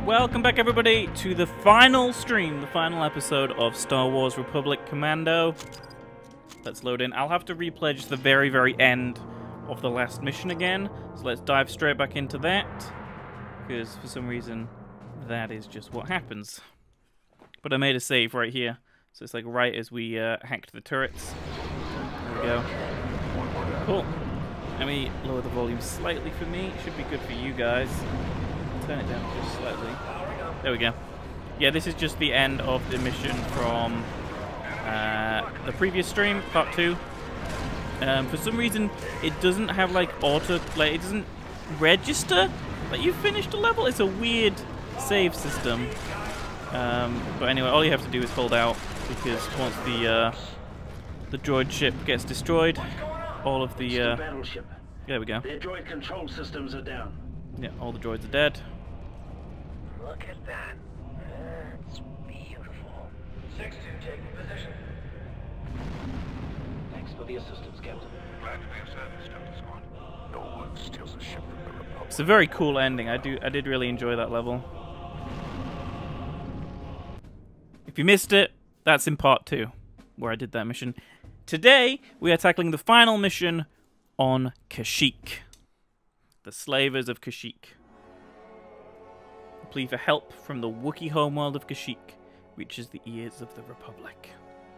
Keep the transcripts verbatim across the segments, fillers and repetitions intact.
Welcome back, everybody, to the final stream, the final episode of Star Wars Republic Commando. Let's load in. I'll have to replay just the very, very end of the last mission again. So let's dive straight back into that, because for some reason that is just what happens. But I made a save right here, so it's like right as we uh, hacked the turrets. There we go. Cool. Let me lower the volume slightly for me. It should be good for you guys. Turn it down just slightly. There we go. Yeah, this is just the end of the mission from uh, the previous stream, part two. Um, for some reason, it doesn't have like auto, like it doesn't register that you finished a level. It's a weird save system. Um, but anyway, all you have to do is hold out, because once the uh, the droid ship gets destroyed, all of the uh, battleship. There we go. Their droid control systems are down. Yeah, all the droids are dead. Look at that. That's beautiful. six two, taking position. Thanks for the assistance, Captain. Glad to be of service, Doctor Squad. No one steals a ship from the Republic. It's a very cool ending. I do. I did really enjoy that level. If you missed it, that's in part two, where I did that mission. Today, we are tackling the final mission on Kashyyyk. The Slavers of Kashyyyk. A plea for help from the Wookiee homeworld of Kashyyyk reaches the ears of the Republic.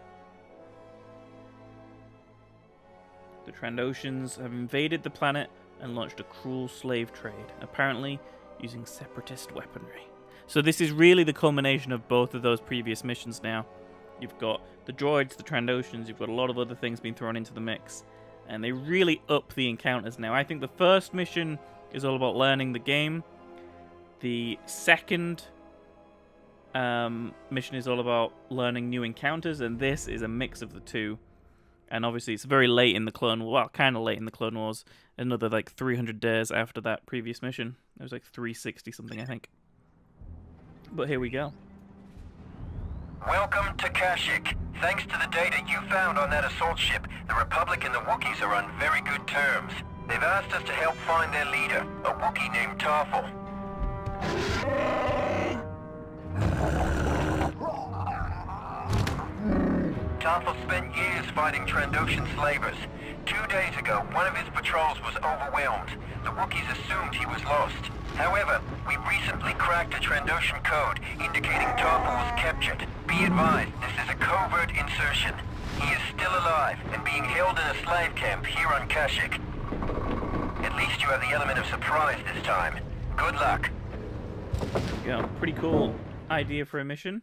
The Trandoshans have invaded the planet and launched a cruel slave trade, apparently using separatist weaponry. So this is really the culmination of both of those previous missions now. You've got the droids, the Trandoshans, you've got a lot of other things being thrown into the mix. And they really up the encounters now. I think the first mission is all about learning the game. The second um, mission is all about learning new encounters, and this is a mix of the two. And obviously it's very late in the Clone Wars, well, kind of late in the Clone Wars, another like three hundred days after that previous mission. It was like three sixty something, I think. But here we go. Welcome to Kashyyyk. Thanks to the data you found on that assault ship, the Republic and the Wookiees are on very good terms. They've asked us to help find their leader, a Wookiee named Tarful. Tarful spent years fighting Trandoshan slavers. Two days ago, one of his patrols was overwhelmed. The Wookiees assumed he was lost. However, we recently cracked a Trandoshan code indicating Tarful was captured. Be advised, this is a covert insertion. He is still alive and being held in a slave camp here on Kashyyyk. At least you have the element of surprise this time. Good luck. Yeah, pretty cool idea for a mission.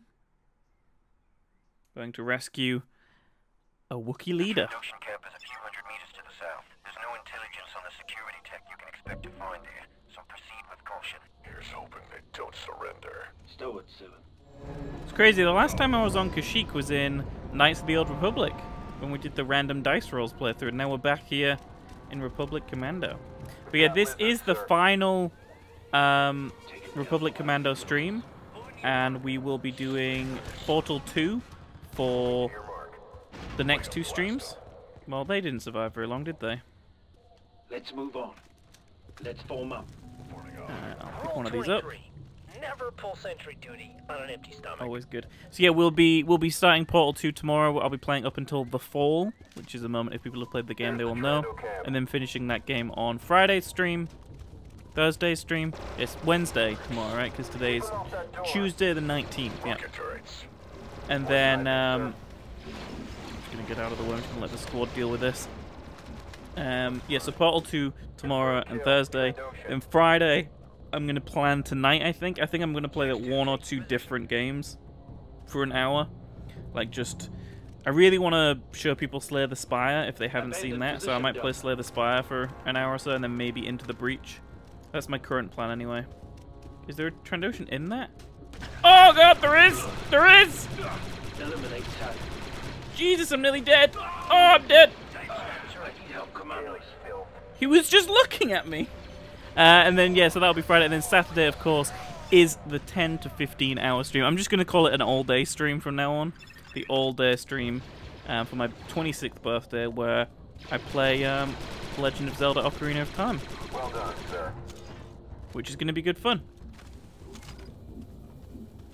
Going to rescue a Wookiee leader. The Trandoshan camp is a few hundred meters to the south. There's no intelligence on the security tech you can expect to find there, so proceed with caution. Here's hoping they don't surrender. Stow it, Seven. It's crazy, the last time I was on Kashyyyk was in Knights of the Old Republic, when we did the random dice rolls playthrough, and now we're back here in Republic Commando. But yeah, this is the final um, Republic Commando stream, and we will be doing Portal two for the next two streams. Well, they didn't survive very long, did they? Let's move on. Let's form up. Uh, I'll pick one of these up. Never pull sentry duty on an empty stomach. Always good. So yeah, we'll be we'll be starting Portal two tomorrow. I'll be playing up until the fall, which is a moment if people have played the game they will know, and then finishing that game on Friday's stream, Thursday's stream. It's Wednesday tomorrow, right? Because today's Tuesday the nineteenth. Yeah. And then um, I'm just gonna get out of the way. I'm just gonna let the squad deal with this. Um, yeah, so Portal two tomorrow and Thursday, and Friday. I'm going to plan tonight, I think. I think I'm going to play like one or two different games for an hour. Like, just... I really want to show people Slay the Spire if they haven't seen that. So I might play Slay the Spire for an hour or so, and then maybe Into the Breach. That's my current plan, anyway. Is there a Trandoshan in that? Oh, God, there is! There is! Eliminate target. Jesus, I'm nearly dead! Oh, I'm dead! Commando. He was just looking at me! Uh, and then, yeah, so that'll be Friday. And then Saturday, of course, is the ten to fifteen hour stream. I'm just going to call it an all-day stream from now on. The all-day stream uh, for my twenty-sixth birthday, where I play um, Legend of Zelda Ocarina of Time. Well done, sir. Which is going to be good fun.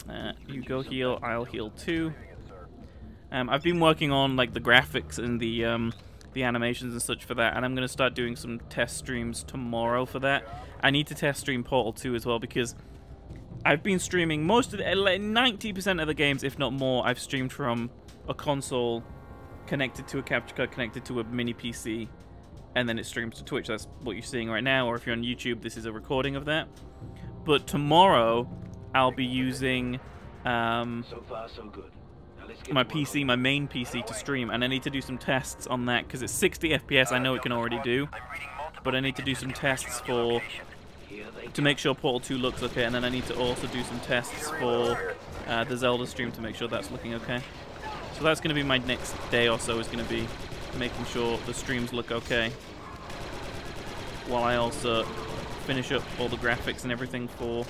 Uh, you go heal, I'll heal too. Um, I've been working on like the graphics and the um, the animations and such for that, and I'm going to start doing some test streams tomorrow for that. I need to test stream Portal two as well, because I've been streaming most of the, like ninety percent of the games, if not more, I've streamed from a console connected to a capture card, connected to a mini P C, and then it streams to Twitch. That's what you're seeing right now, or if you're on YouTube, this is a recording of that. But tomorrow, I'll be using um, So far, so good. Now let's get my to P work. C, my main P C, to stream, and I need to do some tests on that, because it's sixty F P S, I know it can already do, but I need to do some tests for Here they to make sure Portal two looks okay, and then I need to also do some tests for uh, the Zelda stream to make sure that's looking okay. So that's going to be my next day or so, is going to be making sure the streams look okay, while I also finish up all the graphics and everything for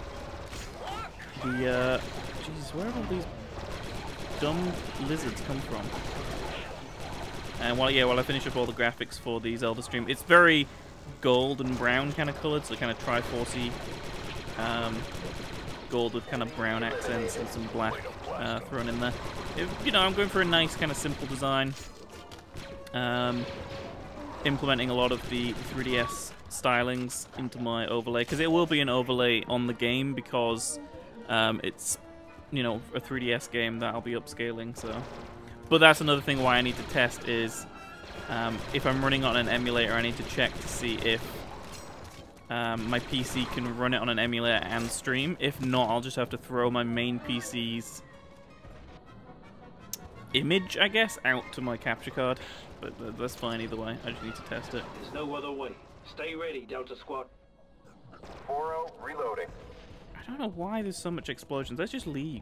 the, uh, Jesus, where have all these dumb lizards come from? And while, yeah, while I finish up all the graphics for the Zelda stream, it's very gold and brown kind of colored, so kind of Triforce-y, um, gold with kind of brown accents and some black uh, thrown in there. It, you know, I'm going for a nice kind of simple design, um, implementing a lot of the three D S stylings into my overlay, because it will be an overlay on the game, because um, it's, you know, a three D S game that I'll be upscaling. So, but that's another thing why I need to test is um, if I'm running on an emulator, I need to check to see if um, my P C can run it on an emulator and stream. If not, I'll just have to throw my main P C's image, I guess, out to my capture card. But th that's fine either way. I just need to test it. There's no other way. Stay ready, Delta Squad. four oh, reloading. I don't know why there's so much explosions. Let's just leave.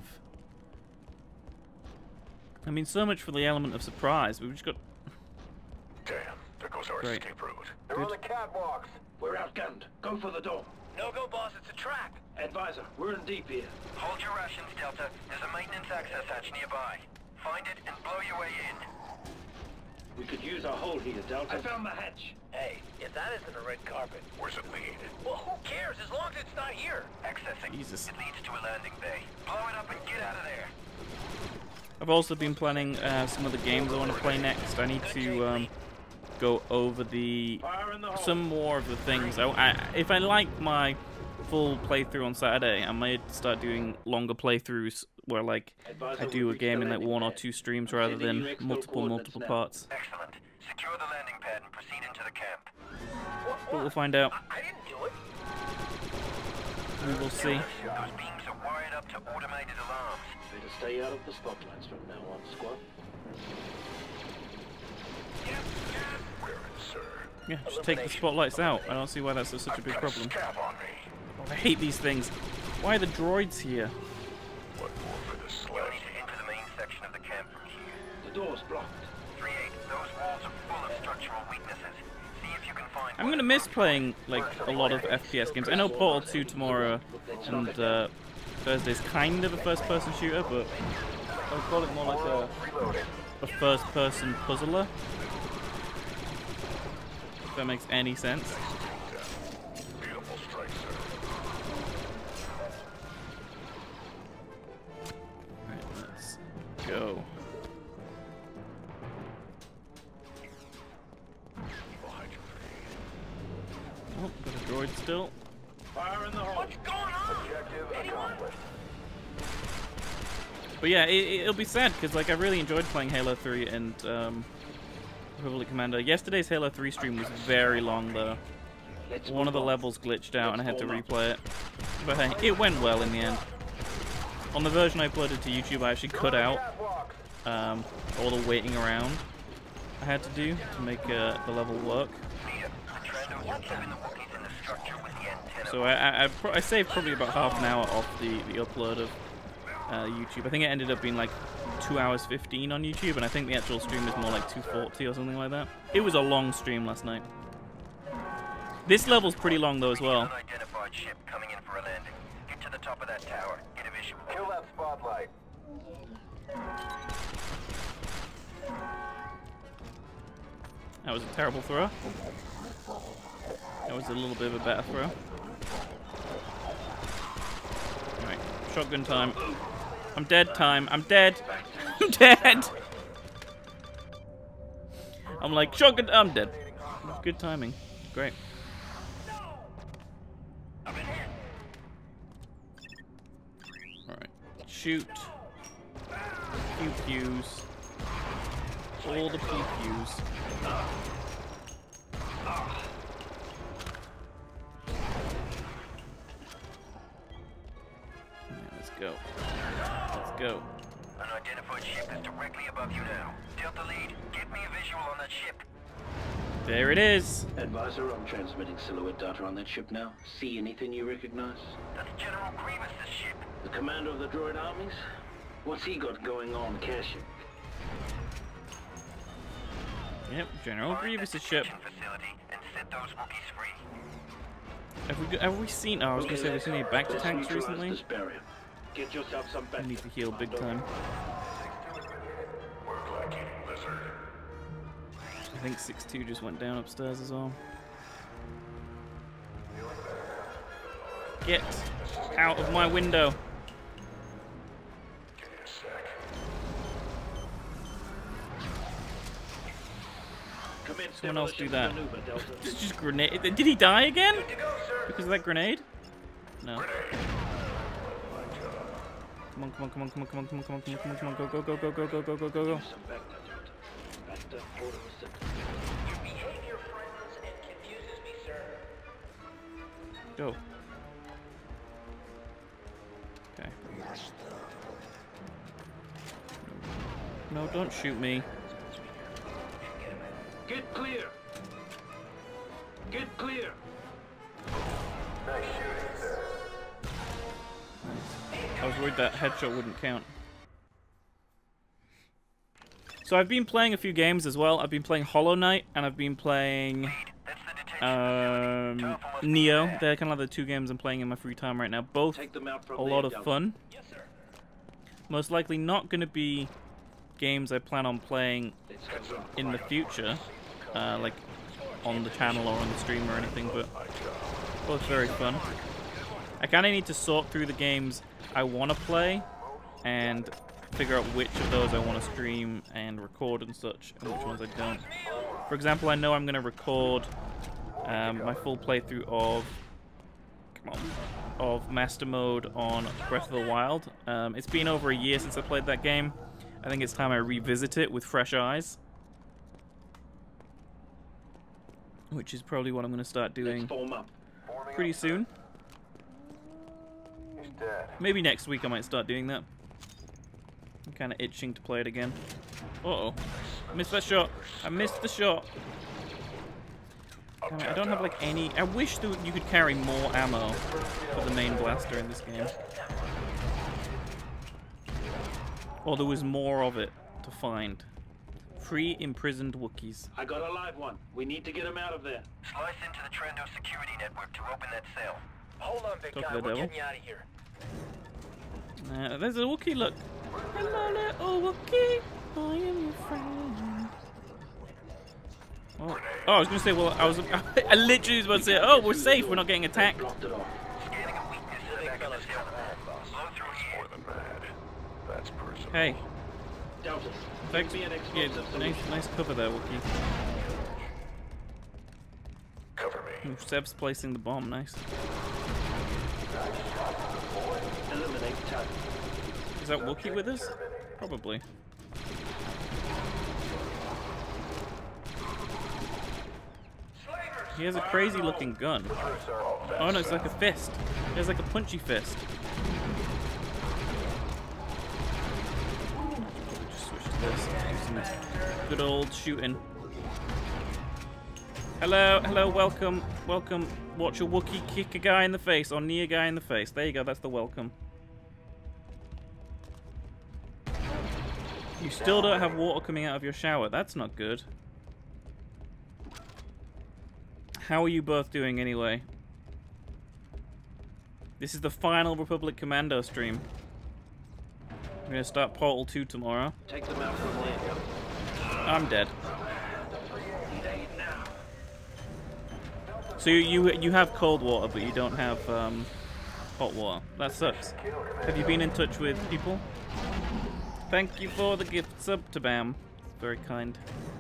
I mean, so much for the element of surprise. We've just got... Damn, there goes our Great. escape route. They're on the catwalks. We're outgunned. Go for the door. No go, boss. It's a trap. Advisor, we're in deep here. Hold your rations, Delta. There's a maintenance access hatch nearby. Find it and blow your way in. We could use our hold here, Delta. I found the hatch. Hey, if that isn't a red carpet. Where's it lead? Well, who cares as long as it's not here? Accessing. Jesus. It leads to a landing bay. Blow it up and get out of there. I've also been planning uh, some of the games I want to play next. I need to um, go over the Fire in the hole. some more of the things. I, I, if I like my full playthrough on Saturday, I might start doing longer playthroughs where, like, I do a game in like one or two streams rather than multiple, multiple parts. Excellent. Secure the landing pad and proceed into the camp. But we'll find out. I didn't do it. We will see. Those beams are wired up to automated alarms. Better stay out of the spotlights from now on, Squad. Where is, sir? Yeah, just take the spotlights out. I don't see why that's such a big Got a problem. scab on me. Oh, I hate these things. Why are the droids here? What more for the You'll sled? need to enter the main section of the camp from here. The door's blocked. three eight, those walls are full of structural weaknesses. See if you can find I'm one. gonna miss playing like a lot of F P S games. I know Portal two tomorrow and uh, Thursday's kind of a first-person shooter, but I'll call it more like a, a first-person puzzler. If that makes any sense. Beautiful strike, sir. Alright, let's go. Behind you. Oh, got a droid still. Fire in the hole. What's going on? Objective accomplished. But yeah, it, it'll be sad because like I really enjoyed playing Halo three and um, Republic Commando. Yesterday's Halo three stream was very long though. Let's One of move the on. levels glitched out and I had to replay it. But hey, it went well in the end. On the version I uploaded to YouTube, I actually cut out um, all the waiting around I had to do to make uh, the level work. So I, I, I, pro I saved probably about half an hour off the, the upload of uh, YouTube. I think it ended up being like two hours fifteen on YouTube, and I think the actual stream is more like two forty or something like that. It was a long stream last night. This level's pretty long though as well. Unidentified ship coming in for a landing. Get to the top of that tower. Get a visual. Kill that spotlight. That was a terrible throw. That was a little bit of a better throw. Alright, Shotgun time. I'm dead time. I'm dead. I'm dead. I'm like, shotgun. I'm dead. Good timing. Great. Alright. Shoot. Pew pews. All the pew pews. Let's go. Let's go. Unidentified ship is directly above you now. Delta lead, get me a visual on that ship. There it is. Advisor, I'm transmitting silhouette data on that ship now. See anything you recognize? That's General Grievous' ship. The commander of the droid armies? What's he got going on caching? Yep, General Grievous' ship. Facility and set those Wookiees free. Have we have we seen? Oh, I was gonna say, have we seen any back to Let's tanks neutralize recently? this barrier. Get yourself some I back. need to heal big time. Work like eating lizard. I think six two just went down upstairs as well. Get out of my window. Give me a sec. Commence Someone else do that. demolition maneuver, Delta. It's just grenade. Did he die again? Because of that grenade? No. Come on, come on, come on, come on, come on, come on, come on, come on, come on, come on, go, go, go, go, go, go, go, go, go, go. Some back there, Delta. Back there, order receptor. Your behavior frightens and confuses me, sir. Go. Okay. No, don't shoot me. Get clear! Get clear! Nice shooting, sir. I was worried that headshot wouldn't count. So I've been playing a few games as well. I've been playing Hollow Knight and I've been playing um, Neo. They're kind of the two games I'm playing in my free time right now. Both Take them out from a there, lot of Delta. fun. Most likely not going to be games I plan on playing in the future, uh, like on the channel or on the stream or anything, but both very fun. I kind of need to sort through the games I want to play and figure out which of those I want to stream and record and such, and which ones I don't. For example, I know I'm going to record um, my full playthrough of come on, of Master Mode on Breath of the Wild. Um, it's been over a year since I played that game. I think it's time I revisit it with fresh eyes, which is probably what I'm going to start doing Let's form up. pretty soon. He's dead. Maybe next week I might start doing that. I'm kind of itching to play it again. Uh-oh. I missed that shot. I missed the shot. Damn it, I don't have like any... I wish that you could carry more ammo for the main blaster in this game. Or there was more of it to find. Free imprisoned Wookiees. I got a live one. We need to get him out of there. Slice into the Trendo security network to open that cell. Hold on, big Talk guy. to the We're devil. getting you out of here. Uh, there's a Wookiee, look. Hello, little Wookiee. I am your friend. Oh. oh, I was gonna say, well, I was, I literally was about to say, oh, we're safe, we're not getting attacked. Dropped it off. Scanning a weakness in the back of the cell. Blow through here. More than mad. That's personal. Hey, Delta, thanks. give me an Yeah, explosive nice, solution. nice cover there, Wookiee. Cover me. Ooh, Seb's placing the bomb, nice. Eliminate target. Is that Wookiee with us? Probably. He has a crazy looking gun. Oh no, it's like a fist. He has like a punchy fist. Just switch to this. Do some good old shooting. Hello, hello, welcome, welcome. Watch a Wookiee kick a guy in the face or knee a guy in the face. There you go, that's the welcome. You still don't have water coming out of your shower. That's not good. How are you both doing anyway? This is the final Republic Commando stream. We're gonna start Portal two tomorrow. Take them out from there. I'm dead. So you you, you have cold water, but you don't have um, hot water. That sucks. Have you been in touch with people? Thank you for the gift sub to Bam. Very kind.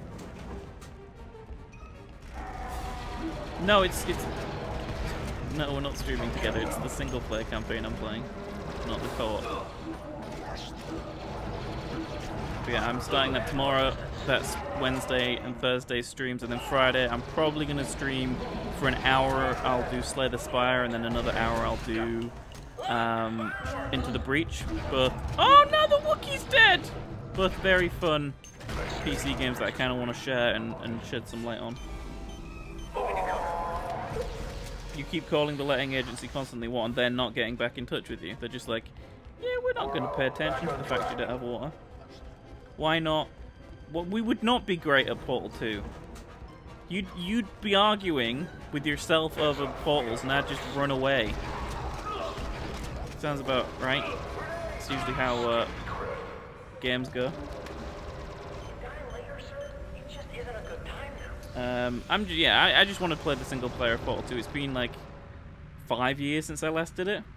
No, it's it's no, we're not streaming together. It's the single player campaign I'm playing, not the co-op. But yeah, I'm starting that tomorrow. That's Wednesday and Thursday streams, and then Friday I'm probably gonna stream for an hour. I'll do Slay the Spire, and then another hour I'll do um, Into the Breach. Both. Oh no, the Wookiee's dead. Both very fun P C games that I kind of want to share and, and shed some light on. You keep calling the letting agency constantly, what, and they're not getting back in touch with you. They're just like, yeah, we're not going to pay attention to the fact you don't have water. Why not? Well, we would not be great at Portal two. You'd, you'd be arguing with yourself over portals and I'd just run away. Sounds about right. It's usually how uh, games go. Um, I'm just, yeah, I, I just want to play the single player of Portal two. It's been like five years since I last did it.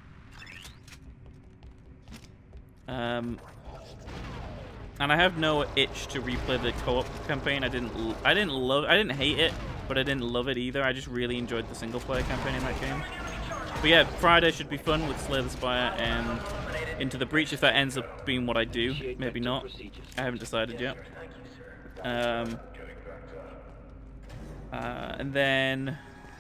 Um, and I have no itch to replay the co-op campaign. I didn't, I didn't love, I didn't hate it, but I didn't love it either. I just really enjoyed the single player campaign in that game. But yeah, Friday should be fun with Slay the Spire and Into the Breach if that ends up being what I do. Maybe not. I haven't decided yet. Um. Uh, and then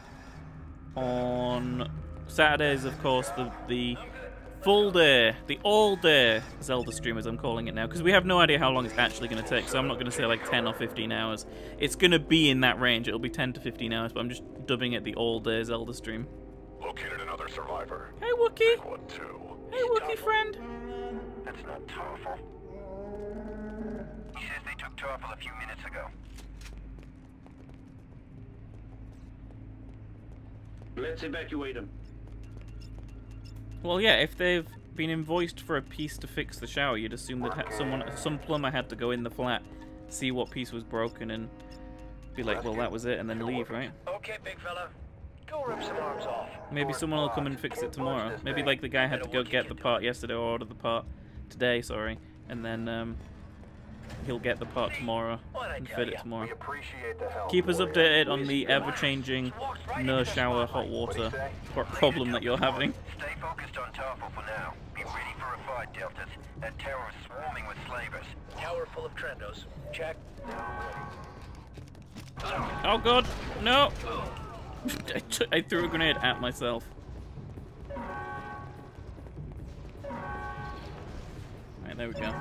on Saturdays, of course, the the full day, the all day Zelda stream, as I'm calling it now, because we have no idea how long it's actually going to take. So I'm not going to say like ten or fifteen hours. It's going to be in that range. It'll be ten to fifteen hours, but I'm just dubbing it the all day Zelda stream. Located another survivor. Hey Wookie. One, two. Hey Wookie friend. That's not Toffel. He says they took Toffel a few minutes ago. Let's evacuate him. Well, yeah, if they've been invoiced for a piece to fix the shower, you'd assume that ha someone, some plumber had to go in the flat, see what piece was broken, and be like, well, that was it, and then leave, right? Okay, big fella. Go rip some arms off. Maybe someone will come and fix it tomorrow. Maybe, like, the guy had to go get the part yesterday, or order the part today, sorry, and then, um... he'll get the part tomorrow and fit it tomorrow. Keep us updated on the ever-changing no shower hot water problem that you're having. Stay focused on Toffel for now. Be ready for a fight, Deltas. That tower is swarming with slavers. Tower full of Trendos. Check. Oh god, no! I, t I threw a grenade at myself. Alright, there we go.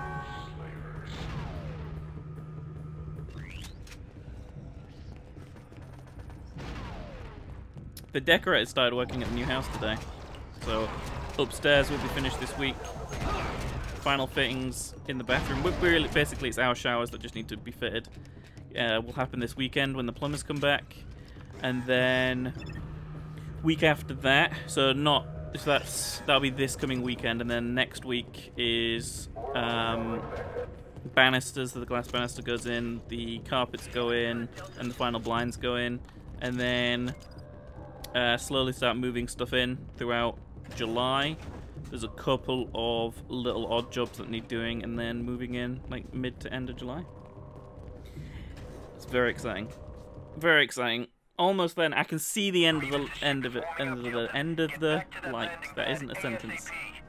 The decorator started working at the new house today, so upstairs will be finished this week. Final fittings in the bathroom. We're really, basically, it's our showers that just need to be fitted. Uh, will happen this weekend when the plumbers come back, and then week after that. So not so that's that'll be this coming weekend, and then next week is um, banisters. The glass banister goes in, the carpets go in, and the final blinds go in, and then. Uh, slowly start moving stuff in throughout July. There's a couple of little odd jobs that need doing, and then moving in like mid to end of July. It's very exciting, very exciting. Almost then, I can see the end of the end of it, end of the end of the light. That isn't a sentence.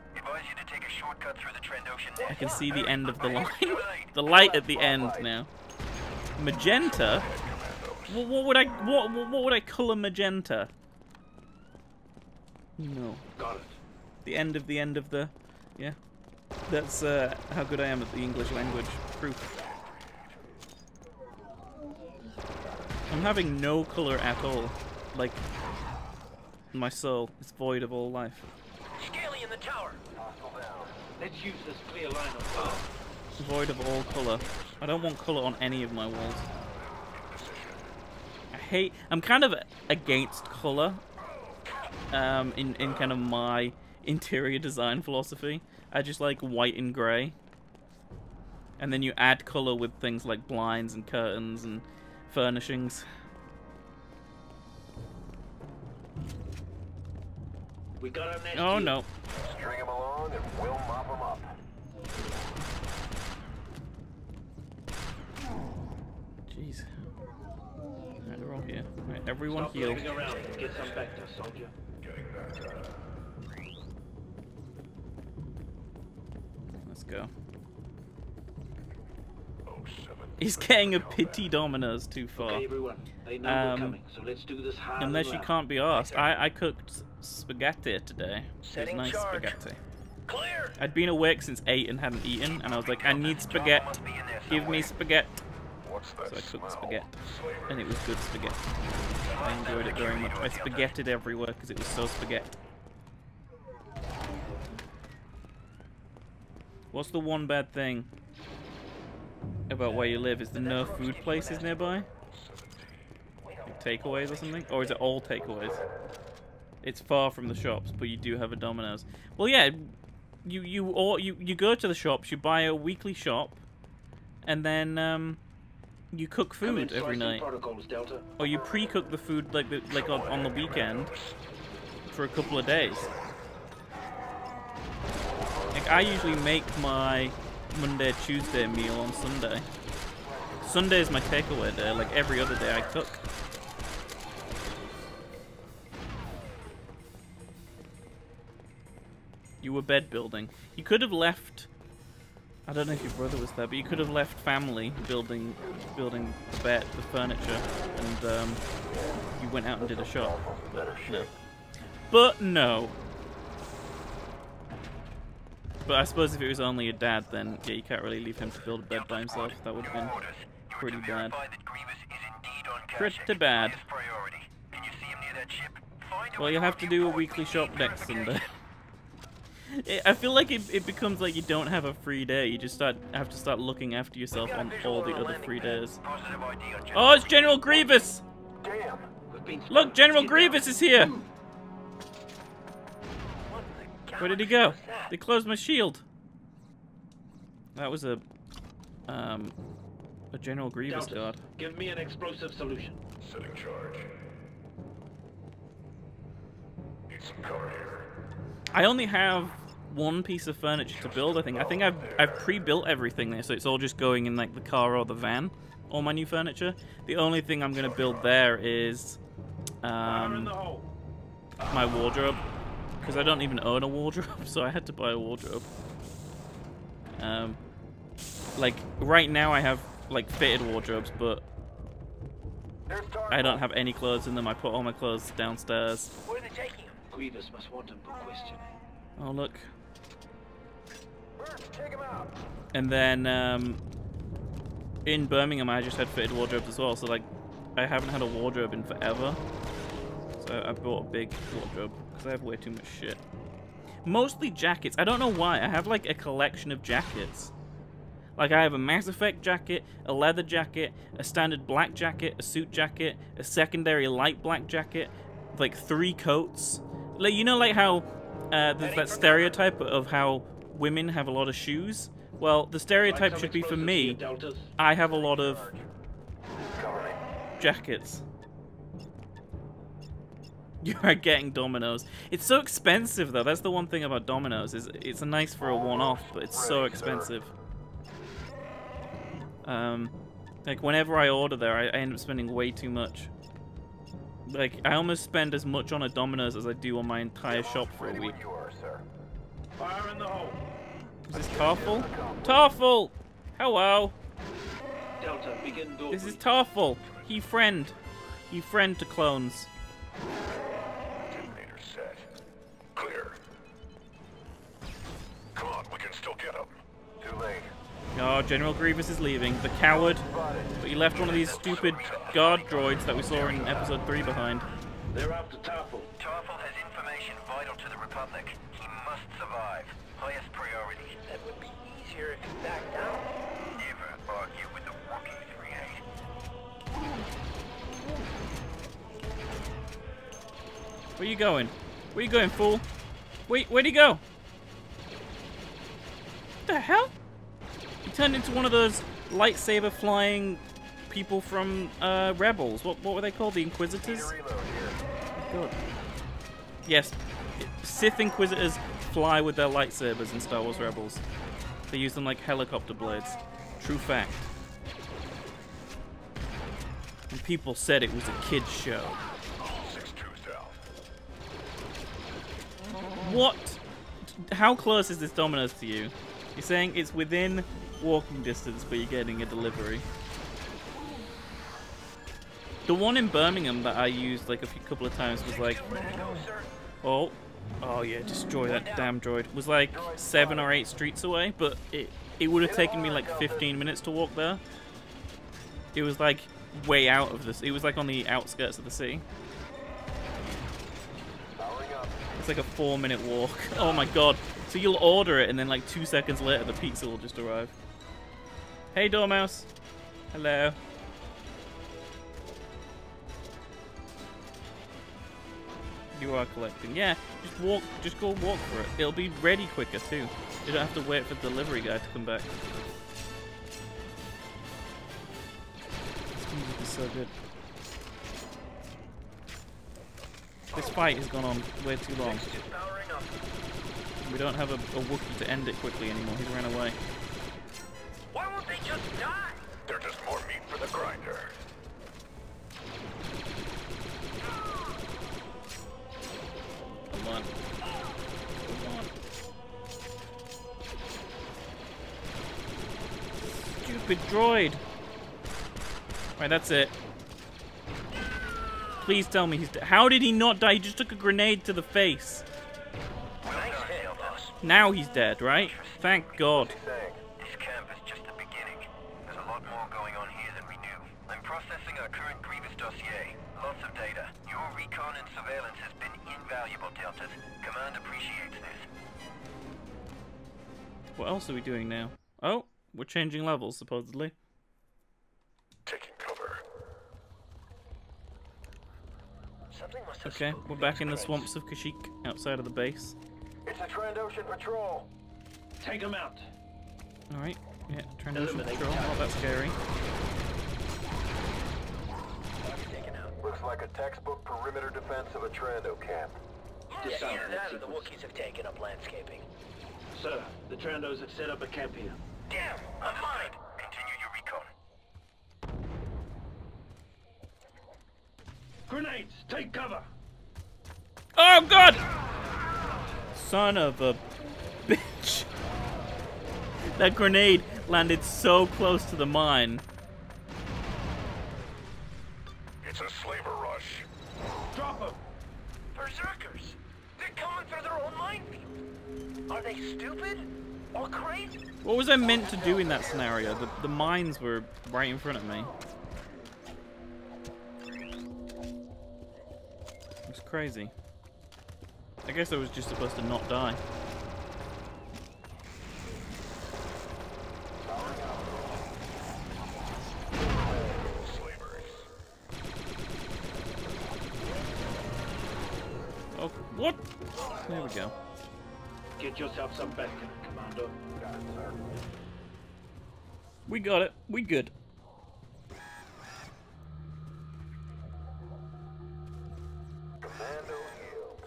I can see the end of the line. The light at the end now. Magenta. What, what would I what what would I colour magenta? No. Got it. The end of the end of the... Yeah. That's uh, how good I am at the English language. Proof. I'm having no colour at all. Like, my soul is void of all life. Scaly in the tower. Let's use this clear line of fire. Void of all colour. I don't want colour on any of my walls. I hate... I'm kind of against colour. Um, in, in kind of my interior design philosophy. I just like white and grey. And then you add colour with things like blinds and curtains and furnishings. We got our next Oh hit. no. String him along and we'll mop him up. Jeez. Right, they're all here. Right, everyone Stop heal. moving around. Get some back there, soldier. Let's go. Oh, seven. He's getting a pity Domino's too far. Okay, everyone. They know Um, we're coming, so let's do this hard Unless and you loud. can't be asked. I, I cooked spaghetti today. It was Setting nice charge. spaghetti. Clear. I'd been awake since eight and hadn't eaten, and I was like, I need spaghetti. Must be in there Give somewhere. me spaghetti. What's that So I cooked smell? spaghetti. Slaver. And it was good spaghetti. I enjoyed it very much. I spaghettied everywhere because it was so spaghetti. What's the one bad thing about where you live? Is there no food places nearby? Like takeaways or something? Or is it all takeaways? It's far from the shops, but you do have a Domino's. Well, yeah, you you or you you go to the shops, you buy a weekly shop, and then um, you cook Come in, food every slicing night. protocols, Delta. Or you pre-cook the food like the, like on, on the weekend for a couple of days. Like I usually make my Monday, Tuesday meal on Sunday. Sunday is my takeaway day. Like every other day I cook. You were bed building. You could have left. I don't know if your brother was there, but you could have left family building, building the bed, the furniture, and um, you went out and did a shop. But no. But no. But I suppose if it was only your dad, then yeah, you can't really leave him to build a bed by himself. That would have been pretty bad. Pretty bad. Well, you'll have to do a weekly shop next Sunday. It, I feel like it, it becomes like you don't have a free day. You just start have to start looking after yourself on all the other free days. Oh, it's General Grievous! Damn. We've been Look, General Get Grievous down. is here! Where did he go? They closed my shield. That was a um a General Grievous Delta, guard. give me an explosive solution. Setting charge. Need some cover here. I only have one piece of furniture to build, I think. I think I've I've pre-built everything there, so it's all just going in like the car or the van. All my new furniture. The only thing I'm gonna build there is Fire in um the hole. my wardrobe. Because I don't even own a wardrobe, so I had to buy a wardrobe. Um like right now I have like fitted wardrobes, but I don't have any clothes in them. I put all my clothes downstairs. Where are they taking him? Grievous must want him for questioning. Oh look. Birch, take him out. And then um, in Birmingham, I just had fitted wardrobes as well. So like, I haven't had a wardrobe in forever. So I bought a big wardrobe because I have way too much shit. Mostly jackets. I don't know why. I have like a collection of jackets. Like I have a Mass Effect jacket, a leather jacket, a standard black jacket, a suit jacket, a secondary light black jacket, like three coats. Like you know, like how uh, there's that stereotype of how women have a lot of shoes. Well, the stereotype Like should some be for explosives me. here, Deltas. I have a lot of Cover me. jackets. You are getting Domino's. It's so expensive though. That's the one thing about Domino's is it's nice for a one-off, but it's so expensive. Um, like whenever I order there, I, I end up spending way too much. Like I almost spend as much on a Domino's as I do on my entire shop for a Ready week. when you are, sir. Fire in the hole. Is this Tarful? Tarful! Hello! Delta, begin door. This is breach. Tarful. He friend. He friend to clones. Detonator set. Clear. Come on, we can still get him. Too late. Oh, General Grievous is leaving. The coward. But he left one of these stupid guard droids that we saw in episode three behind. They're after Tarful. Tarful has information vital to the Republic. He must survive. Highest priority. That would be easier if he backed down. Never argue with the Wookiee three eight. Where you going? Where you going, fool? Wait, where'd he go? What the hell? He turned into one of those lightsaber flying people from uh, Rebels. What what were they called? The Inquisitors? Reload here. God. Yes. Sith Inquisitors fly with their lightsabers in Star Wars Rebels. They use them like helicopter blades. True fact. And people said it was a kid's show. six two south. What? How close is this Domino's to you? You're saying it's within walking distance, but you're getting a delivery. The one in Birmingham that I used like a few couple of times was like, oh, oh yeah, destroy that damn droid. Was like seven or eight streets away, but it it would have taken me like fifteen minutes to walk there. It was like way out of this. It was like on the outskirts of the city. It's like a four-minute walk. Oh my god! So you'll order it, and then like two seconds later, the pizza will just arrive. Hey, Dormouse. Hello. You are collecting. Yeah, just walk. Just go walk for it. It'll be ready quicker too. You don't have to wait for the delivery guy to come back. This music is so good. This fight has gone on way too long. We don't have a, a Wookiee to end it quickly anymore. He's ran away. Why won't they just die? They're just more meat for the grinder. Come on. Come on. Stupid droid. Right, that's it. Please tell me he's dead. How did he not die? He just took a grenade to the face. Now he's dead, right? Thank God. This camp is just the beginning. There's a lot more going on here than we knew. I'm processing our current Grievous dossier. Lots of data. Your recon and surveillance has been invaluable, Deltas. Command appreciates this. What else are we doing now? Oh, we're changing levels, supposedly. Taking cover. Something must have Okay, spooked we're back these in the crates. swamps of Kashyyyk, outside of the base. It's a Trandoshan patrol. Take them out. Alright, yeah, Trandoshan Eliminate patrol. Oh, that's scary. Taken out. Looks like a textbook perimeter defense of a Trando camp. Disarm Either that that or the sequence. Wookiees have taken up landscaping. Sir, the Trandos have set up a camp here. Damn, I'm mine. Continue your recon. Grenades! Take cover! Oh God! Son of a bitch. That grenade landed so close to the mine. It's a slaver rush. Drop them! Berserkers! They're coming through their own minefield. Are they stupid? Or crazy? What was I meant to do in that scenario? The, the mines were right in front of me. It's crazy. I guess I was just supposed to not die. Slavers. Oh, what? There we go. Get yourself some bacon, Commando. We got it. We good. Commando yield.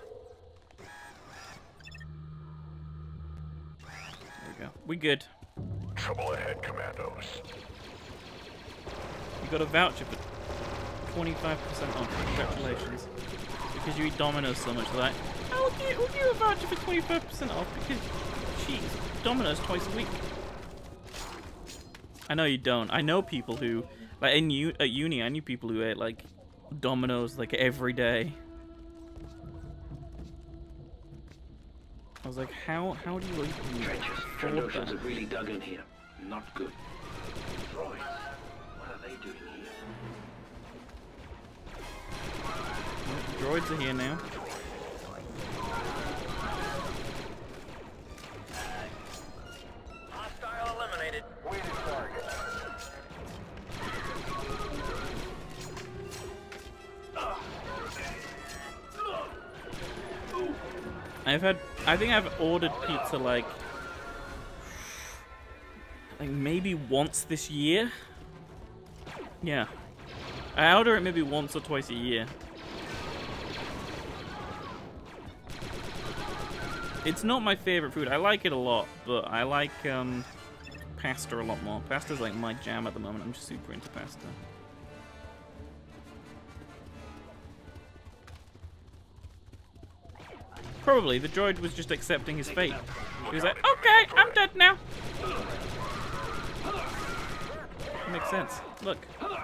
There we go. We good. Trouble ahead, commandos. You got a voucher for twenty-five percent off. Congratulations. Because you eat Domino's so much, like, oh, we'll give, we'll give you a voucher for twenty-five percent off because, jeez, Domino's twice a week. I know you don't. I know people who, like, in u at uni, I knew people who ate, like, Domino's, like, every day. I was like, how, how do you even Trenches. afford Trandoshans that? have really dug in here. Not good. Droids. What are they doing here? Well, the droids are here now. Hostile eliminated. Weighted target. I've had, I think I've ordered pizza like, like maybe once this year. Yeah, I order it maybe once or twice a year. It's not my favorite food. I like it a lot, but I like um, pasta a lot more. Pasta's like my jam at the moment. I'm just super into pasta. Probably the droid was just accepting his fate. He was like, "Okay, I'm dead now." Makes sense. Look.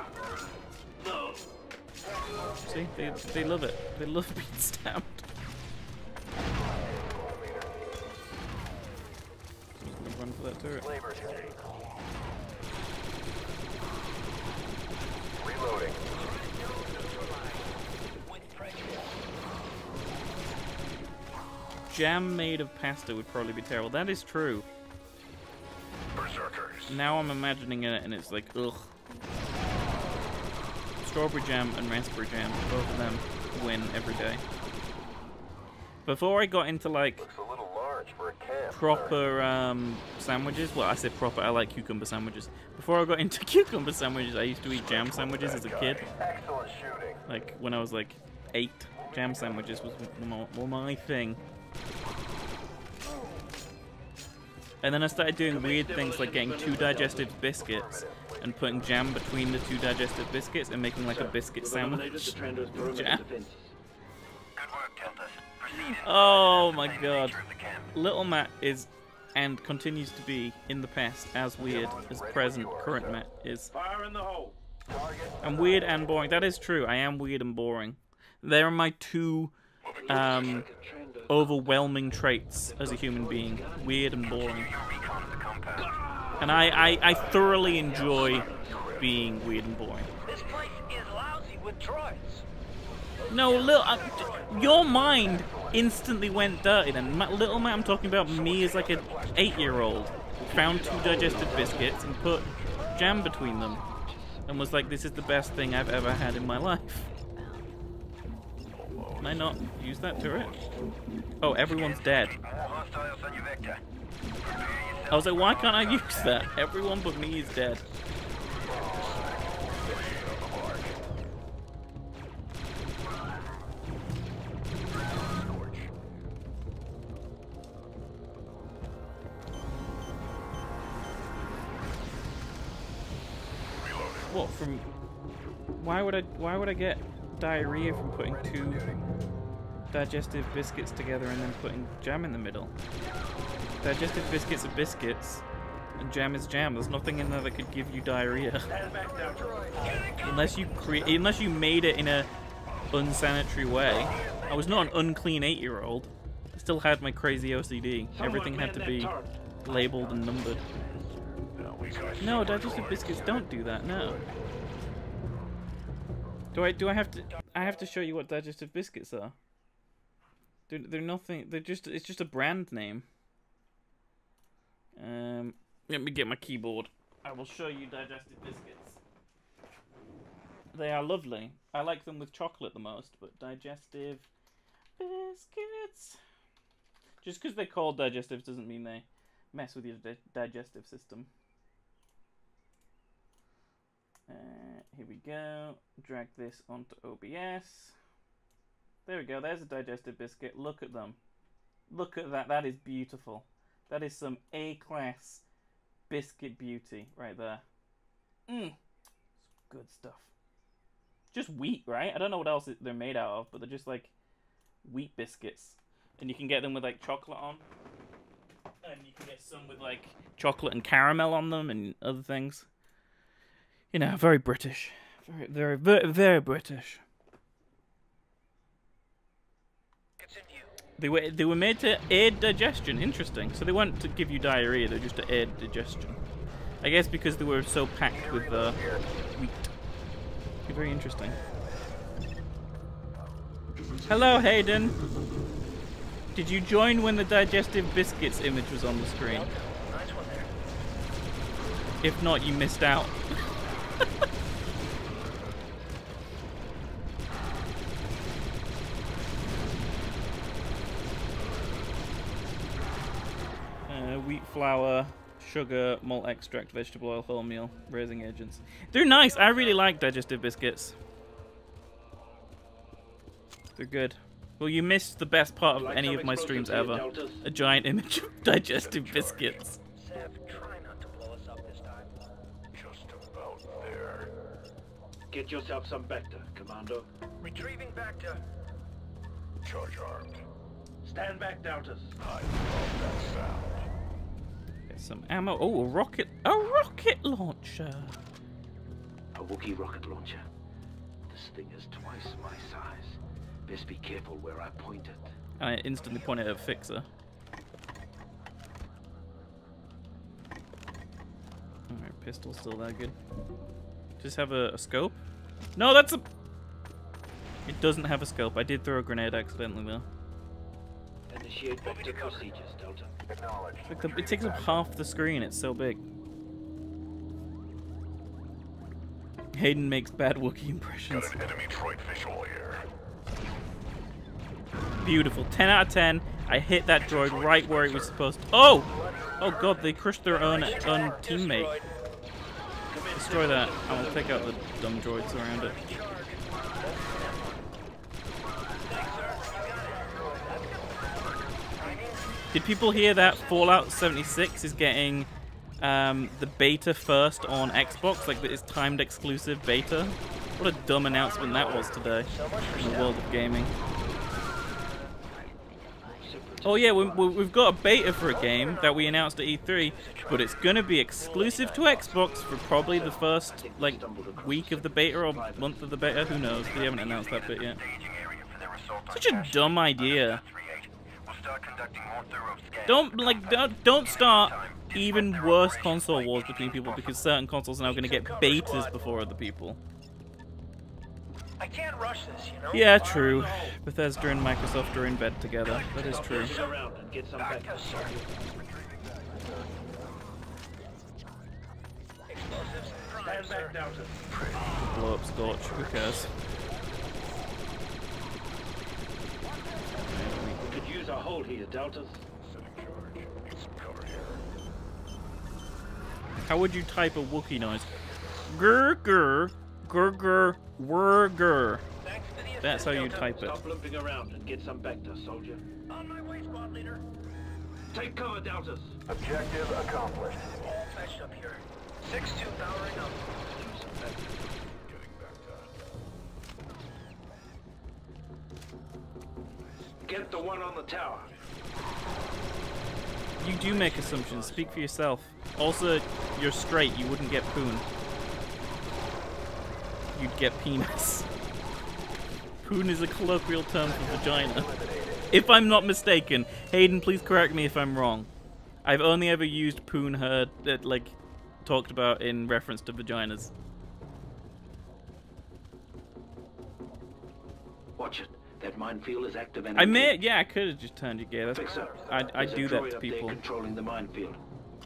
See, they they love it. They love being stabbed. Run for that turret. Reloading. Jam made of pasta would probably be terrible. That is true. Berserkers. Now I'm imagining it and it's like, ugh. Strawberry jam and raspberry jam, both of them win every day. Before I got into like Looks a little large for a camp. proper um, sandwiches, well I say proper, I like cucumber sandwiches. Before I got into cucumber sandwiches, I used to eat jam sandwiches as a kid. Excellent shooting. Like when I was like eight, jam sandwiches was my, were my thing. And then I started doing weird things like getting two digestive biscuits and putting jam between the two digestive biscuits and making like a biscuit sandwich. Jam. Good work, Delta. Proceed. Oh my god. Little Matt is and continues to be in the past as weird as present current Matt is. Fire in the hole. I'm weird and boring. That is true. I am weird and boring. They are my two um, overwhelming traits as a human being. Weird and boring. And I, I, I thoroughly enjoy being weird and boring. This place is lousy with droids. No, little, uh, your mind instantly went dirty then. Ma little Matt, I'm talking about me as like an eight-year-old. Found two digestive biscuits and put jam between them. And was like, this is the best thing I've ever had in my life. Can I not use that turret? Oh, everyone's dead. I was like, why can't I use that? Everyone but me is dead. What from? Why would I? Why would I get diarrhea from putting two digestive biscuits together and then putting jam in the middle? Digestive biscuits are biscuits, and jam is jam. There's nothing in there that could give you diarrhea, unless you create, unless you made it in a unsanitary way. I was not an unclean eight-year-old. I still had my crazy O C D. Everything had to be labeled and numbered. No, digestive biscuits don't do that. No. Do I? Do I have to? I have to show you what digestive biscuits are. They're, they're nothing. They're just. It's just a brand name. Um, let me get my keyboard. I will show you digestive biscuits. They are lovely. I like them with chocolate the most, but digestive biscuits. Just because they're called digestives doesn't mean they mess with your di digestive system. Uh, here we go. Drag this onto O B S. There we go. There's a digestive biscuit. Look at them. Look at that. That is beautiful. That is some A-class biscuit beauty right there. Mmm. Good stuff. Just wheat, right? I don't know what else they're made out of, but they're just like wheat biscuits. And you can get them with like chocolate on. And you can get some with like chocolate and caramel on them and other things. You know, very British. Very, very, very, very British. They were they were made to aid digestion. Interesting. So they weren't to give you diarrhea. They're just to aid digestion. I guess because they were so packed with uh, wheat. Very interesting. Hello, Hayden. Did you join when the digestive biscuits image was on the screen? If not, you missed out. uh, wheat flour, sugar, malt extract, vegetable oil, wholemeal, raising agents. They're nice. I really like digestive biscuits. They're good. Well, you missed the best part of Like any some of my explosives streams here, ever. Deltas? A giant image of digestive biscuits. Sev, try not to blow us up this time. Just about there. Get yourself some Vector, Commando. Retrieving Vector. Charge armed. Stand back, Deltas. I love that sound. Get some ammo. Oh, a rocket. A rocket launcher. A Wookiee rocket launcher. This thing is twice my size. Best be careful where I point it. And I instantly pointed at Fixer. Alright, pistol's still that good. Just have a, a scope? No, that's a... It doesn't have a scope. I did throw a grenade accidentally though. Initiate Vector procedures, Delta. Acknowledge. Like the, it takes up half the screen, it's so big. Hayden makes bad Wookiee impressions. Got an enemy droid visual here. Beautiful. ten out of ten. I hit that droid right where it was supposed to. Oh! Oh god, they crushed their own, own teammate. Destroy that. I will take out the dumb droids around it. Did people hear that Fallout seventy-six is getting um, the beta first on Xbox? Like, it's timed exclusive beta? What a dumb announcement that was today in the world of gaming. Oh yeah, we, we, we've got a beta for a game that we announced at E three, but it's going to be exclusive to Xbox for probably the first, like, week of the beta or month of the beta. Who knows? We haven't announced that bit yet. Such a dumb idea. Don't, like, don't, don't start even worse console wars between people because certain consoles are now going to get betas before other people. I can't rush this, you know? Yeah, true. Bethesda and Microsoft are in bed together. That is true. Get around and get some Vector. Stand back, Delta. Blow up Scorch. Who cares? We could use a hold here, Deltas. Setting charge. Need some cover here. How would you type a Wookiee noise? Grr grr grr grr whir grr. That's how you type it. Stop limping around and get some Vector, soldier. On my way, squad leader. Take cover, Deltas. Objective accomplished. All patched up here. six two powering up. Use some Vector. Getting back down. Get the one on the tower. You do make assumptions. Speak for yourself. Also, you're straight. You wouldn't get poon. You'd get penis. Poon is a colloquial term for vagina. If I'm not mistaken. Hayden, please correct me if I'm wrong. I've only ever used poon heard, uh, like, talked about in reference to vaginas. Watch it. That minefield is active and I may, yeah, I could have just turned your gear. That's, Fixer. I, I There's a do droid that to up there people. controlling the minefield.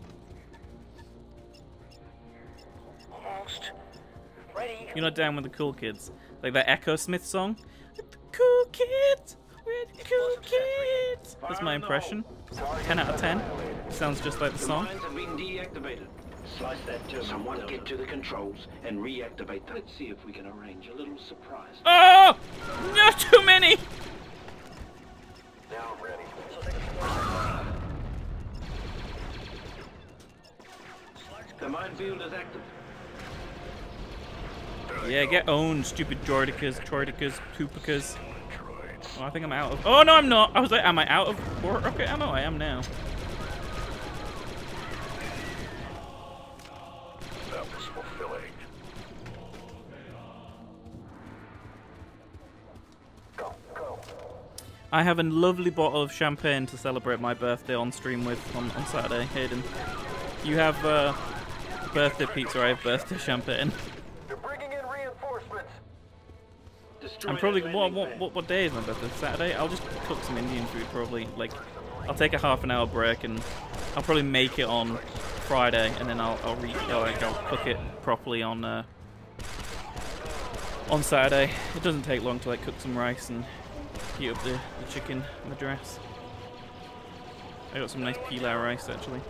Almost. Ready. You're not down with the cool kids. Like that Echo Smith song? With the cool kids! With the cool kids! That's my impression. ten out of ten. Sounds just like the The song. mines have been deactivated. Slice that terminal. Someone get to the controls and reactivate them. Let's see if we can arrange a little surprise. Oh! Not too many! Now ready. The minefield is active. Yeah, get owned, stupid droidicas, troidicas, poopicas. Droids. Oh, I think I'm out of... Oh, no, I'm not! I was like, am I out of rocket ammo? I am now. That was fulfilling. Go, go. I have a lovely bottle of champagne to celebrate my birthday on stream with on, on Saturday, Hayden. You have uh, birthday pizza, I have birthday champagne. They're bringing in reinforcements. Destroy I'm probably... that What, landing what, pad. what, what day is my birthday? Saturday? I'll just cook some Indian food, probably. Like, I'll take a half an hour break and I'll probably make it on Friday, and then I'll I'll, re I'll, like, I'll cook it properly on uh, on Saturday. It doesn't take long to like cook some rice and heat up the, the chicken madras. I got some nice pilau rice actually.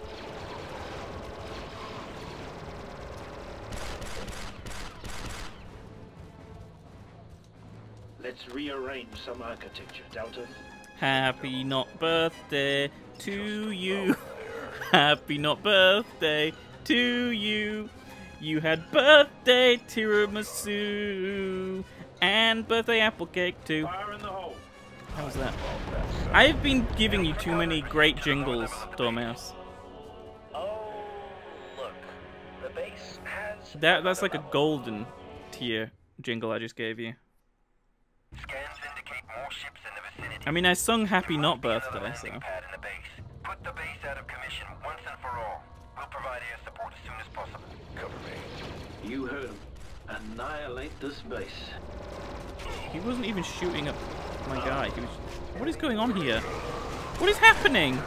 Let's Let's rearrange some architecture, Delta. Happy not birthday to you. Happy not birthday to you. You had birthday tiramisu and birthday apple cake too. Fire in the hole. How was that? I've been giving you too many great jingles, Dormouse. Oh, look. The base has... That that's like a golden tier jingle I just gave you. Scans indicate more ships in the vicinity. I mean, I sung Happy Not Birthday, so. Pad in the base. Put the base out of commission once and for all. We'll provide air support as soon as possible. Cover me. You heard him. Annihilate this base. He wasn't even shooting at my guy. He was. What is going on here? What is happening?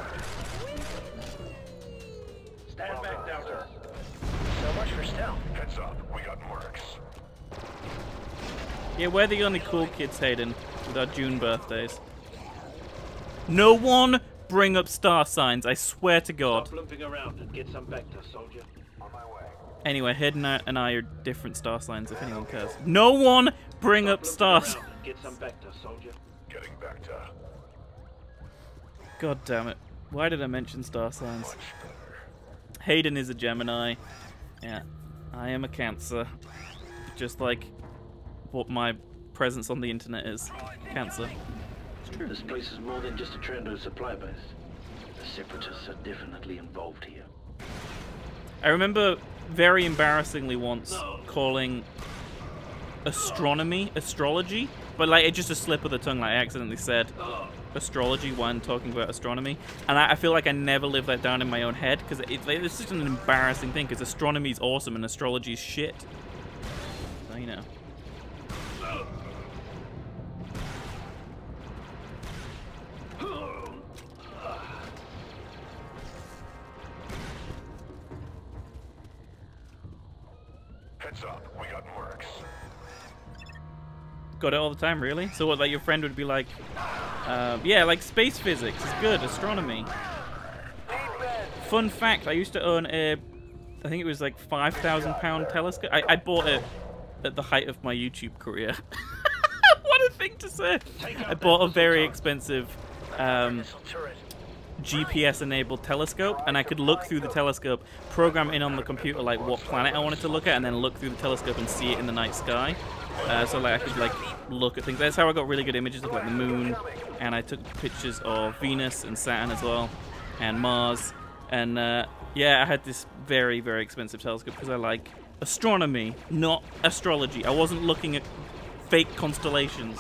Stand back, Delta. So much for stealth. Heads up, we got mercs. Yeah, we're the only cool kids, Hayden, with our June birthdays. No one bring up star signs, I swear to God. Stop limping around and get some Vector, soldier. On my way. Anyway, Hayden and I are different star signs, if anyone cares. No one bring up star signs. Get some Vector, soldier. Getting back to God damn it. Why did I mention star signs? much better. Hayden is a Gemini. Yeah, I am a Cancer. Just like what my presence on the internet is. Cancer. It's true. This place is more than just a Trendo supply base. The Separatists are definitely involved here. I remember very embarrassingly once calling astronomy astrology, but like it's just a slip of the tongue. Like I accidentally said astrology when talking about astronomy, and I, I feel like I never lived that down in my own head because it, it's just an embarrassing thing. Because astronomy is awesome and astrology is shit. So you know. Heads up, we got mercs. Got it all the time, really? So what, like your friend would be like, uh, yeah, like space physics is good, astronomy. Fun fact, I used to own a, I think it was like five thousand pound telescope. I, I bought it at the height of my YouTube career. What a thing to say. I bought a very expensive um, Missile turret. G P S-enabled telescope, and I could look through the telescope, program in on the computer like what planet I wanted to look at, and then look through the telescope and see it in the night sky. Uh, so like I could like look at things. That's how I got really good images of like the moon, and I took pictures of Venus and Saturn as well, and Mars. And uh, yeah, I had this very very expensive telescope because I like astronomy, not astrology. I wasn't looking at fake constellations.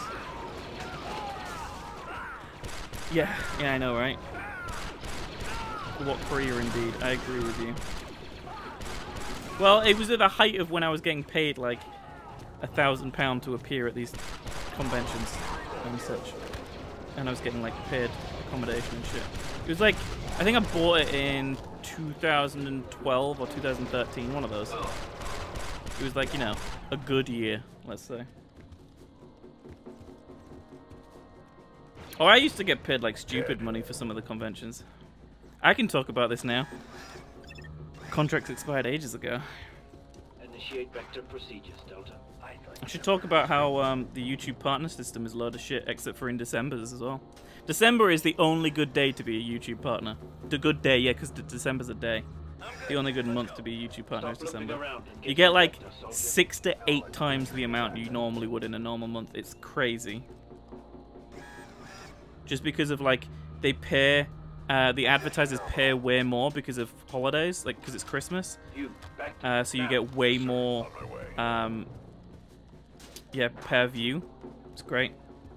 Yeah, yeah, I know, right? What career indeed, I agree with you. Well, it was at the height of when I was getting paid like a thousand pound to appear at these conventions and such. And I was getting like paid accommodation and shit. It was like, I think I bought it in two thousand twelve or two thousand thirteen, one of those. It was like, you know, a good year, let's say. Oh, I used to get paid like stupid money for some of the conventions. I can talk about this now. Contracts expired ages ago. Initiate Vector procedures, Delta. I should talk about how um, the YouTube partner system is a load of shit, except for in December's as well. December is the only good day to be a YouTube partner. The good day, yeah, because December's a day. The only good month to be a YouTube partner is December. You get like six to eight times the amount you normally would in a normal month. It's crazy. Just because of like, they pay... Uh, the advertisers pay way more because of holidays, like because it's Christmas. Uh, so you get way more, um, yeah, per view. It's great.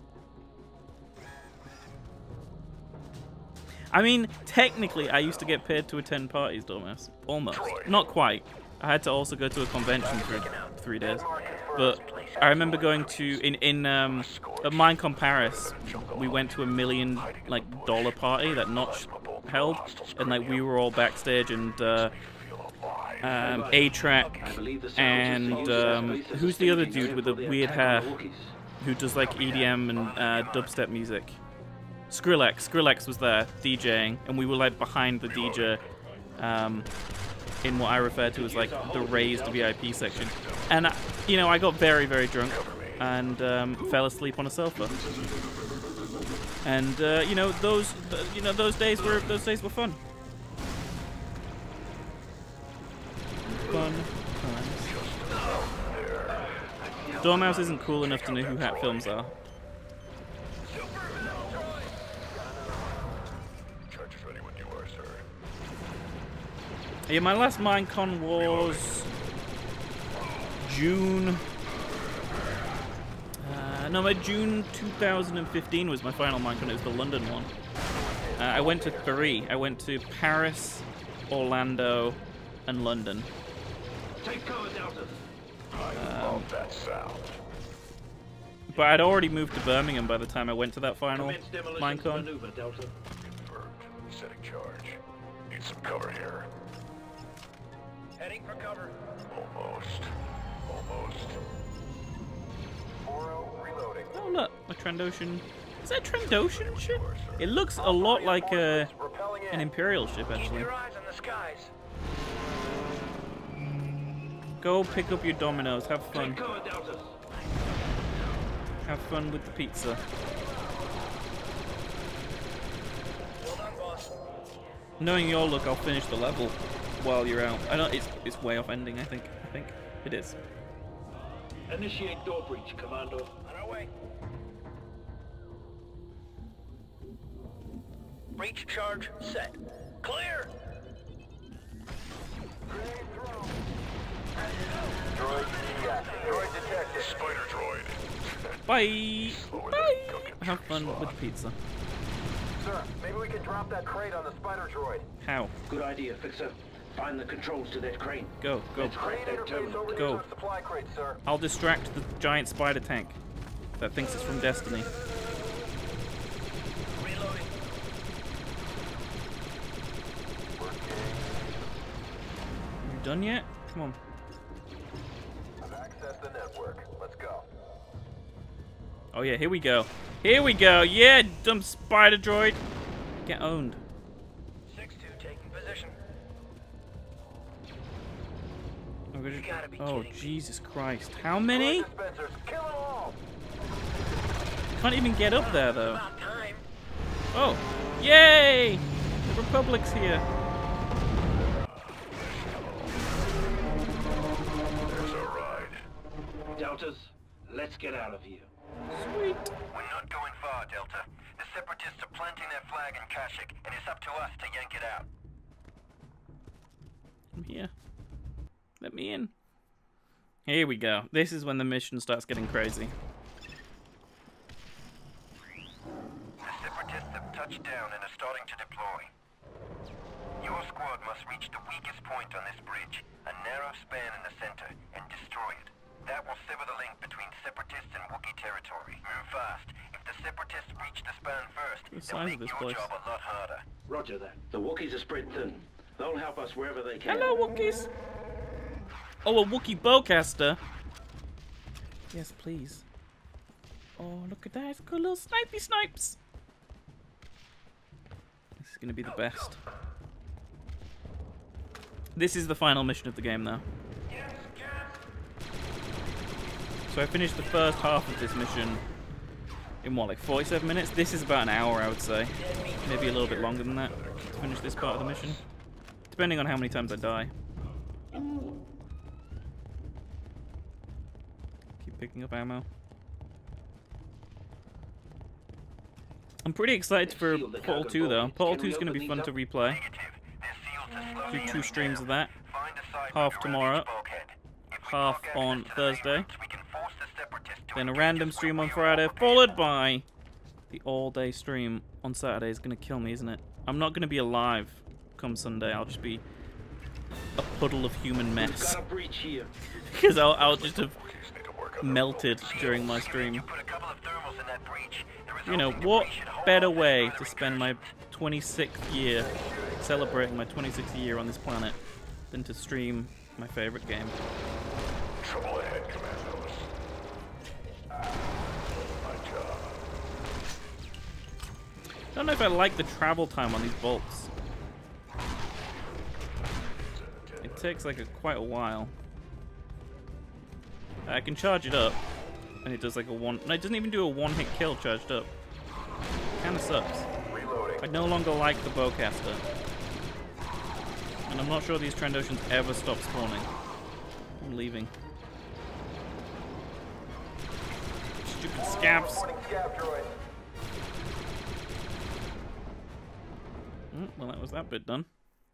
I mean, technically, I used to get paid to attend parties, almost. Almost. Not quite. I had to also go to a convention for three days. But I remember going to, in, in um, at Minecon Paris, we went to a million, like, dollar party that Notch held. And, like, we were all backstage and, uh, um, A-Track and, um, who's the other dude with the weird hair who does, like, E D M and uh, dubstep music? Skrillex. Skrillex was there, DJing, and we were, like, behind the D J, um... in what I refer to as like the raised V I P section. And, uh, you know, I got very, very drunk. and um, fell asleep on a sofa. And uh, you know those, th you know those days were those days were fun. Fun times. Dormouse isn't cool enough to know who Hat Films are. Charge is ready when you are, sir. Yeah, my last Minecon was June. Uh, no, my June two thousand fifteen was my final Minecon. It was the London one. Uh, I went to three. I went to Paris, Orlando, and London. Take cover, Delta. I love that sound. But I'd already moved to Birmingham by the time I went to that final Commence demolition Minecon. maneuver, Delta. Confirmed. Setting charge. Need some cover here. Heading for cover. Almost. Almost. four oh reloading. Oh look, a Trandoshan. Is that a Trandoshan ship? It looks a lot like a, Repelling an in. Imperial ship, Keep actually. your eyes on the skies. Go pick up your Dominoes. Have fun. Take cover, Delta. Have fun with the pizza. Well done, boss. Knowing your luck, I'll finish the level while you're out. I don't. It's it's way off ending. I think. I think it is. Initiate door breach, Commando. On our way. Breach charge set. Clear! Droid deactivated. Droid detected. Spider droid. Bye. Slower Bye. than cooking Have fun slot. with the pizza. Sir, maybe we can drop that crate on the spider droid. How? Good idea, Fixer. Find the controls to that crane. Go. Go. Let's crack Crane that interface terminal. over Go. to the supply crate, sir. I'll distract the giant spider tank that thinks it's from Destiny. Reloading. You done yet? Come on. I've accessed the network. Let's go. Oh yeah, here we go. Here we go. Yeah, dumb spider droid. Get owned. six two taking position. Oh, we're You just- gotta be oh, kidding me. Jesus Christ. How many? Droid dispensers, kill them all. Can't even get up there though. About time. Oh, yay! The Republic's here. There's a ride. Deltas, let's get out of here. Sweet. We're not going far, Delta. The Separatists are planting their flag in Kashyyyk, and it's up to us to yank it out. I'm here. Let me in. Here we go. This is when the mission starts getting crazy. The Separatists have touched down and are starting to deploy. Your squad must reach the weakest point on this bridge, a narrow span in the center, and destroy it. That will sever the link between Separatists and Wookiee territory. Move fast. If the Separatists reach the span first, The they'll size make of this your place. job a lot harder. Roger that. The Wookiees are spread thin. They'll help us wherever they can. Hello, Wookiees. Oh, a Wookiee bowcaster. Yes, please. Oh, look at that. It's got little snipey snipes. This is going to be the best. This is the final mission of the game, though. So I finished the first half of this mission in what, like forty-seven minutes? This is about an hour, I would say. Maybe a little bit longer than that to finish this part of the mission. Depending on how many times I die. Keep picking up ammo. I'm pretty excited for Portal two, though. Portal two is going to be fun to replay. Negative. They're sealed to slow Do the two enemy streams down. of that. Find a side Half route around tomorrow, each bulkhead. If we half block on access to the Thursday, main routes, we can force the Separatists to then a engage random us stream where on we are Friday, prepared. followed by the all-day stream on Saturday. Is going to kill me, isn't it? I'm not going to be alive come Sunday. I'll just be a puddle of human We've mess got a breach here. because I'll, I'll just have Wookiees need to work on their melted during my stream. You put a couple of thermals in that breach. The You know, resulting what debris should hold better off way further to spend my twenty-sixth year, celebrating my twenty-sixth year on this planet, than to stream my favorite game? Trouble ahead, Commandos. My job. I don't know if I like the travel time on these bolts. It takes like a, quite a while. I can charge it up. and it does like a one. No, it doesn't even do a one-hit kill charged up. Kind of sucks. Reloading. I no longer like the bowcaster, and I'm not sure these Trandoshans ever stop spawning. I'm leaving. Stupid scabs. Reporting scav droid. Mm, well, that was that bit done.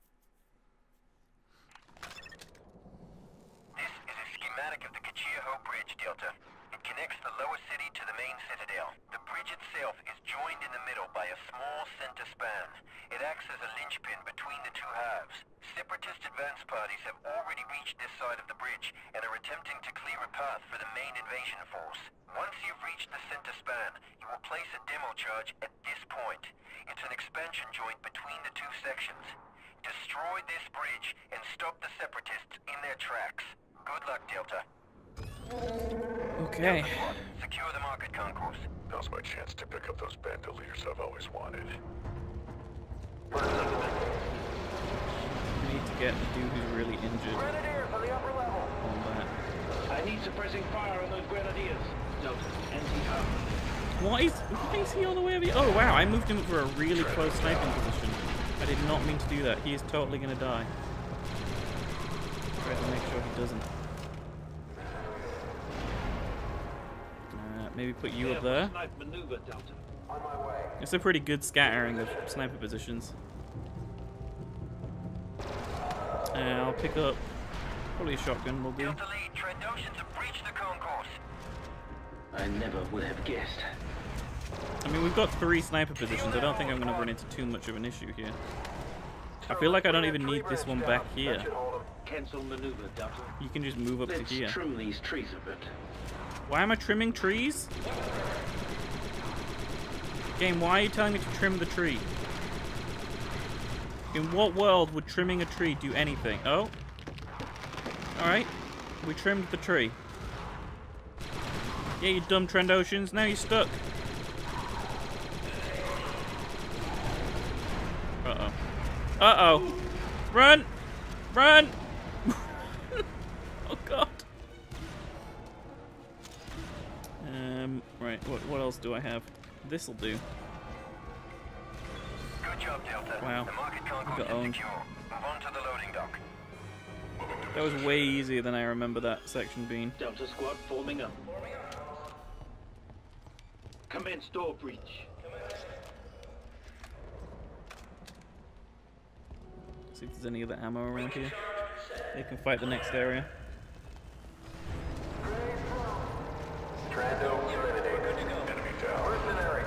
This is a schematic of the Kachia-Ho Bridge, Delta. It connects the lower city to the main citadel. The bridge itself is joined in the middle by a small center span. It acts as a linchpin between the two halves. Separatist advance parties have already reached this side of the bridge and are attempting to clear a path for the main invasion force. Once you've reached the center span, you will place a demo charge at this point. It's an expansion joint between the two sections. Destroy this bridge and stop the Separatists in their tracks. Good luck, Delta. Okay. Secure the market concourse. Now's my chance to pick up those bandoliers I've always wanted. We need to get the dude who's really injured Grenadiers on the upper level. on that. I need suppressing fire on those grenadiers. Delta, anti-armor. Why is, why is he all the way over here? Oh wow, I moved him for a really close sniping position. I did not mean to do that. He is totally going to die. Try to make sure he doesn't. Uh, maybe put you up there. Snipe maneuver, Delta. On my way. It's a pretty good scattering of sniper positions. Uh, I'll pick up probably a shotgun will do. Delta lead, Trandoshans have breached the concourse. I never would have guessed. I mean, we've got three sniper positions. I don't think I'm going to run into too much of an issue here. I feel like I don't even need this one back here. Cancel maneuver, Delta. You can just move up to Let's here. trim these trees a bit. Why am I trimming trees? Game, why are you telling me to trim the tree? In what world would trimming a tree do anything? Oh. Alright. We trimmed the tree. Yeah, you dumb Trandoshans. Now you're stuck. Uh-oh. Uh-oh. Run! Run! Oh, God. Um, right. What, what else do I have? This'll do. Good job, Delta. Wow. The market concourse got is owned. secure. Move on to the loading dock. That was way easier than I remember that section being. Delta squad forming up. Commence door breach. See if there's any other ammo around here. They can fight the next area. Trando eliminated. Enemy down. Mercenary.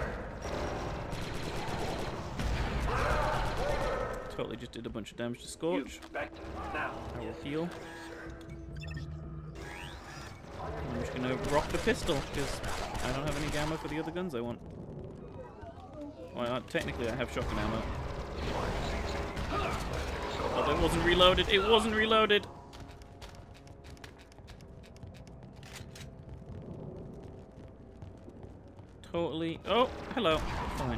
Totally just did a bunch of damage to Scorch. You, back to now. I will heal. I'm just gonna rock the pistol because I don't have any ammo for the other guns I want. Well, uh, technically I have shotgun ammo. Oh, it wasn't reloaded. It wasn't reloaded. Totally. Oh, hello. Fine.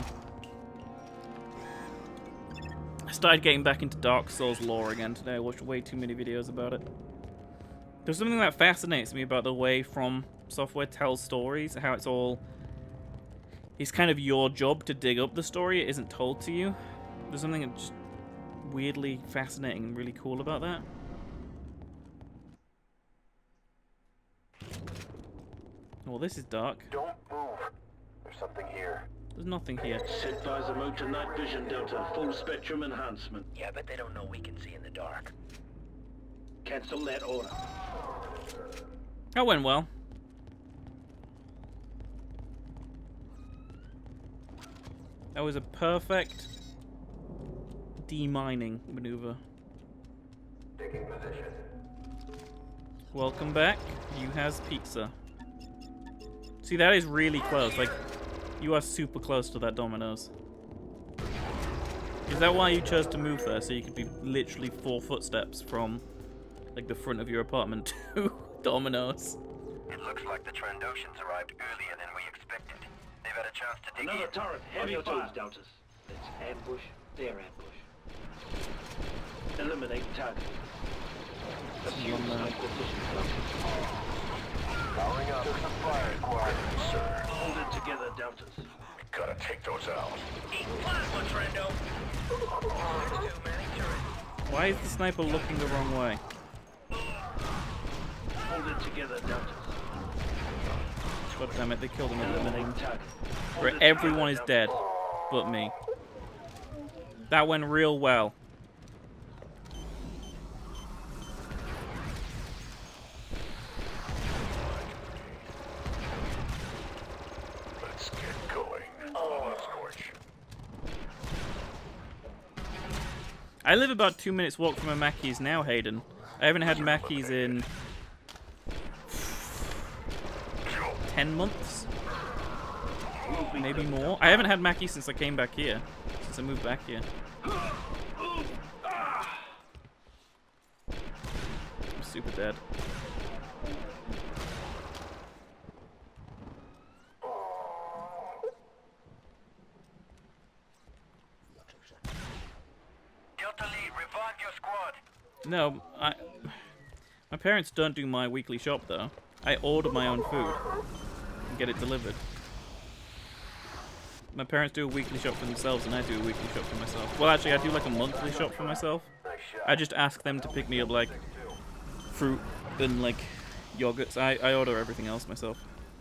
I started getting back into Dark Souls lore again today. I watched way too many videos about it. There's something that fascinates me about the way From Software tells stories, how it's all... It's kind of your job to dig up the story, it isn't told to you. There's something just weirdly fascinating and really cool about that. Well, this is dark. Don't move. There's something here. There's nothing here. Set visor mode to night vision, Delta. Full spectrum enhancement. Yeah, but they don't know we can see in the dark. Cancel that order. That went well. That was a perfect demining maneuver. Taking position. Welcome back. You has pizza. See, that is really close. Like, you are super close to that Domino's. Is that why you chose to move there? So you could be literally four footsteps from, like, the front of your apartment to Domino's? It looks like the Trandoshans arrived earlier than we expected. They've had a chance to dig Another in. turret. Heavy fire. Deltas. Let's ambush their ambush. Eliminate target. Assume One, uh, sniper position. Powering up. Took some fire, squad. Sir, Hold it together, Deltas. we gotta take those out. Eat plasma, Trendo. Too many turrets. Why is the sniper looking the wrong way? Hold it together, Deltas. God damn it, they killed him eliminating. Target. Where everyone is dead, but me. That went real well. Let's get going. Oh, Scorch. I live about two minutes walk from a Mackey's now, Hayden. I haven't had Mackey's in ten months, maybe more. I haven't had Mackey's since I came back here, since I moved back here. I'm super dead. Delta Lead, revive your squad. No, I. My parents don't do my weekly shop though. I order my own food and get it delivered. My parents do a weekly shop for themselves, and I do a weekly shop for myself. Well, actually, I do like a monthly shop for myself. I just ask them to pick me up like fruit and like yogurts. I I order everything else myself.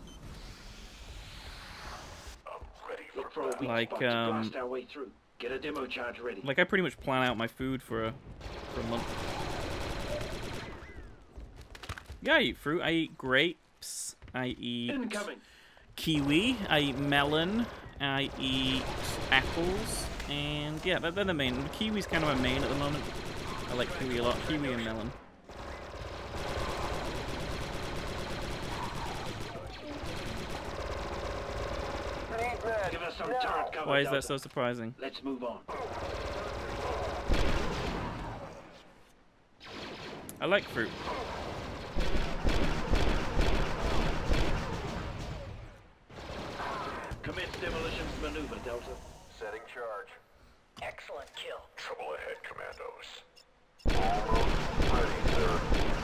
I'm ready Look for for a weak Like, spot to um, blast our way through. Get a demo charge ready. Like I pretty much plan out my food for a for a month. Yeah, I eat fruit. I eat grapes. I eat Incoming. kiwi. I eat melon. I eat apples. And yeah, they're, they're the main. The kiwi's kind of my main at the moment. I like kiwi a lot. Kiwi and melon. Give us some turret cover, Why is that Delta. so surprising? Let's move on. I like fruit. Commit demolition maneuver, Delta. Setting charge. Excellent kill. trouble ahead, Commandos. Ready, sir.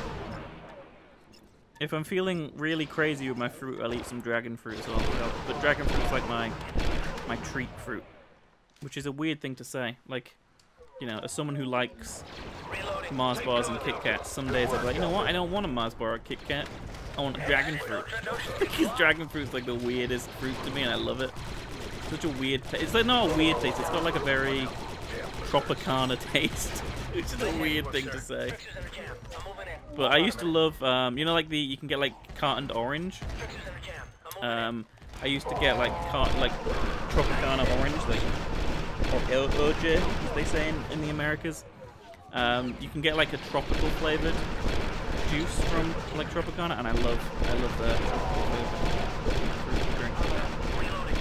If I'm feeling really crazy with my fruit, I'll eat some dragon fruit as well. But dragon fruit's like my my treat fruit, which is a weird thing to say. Like, you know, as someone who likes Reloading. Mars bars and Kit Kats, some days I'm like, you know what? I don't want a Mars bar or Kit Kat. I want a dragon fruit. Because dragon fruit's like the weirdest fruit to me, and I love it. Such a weird taste. It's like not a weird taste. It's got like a very Tropicana taste. It's just a weird thing to say. Fixers in the jam. I'm moving in. But I used to love, um, you know, like the you can get like cartoned orange. Fixers in the jam. I'm moving in. Um, I used to get like cart like Tropicana orange, like or El O J, as they say in, in the Americas. Um, you can get like a tropical flavored juice from like Tropicana, and I love I love the tropical flavored fruit drink. Reloading.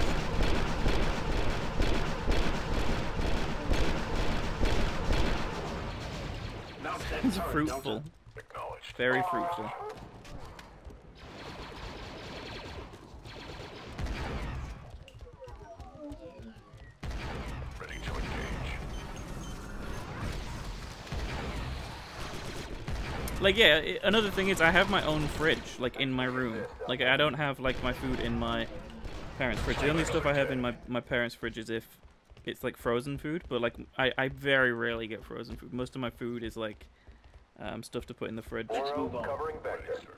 Mount that It's turret, fruitful, Delta. Acknowledged. very fruitful. Ready to engage. Like yeah, i another thing is I have my own fridge like in my room. Like I don't have like my food in my parents' fridge. The only stuff I have in my my parents' fridge is if it's like frozen food. But like I I very rarely get frozen food. Most of my food is like um, stuff to put in the fridge. Let's move on. Covering vector. Sir.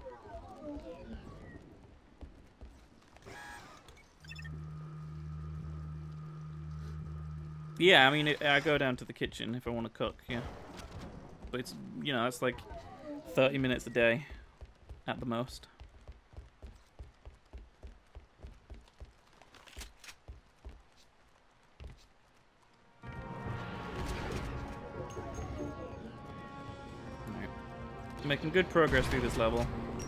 Yeah, I mean it, I go down to the kitchen if I want to cook. Yeah, but it's you know it's like thirty minutes a day at the most. Alright. Making good progress through this level.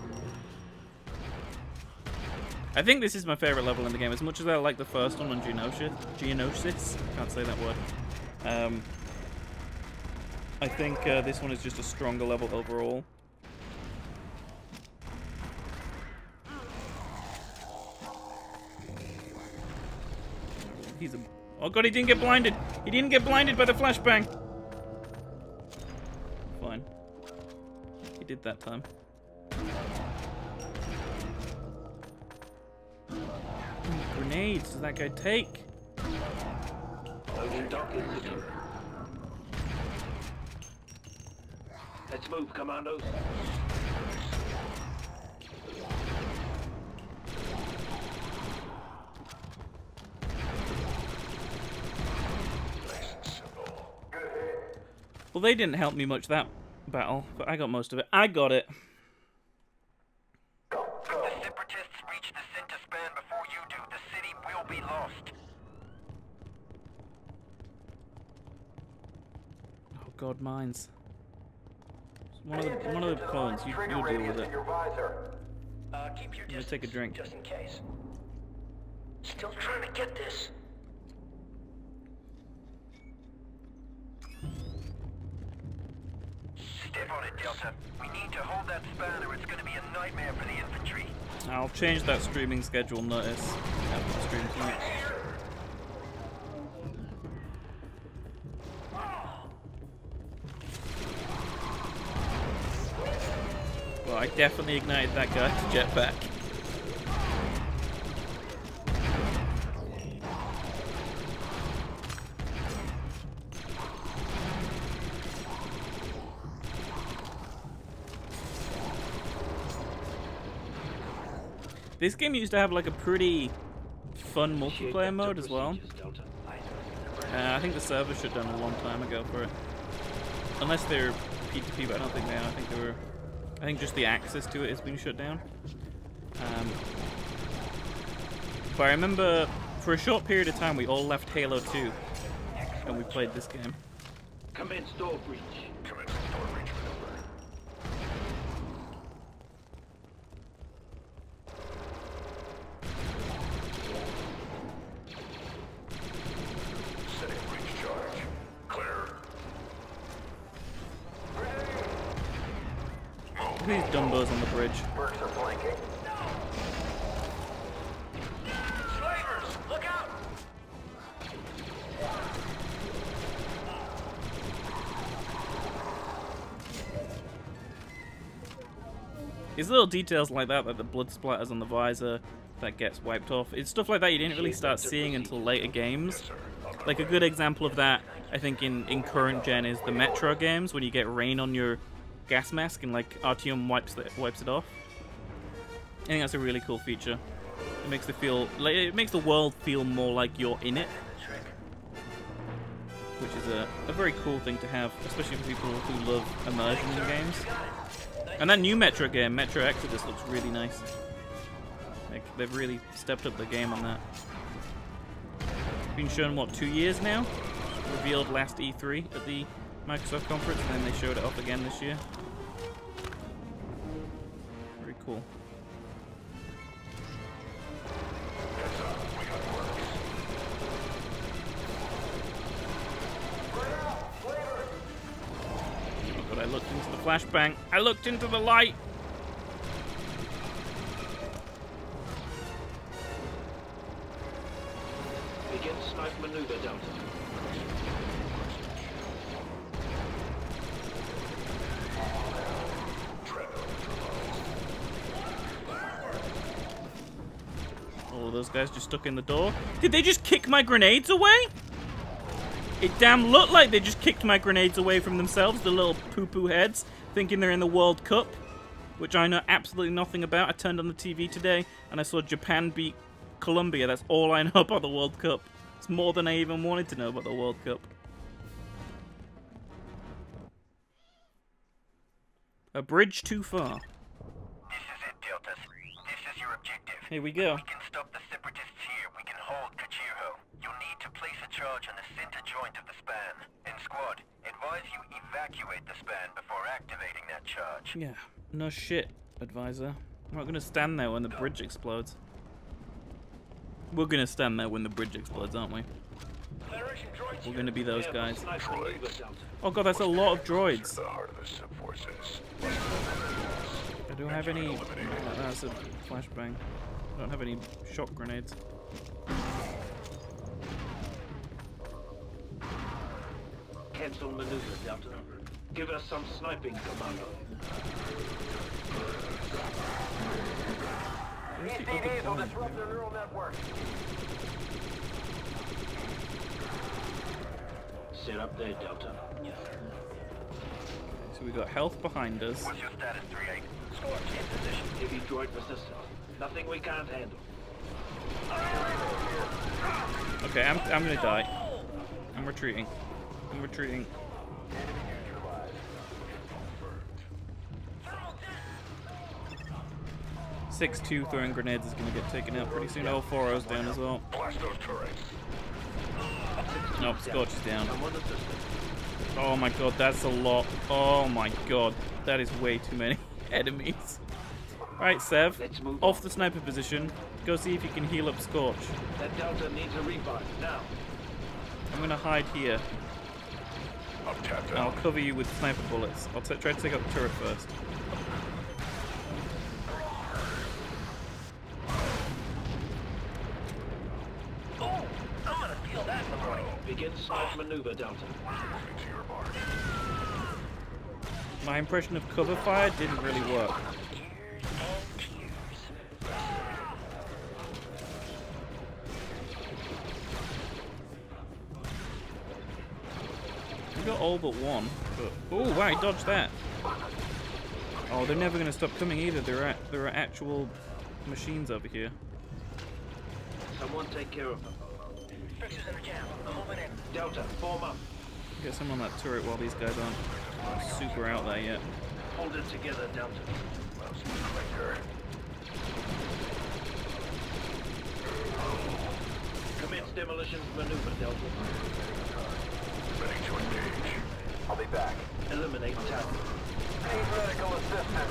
I think this is my favorite level in the game, as much as I like the first one on Geonosis. Geonosis? Can't say that word. Um, I think uh, this one is just a stronger level overall. He's a... Oh god, he didn't get blinded! He didn't get blinded by the flashbang! Fine. He did that time. How many grenades does that guy take? Loading dock is secure. Let's move, Commandos. Well, they didn't help me much that battle, but I got most of it. I got it. If the Separatists reach the center span before you do, the city will be lost. Oh God, mines. One of the one of the clones. You, you'll deal with it. Uh, keep your I'm gonna distance, take a drink. just in case. Still trying to get this. Step on it, Delta. We need to hold that span or it's going to be a nightmare for the infantry. I'll change that streaming schedule notice after the stream tonight. Well, I definitely ignited that guy's jetpack. This game used to have like a pretty fun multiplayer mode as well. Uh, I think the server shut down a long time ago for it. Unless they're P two P, but I don't think they are. I think they were. I think just the access to it has been shut down. Um, but I remember for a short period of time we all left Halo two and we played this game. Commence door breach. Commence door breach maneuver. Setting breach charge. Clear. Look at these dumbos on the bridge. Mercs are flanking. Slavers, look out! These little details like that, like the blood splatters on the visor that gets wiped off, it's stuff like that you didn't really start seeing until later games. Like a good example of that, I think in, in current gen is the Metro games, when you get rain on your gas mask and like R T M wipes it, wipes it off. I think that's a really cool feature. It makes it feel like it makes the world feel more like you're in it, which is a, a very cool thing to have, especially for people who love immersion in games. And that new Metro game, Metro Exodus, looks really nice. Like they've really stepped up the game on that. It's been shown what, two years now? Revealed last E three at the Microsoft conference, and then they showed it off again this year. Very cool. But I looked into the flashbang. I looked into the light. Begin snipe maneuver, Delta. Oh, those guys just stuck in the door. Did they just kick my grenades away? It damn looked like they just kicked my grenades away from themselves, the little poo-poo heads, thinking they're in the World Cup, which I know absolutely nothing about. I turned on the T V today, and I saw Japan beat Colombia. That's all I know about the World Cup. It's more than I even wanted to know about the World Cup. A bridge too far. This is it, Deltas. This is your objective. Here we go. We can stop the Separatists here. We can hold Kachiro. You'll need to place a charge on the center joint of the span. And squad, advise you evacuate the span before activating that charge. Yeah, no shit, advisor. I'm not gonna stand there when the bridge explodes. We're gonna stand there when the bridge explodes, aren't we? We're gonna be those guys. Snipe maneuver, Delta. Oh god, that's a lot of droids. The heart of the sub forces. I don't have any... Oh, that's a flashbang. I don't have any shock grenades. Cancel maneuver, Delta. Give us some sniping, Commando. Where's E the C other Ds will point? disrupt their neural network. Sit up there, Delta. So we got health behind us. What's your status, three eight? Scorch in position. Heavy droid resistance. Nothing we can't handle. Okay, I'm I'm gonna die. I'm retreating. I'm retreating. six two throwing grenades is gonna get taken out pretty soon. Oh, four O's down as well. Blast those turrets. Nope, Scorch is down. Someone assist. Oh my god, that's a lot. Oh my god, that is way too many enemies. Right, Sev, Let's move off on. the sniper position. Go see if you can heal up Scorch. That Delta needs a revive now. I'm gonna hide here. I'm tapped And I'll out. cover you with sniper bullets. I'll t try to take out the turret first. Oh, I'm gonna feel that in the morning. Begin snipe maneuver, Delta. Moving to your mark. My impression of cover fire didn't really work. Tears and tears. We got all but one. But oh wow, he dodged that. Oh, they're never gonna stop coming either. There are there are actual machines over here. Someone take care of them. Fixers in the jam. I'm moving in. Delta, form up. Get some on that turret while these guys aren't super out there yet. Hold it together, Delta. Mouse clicker. Commence demolition maneuver, Delta. Ready to engage. I'll be back. Eliminate target. Need medical assistance.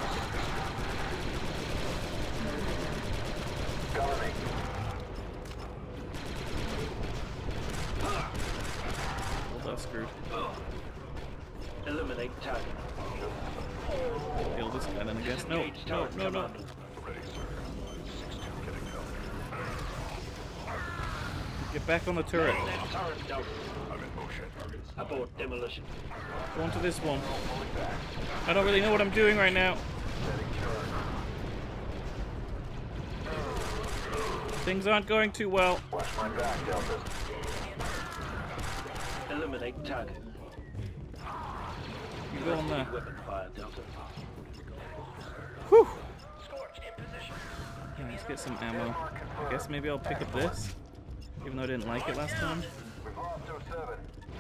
Cover me. Well, that's screwed. Eliminate target. Kill this guy then, I guess. No, Disengage no, target, no, no. Commando. Ready, sir. six two getting help. Get back on the turret. That turret, Delta. I'm in motion. Abort demolition. Go on to this one. I don't really know what I'm doing right now. Things aren't going too well. Watch my back, Delta. Eliminate target. You go on there. Weapon fire, Delta. Whew. Scorch in position. Yeah, let's get some ammo. I guess maybe I'll pick up this. Even though I didn't like it last time. We've lost oh seven.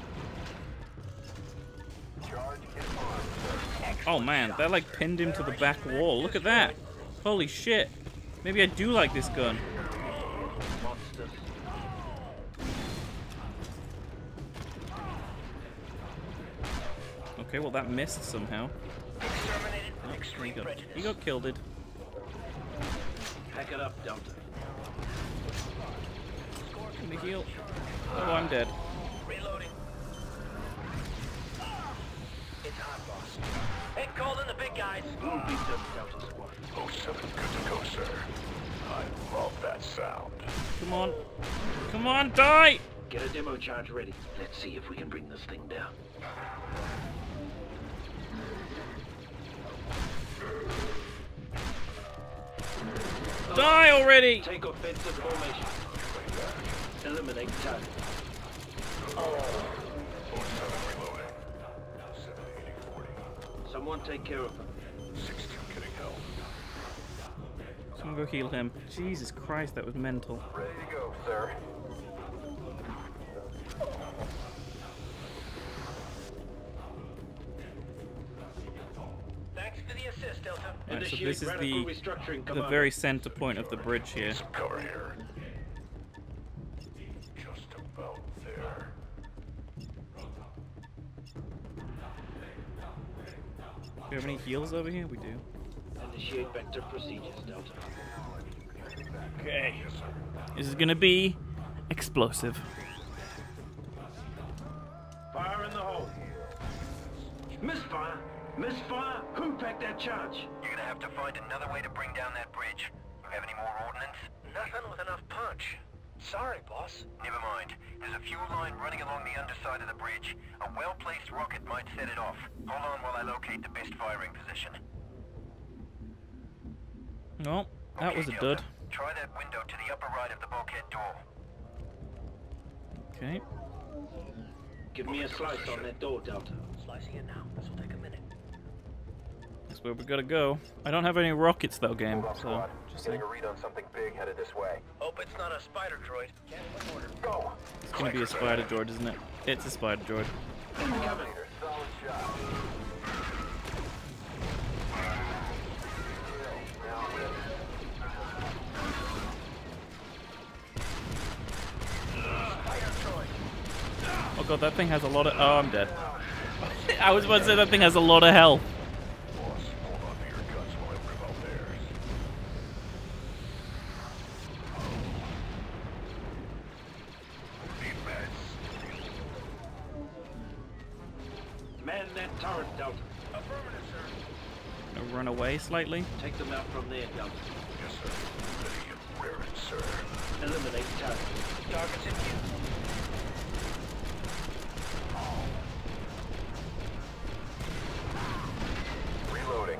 Charge is on. Oh man, that like pinned him to the back wall. Look at that. Holy shit. Maybe I do like this gun. Monsters. Okay, well that missed somehow. Exterminated with Oh, there you extreme go. prejudice. You got killed. It. Hack it up, Delta. Let me heal. Oh, I'm dead. Reloading. It's hot, boss. Hey, called in the big guys. Blue beat them, Delta squad. oh seven, good to go, sir. I love that sound. Come on. Come on, die! Get a demo charge ready. Let's see if we can bring this thing down. Die already! Take offensive formation. Eliminate target. oh seven reloading. seven eighty forty. Someone take care of them. six two getting help. Someone go heal him. Jesus Christ, that was mental. Ready to go, sir. Thanks for the assist, Delta. Right, so Initiate this is radical the restructuring, the Commando. very center point of the bridge here. Some cover here. Just about there. Do we have any heals over here? We do. Initiate vector procedures, Delta. Okay. This is gonna be explosive. Fire in the hole. Misfire! Misfire! Who packed that charge? You're gonna have to find another way to bring down that bridge. Have any more ordnance? Nothing with enough punch. Sorry, boss. Never mind. There's a fuel line running along the underside of the bridge. A well-placed rocket might set it off. Hold on while I locate the best firing position. No, That was a dud. Try that window to the upper right of the bulkhead door. Okay. Give me a slice on that door, Delta. Slicing it now. This will take a minute. That's where we gotta go. I don't have any rockets though, game. Move up, So squad. just Getting saying. a read on something big headed this way. Hope it's not a spider droid. Can't order. Go! It's gonna be a spider droid, isn't it? It's a spider droid. Leader, solid shot. Now hit. Oh god, that thing has a lot of. Oh, I'm dead. I was about to say that thing has a lot of health. Boss, hold on to your guns while I rip out theirs. Need meds. Man that turret, Delta. Affirmative, sir. Gonna run away slightly. Take them out from there, Delta. Yes, sir. Ready and raring, sir. Eliminate target. Target's in view. Reloading.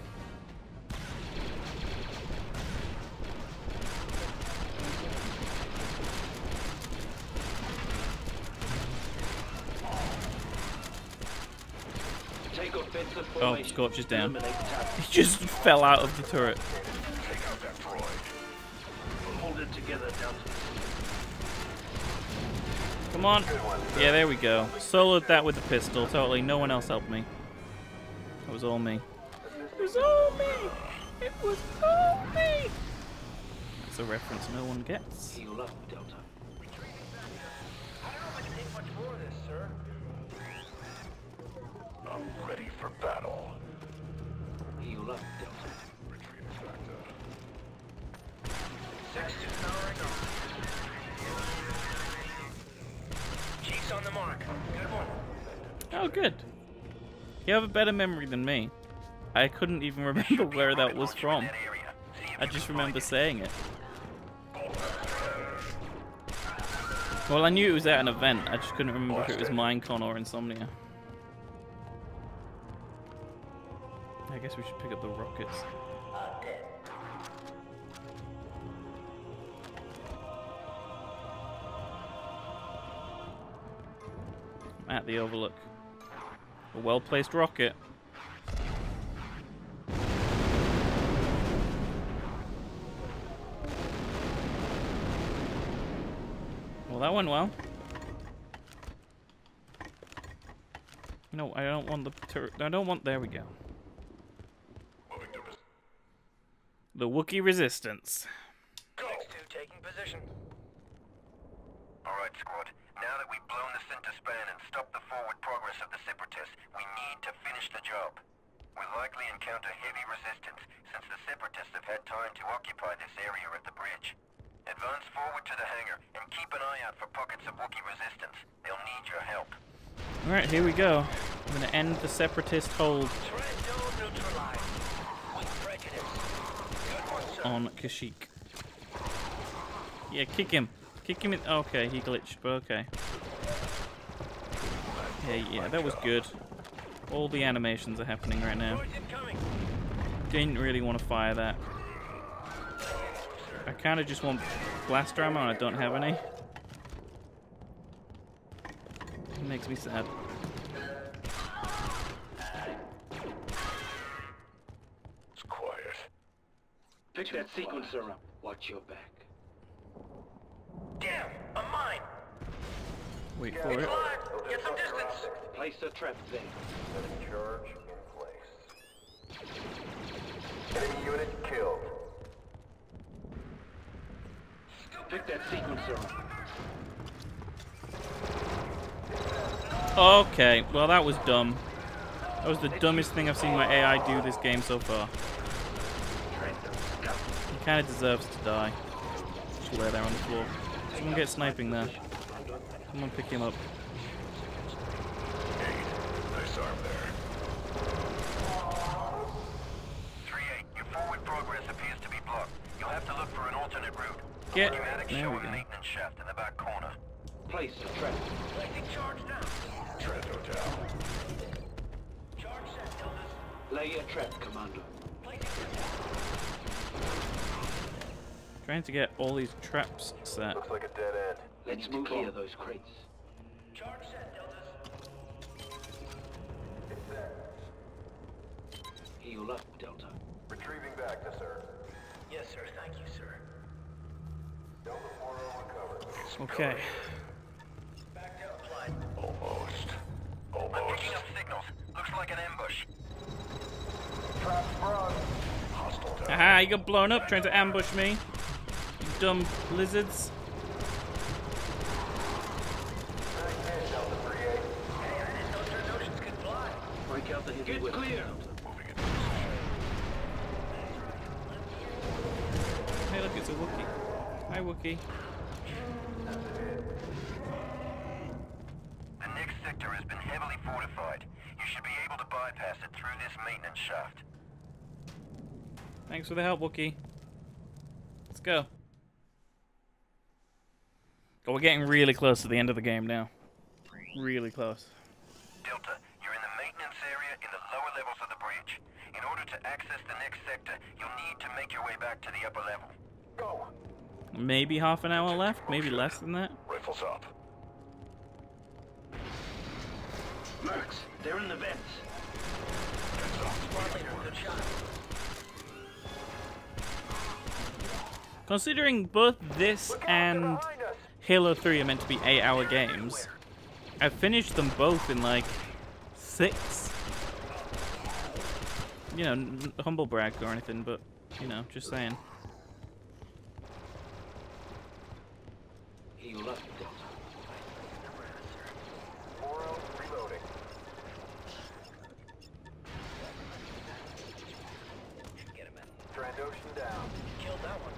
Take offensive Oh, formation. Scorch is down. Eliminate target. He just fell out of the turret. Take out that droid. Hold it together, Delta. Come on. Yeah, there we go. Soloed that with the pistol. Totally. No one else helped me. It was all me. It was all me. It was all me. That's a reference no one gets. Heal up, Delta. I don't know if I can take much more of this, sir. I'm ready for battle. Heal up, Delta. Retreat factor. Six two powering on. Chief's on the mark. Good one. Oh, good. You have a better memory than me. I couldn't even remember where that was from. I just remember saying it. Well, I knew it was at an event. I just couldn't remember if it was Minecon or Insomnia. I guess we should pick up the rockets. I'm at the Overlook. A well-placed rocket. Well, that went well. No, I don't want the turret. I don't want. There we go. Moving to pos- The Wookiee Resistance. Six two taking position. All right, squad. Now that we've blown the center span and stopped the forward progress of the Separatists, we need to finish the job. We'll likely encounter heavy resistance, since the Separatists have had time to occupy this area at the bridge. Advance forward to the hangar, and keep an eye out for pockets of Wookiee resistance. They'll need your help. Alright, here we go. I'm gonna end the Separatist hold Trendo neutralized. With prejudice. Good one, sir. on Kashyyyk. Yeah, kick him. Kick him in. Okay, he glitched, but okay. Yeah, yeah, that was good. All the animations are happening right now. Droid's incoming. Didn't really want to fire that. I kind of just want blaster ammo and I don't have any. It makes me sad. It's quiet. Pick that sequencer up. Watch your back. Damn, a mine. Wait for it. Climb. Get some distance. Place a trap there. Setting charge in place. Enemy unit killed. Pick that sequencer up. Okay, well that was dumb. That was the dumbest thing I've seen my A I do this game so far. He kind of deserves to die. Just lay there on the floor. Someone get sniping there. Someone pick him up. Nice arm there. three eight, your forward progress appears to be blocked. You'll have to look for an alternate route. Get. Schematics There show we a go. maintenance shaft in the back corner. Place a trap. Placing charge now. Trendo down. Charge set, Elders. Lay a trap, Commando. Placing Trying to get all these traps set. Looks like a dead end. Let's move clear those crates. Charge set, Deltas. It's there. Heal up, Delta. Retrieving back to sir. Yes, sir. Thank you, sir. Delta four oh recovered. Okay. Back down, applied. Almost. I'm Almost. picking up signals. Looks like an ambush. Trap sprung. Hostile down. Aha, you got blown up trying to ambush me. You dumb lizards. Nice hit, Delta three eight. Hey, I didn't know Trandoshans could fly. Break out the heavy weapons, clear. Delta. Moving into position. Hey, look, it's a Wookiee. Hi, Wookiee. The next sector has been heavily fortified. You should be able to bypass it through this maintenance shaft. Thanks for the help, Wookiee. Let's go. Oh, we're getting really close to the end of the game now. Really close. Delta, you're in the maintenance area in the lower levels of the bridge. In order to access the next sector, you'll need to make your way back to the upper level. Go. Maybe half an hour left, maybe less than that. Rifles up. Mercs, they're in the vents. Squad leader, good shot. Considering both this Look out, and they're behind us. Halo three are meant to be eight hour games, I've finished them both in like six. You know, n- humble brag or anything, but you know, just saying. Heal up, Delta. four oh reloading. Get him in. Trandoshan down. Killed that one.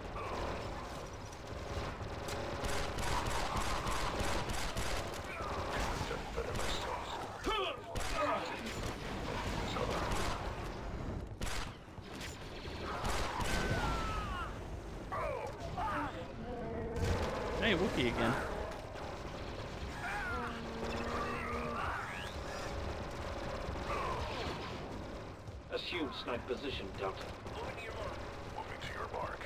Just better myself. So, Hey, Wookiee again. Assume snipe position, Delta. Moving to your mark. moving to your mark.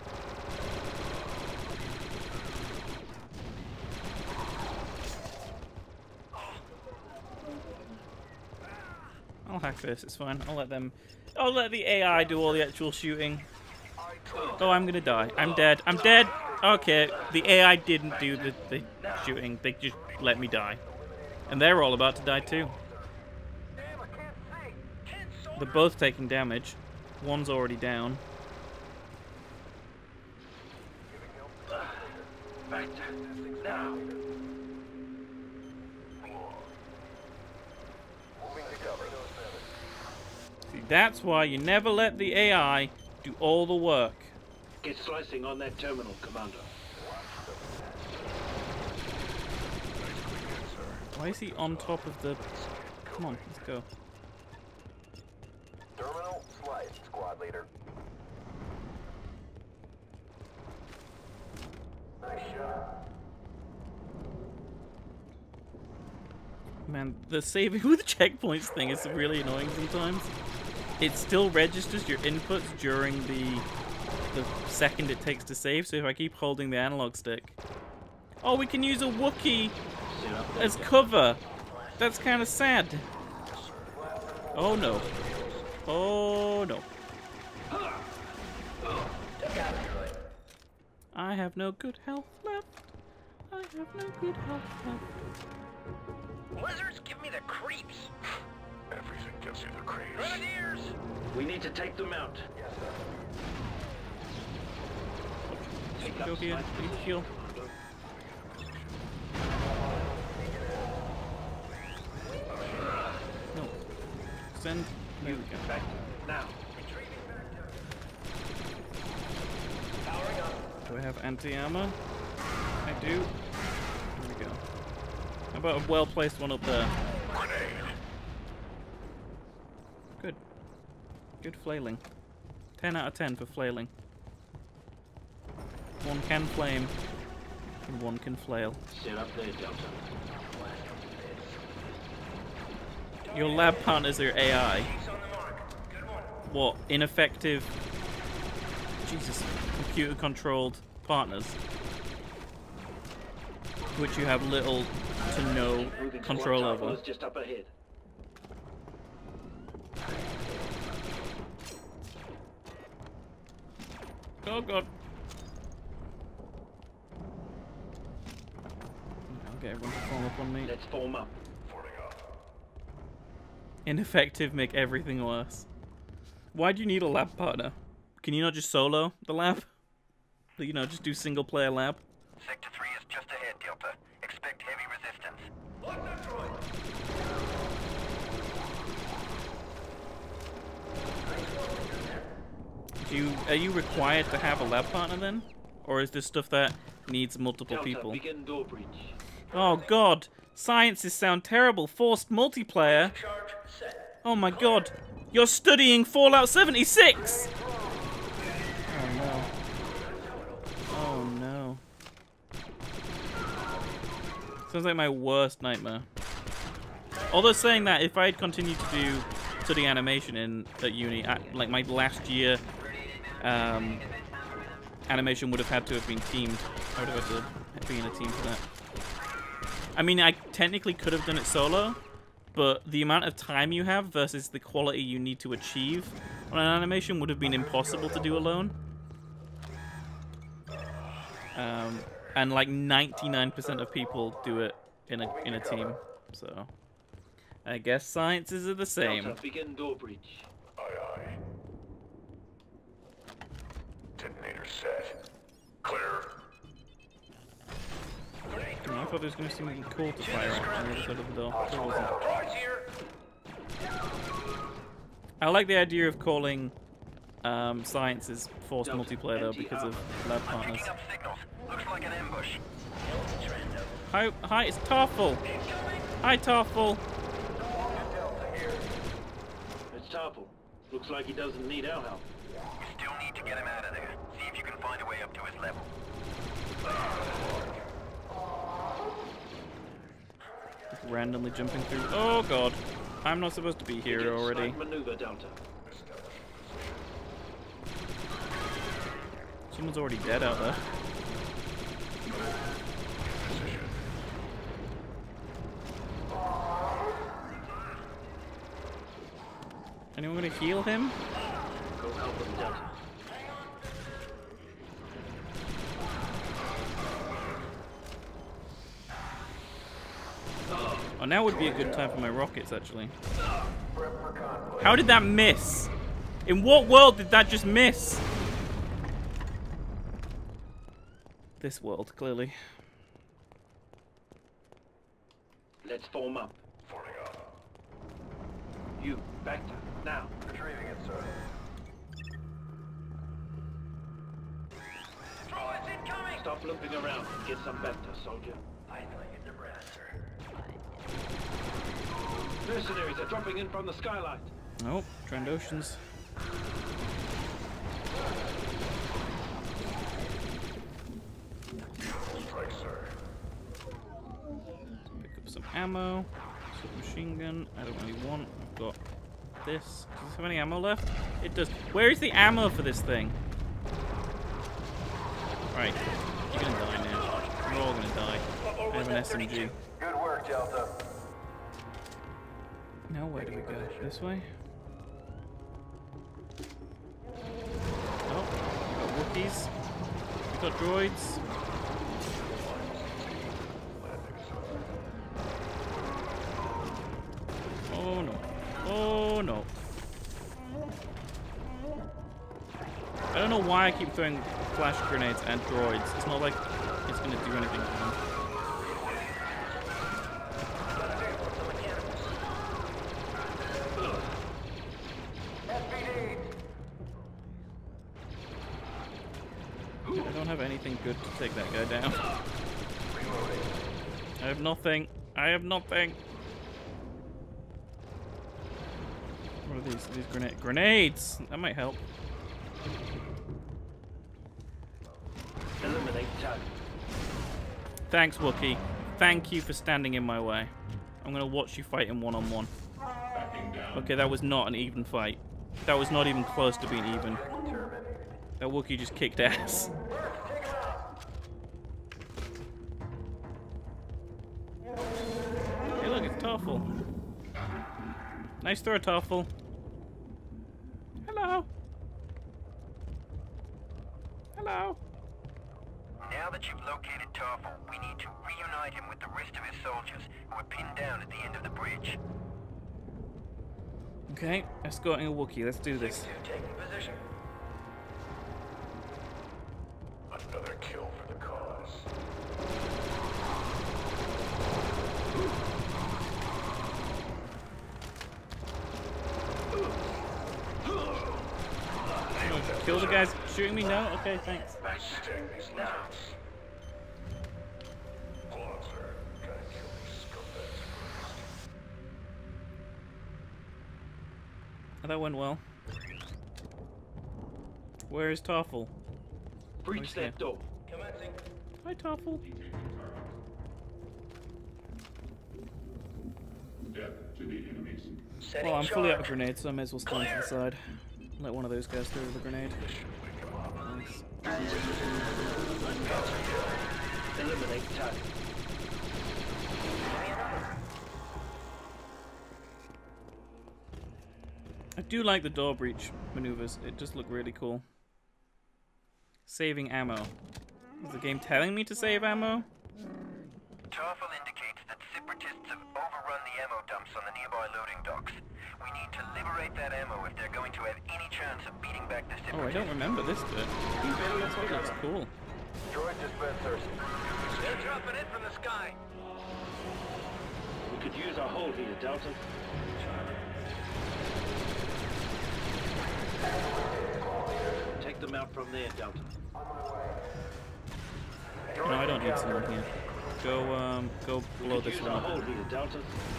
I'll hack this, it's fine. I'll let them... I'll let the A I do all the actual shooting. Oh, I'm gonna die. I'm dead. I'm dead! Okay, the A I didn't do the, the shooting. They just let me die. And they're all about to die too. Damn, I can't see. They're both taking damage. One's already down. Back now. Moving to cover. See, that's why you never let the A I do all the work. Get slicing on that terminal, Commando. Why is he on top of the... Come on, let's go. Terminal sliced, squad leader. Nice shot. Man, the saving with checkpoints thing is really annoying sometimes. It still registers your inputs during the the second it takes to save, so if I keep holding the analog stick... Oh, we can use a Wookiee Sit up there, as Delta. cover! That's kind of sad. Oh no. Oh no. I have no good health left. I have no good health left. Blizzards give me the creeps. Everything gives you the creeps. Grenadiers! We need to take them out. Take Go up here, snipe please position, heal. Commando. No. Send. There we go. Back now. Powering up. Do I have anti-armor? I do. There we go. How about a well-placed one up there? Grenade. Good. Good flailing. ten out of ten for flailing. One can flame, and one can flail. Sit up there, Delta. Your lab partners are A I. He's on the mark. Good one. What, ineffective Jesus, computer-controlled partners, which you have little to no Moving control squad over. Tarple is just up ahead. Oh god. I'll get everyone to form up on me. Let's form up. Ineffective make everything worse. Why do you need a lab partner? Can you not just solo the lab? You know, just do single player lab? Sector three is just ahead, Delta. Expect heavy resistance. Lock that droid. Do you, are you required to have a lab partner then? Or is this stuff that needs multiple Delta, people? begin door breach. Oh god, sciences sound terrible. Forced multiplayer. Charge set. Oh my god, you're studying Fallout seventy-six! Oh no. Oh no. Sounds like my worst nightmare. Although saying that, if I had continued to do study animation in at uni, at, like my last year, um, animation would have had to have been teamed. I would have had to be in a team for that. I mean, I technically could have done it solo, but the amount of time you have versus the quality you need to achieve on an animation would have been impossible to do alone. Um, and like ninety-nine percent of people do it in a in a team, so I guess sciences are the same. Delta, begin door breach. Aye, aye. Detonator set. Clear. Oh, I thought there was going to be something cool to fire at on the other side of the door. There wasn't. Droids here. I like the idea of calling um, sciences forced Delta, multiplayer though empty because of ammo. lab partners. Picking up signals. Looks like an ambush. Hi, hi, it's Tarful. Hi, Tarful. It's Tarple. Looks like he doesn't need our help. We still need to get him out of there. See if you can find a way up to his level. Randomly jumping through. Oh god, I'm not supposed to be here Begin already. strike maneuver, Delta. Someone's already dead out there. Anyone gonna heal him? Go help him, Delta. Oh, now would be a good time for my rockets, actually. How did that miss? In what world did that just miss? This world, clearly. Let's form up. Forming up. You, Vector, now. Retrieving it, sir. Droids incoming. Stop looping around and get some Vector, soldier. I know you're the rat, sir. Mercenaries are dropping in from the skylight. Oh, Trandoshans. Strike, sir. Pick up some ammo. Submachine gun. I don't really want. I've got this. Does this have any ammo left? It does. Where is the ammo for this thing? Right. You're gonna die now. We're all gonna die. I have an S M G. Good work, Delta. Now where do we go? This way? Oh, we got Wookiees. We got droids. Oh no. Oh no. I don't know why I keep throwing flash grenades and droids. It's not like it's gonna do anything to them. I don't have anything good to take that guy down. I have nothing. I have nothing. What are these? These grenade grenades. That might help. Eliminate target. Thanks, Wookiee. Thank you for standing in my way. I'm gonna watch you fight him one on one. Okay, that was not an even fight. That was not even close to being even. That Wookiee just kicked ass. Hey, look, it's Toffel. Nice throw, Toffel. Hello. Hello. Now that you've located Toffel, we need to reunite him with the rest of his soldiers who are pinned down at the end of the bridge. Okay, escorting a Wookiee. Let's do this. Taking position. Another kill for the cause. Kill the guys shooting me? No? Okay, thanks. Sting these nuts. Hold on, sir. Gotta kill these scumbags first. Oh, that went well. Where is Toffel? Breach that door. Commencing. Hi, Toffel. Death to the enemies. Setting Well, I'm fully out of charge. grenades, so I may as well stand to the side. Let one of those guys throw the grenade. Nice. Eliminate target. I do like the door breach maneuvers. It just look really cool. Saving ammo. Is the game telling me to save ammo? Toffel indicates that separatists have overrun the ammo dumps on the nearby loading docks. We need to liberate that ammo if they're going to have any chance of beating back the Oh, I separatists. don't remember this bit. That looks cool. Droid dispensers. They're dropping in from the sky. We could use our hold here, Delta. Take them out from there, Delta. No, I don't need someone here. Go, um, go blow We could this use one our up. hold here, Delta.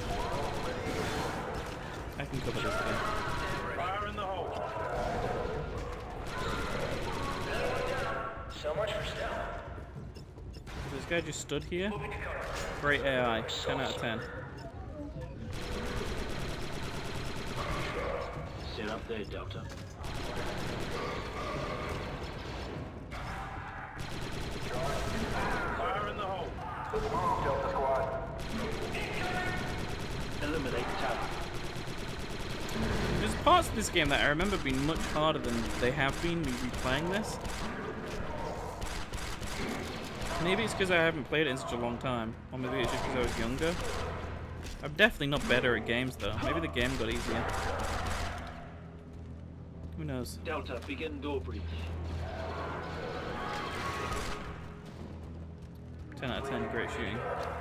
I can cover this again. Fire in the hole. So much for stealth. This guy just stood here. Great A I. ten out of ten. Sit up there, Delta. Fire in the hole. Delta Squad. Eliminate target. There's parts of this game that I remember being much harder than they have been me replaying this. Maybe it's because I haven't played it in such a long time. Or maybe it's just because I was younger. I'm definitely not better at games though. Maybe the game got easier. Who knows? Delta, begin door breach. ten out of ten, great shooting.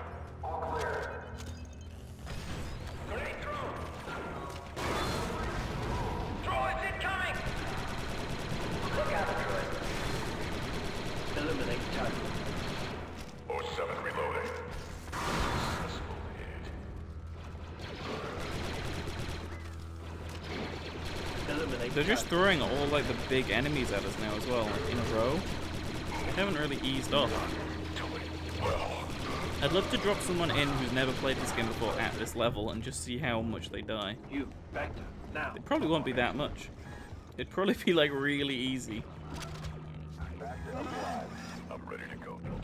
Grenade thrown. Droids incoming. Look out, droid. Eliminate target. oh seven reloading. Successful hit. Eliminate They're just target. throwing all like the big enemies at us now as well, like, in a row. They haven't really eased off. I'd love to drop someone in who's never played this game before at this level and just see how much they die. You, Bacta, now. It probably won't be that much. It'd probably be like really easy. I'm ready to go, Delta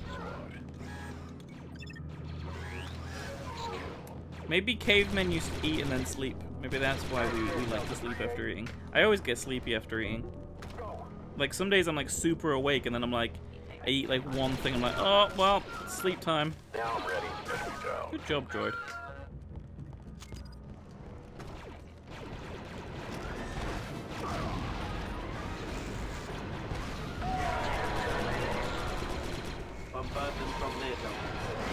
Squad. Maybe cavemen used to eat and then sleep. Maybe that's why we, we like to sleep after eating. I always get sleepy after eating. Like some days I'm like super awake and then I'm like, I eat like one thing, I'm like, oh, well, sleep time. Now I'm ready. Enemy down. Good job, droid. Bombard them from there, Delta.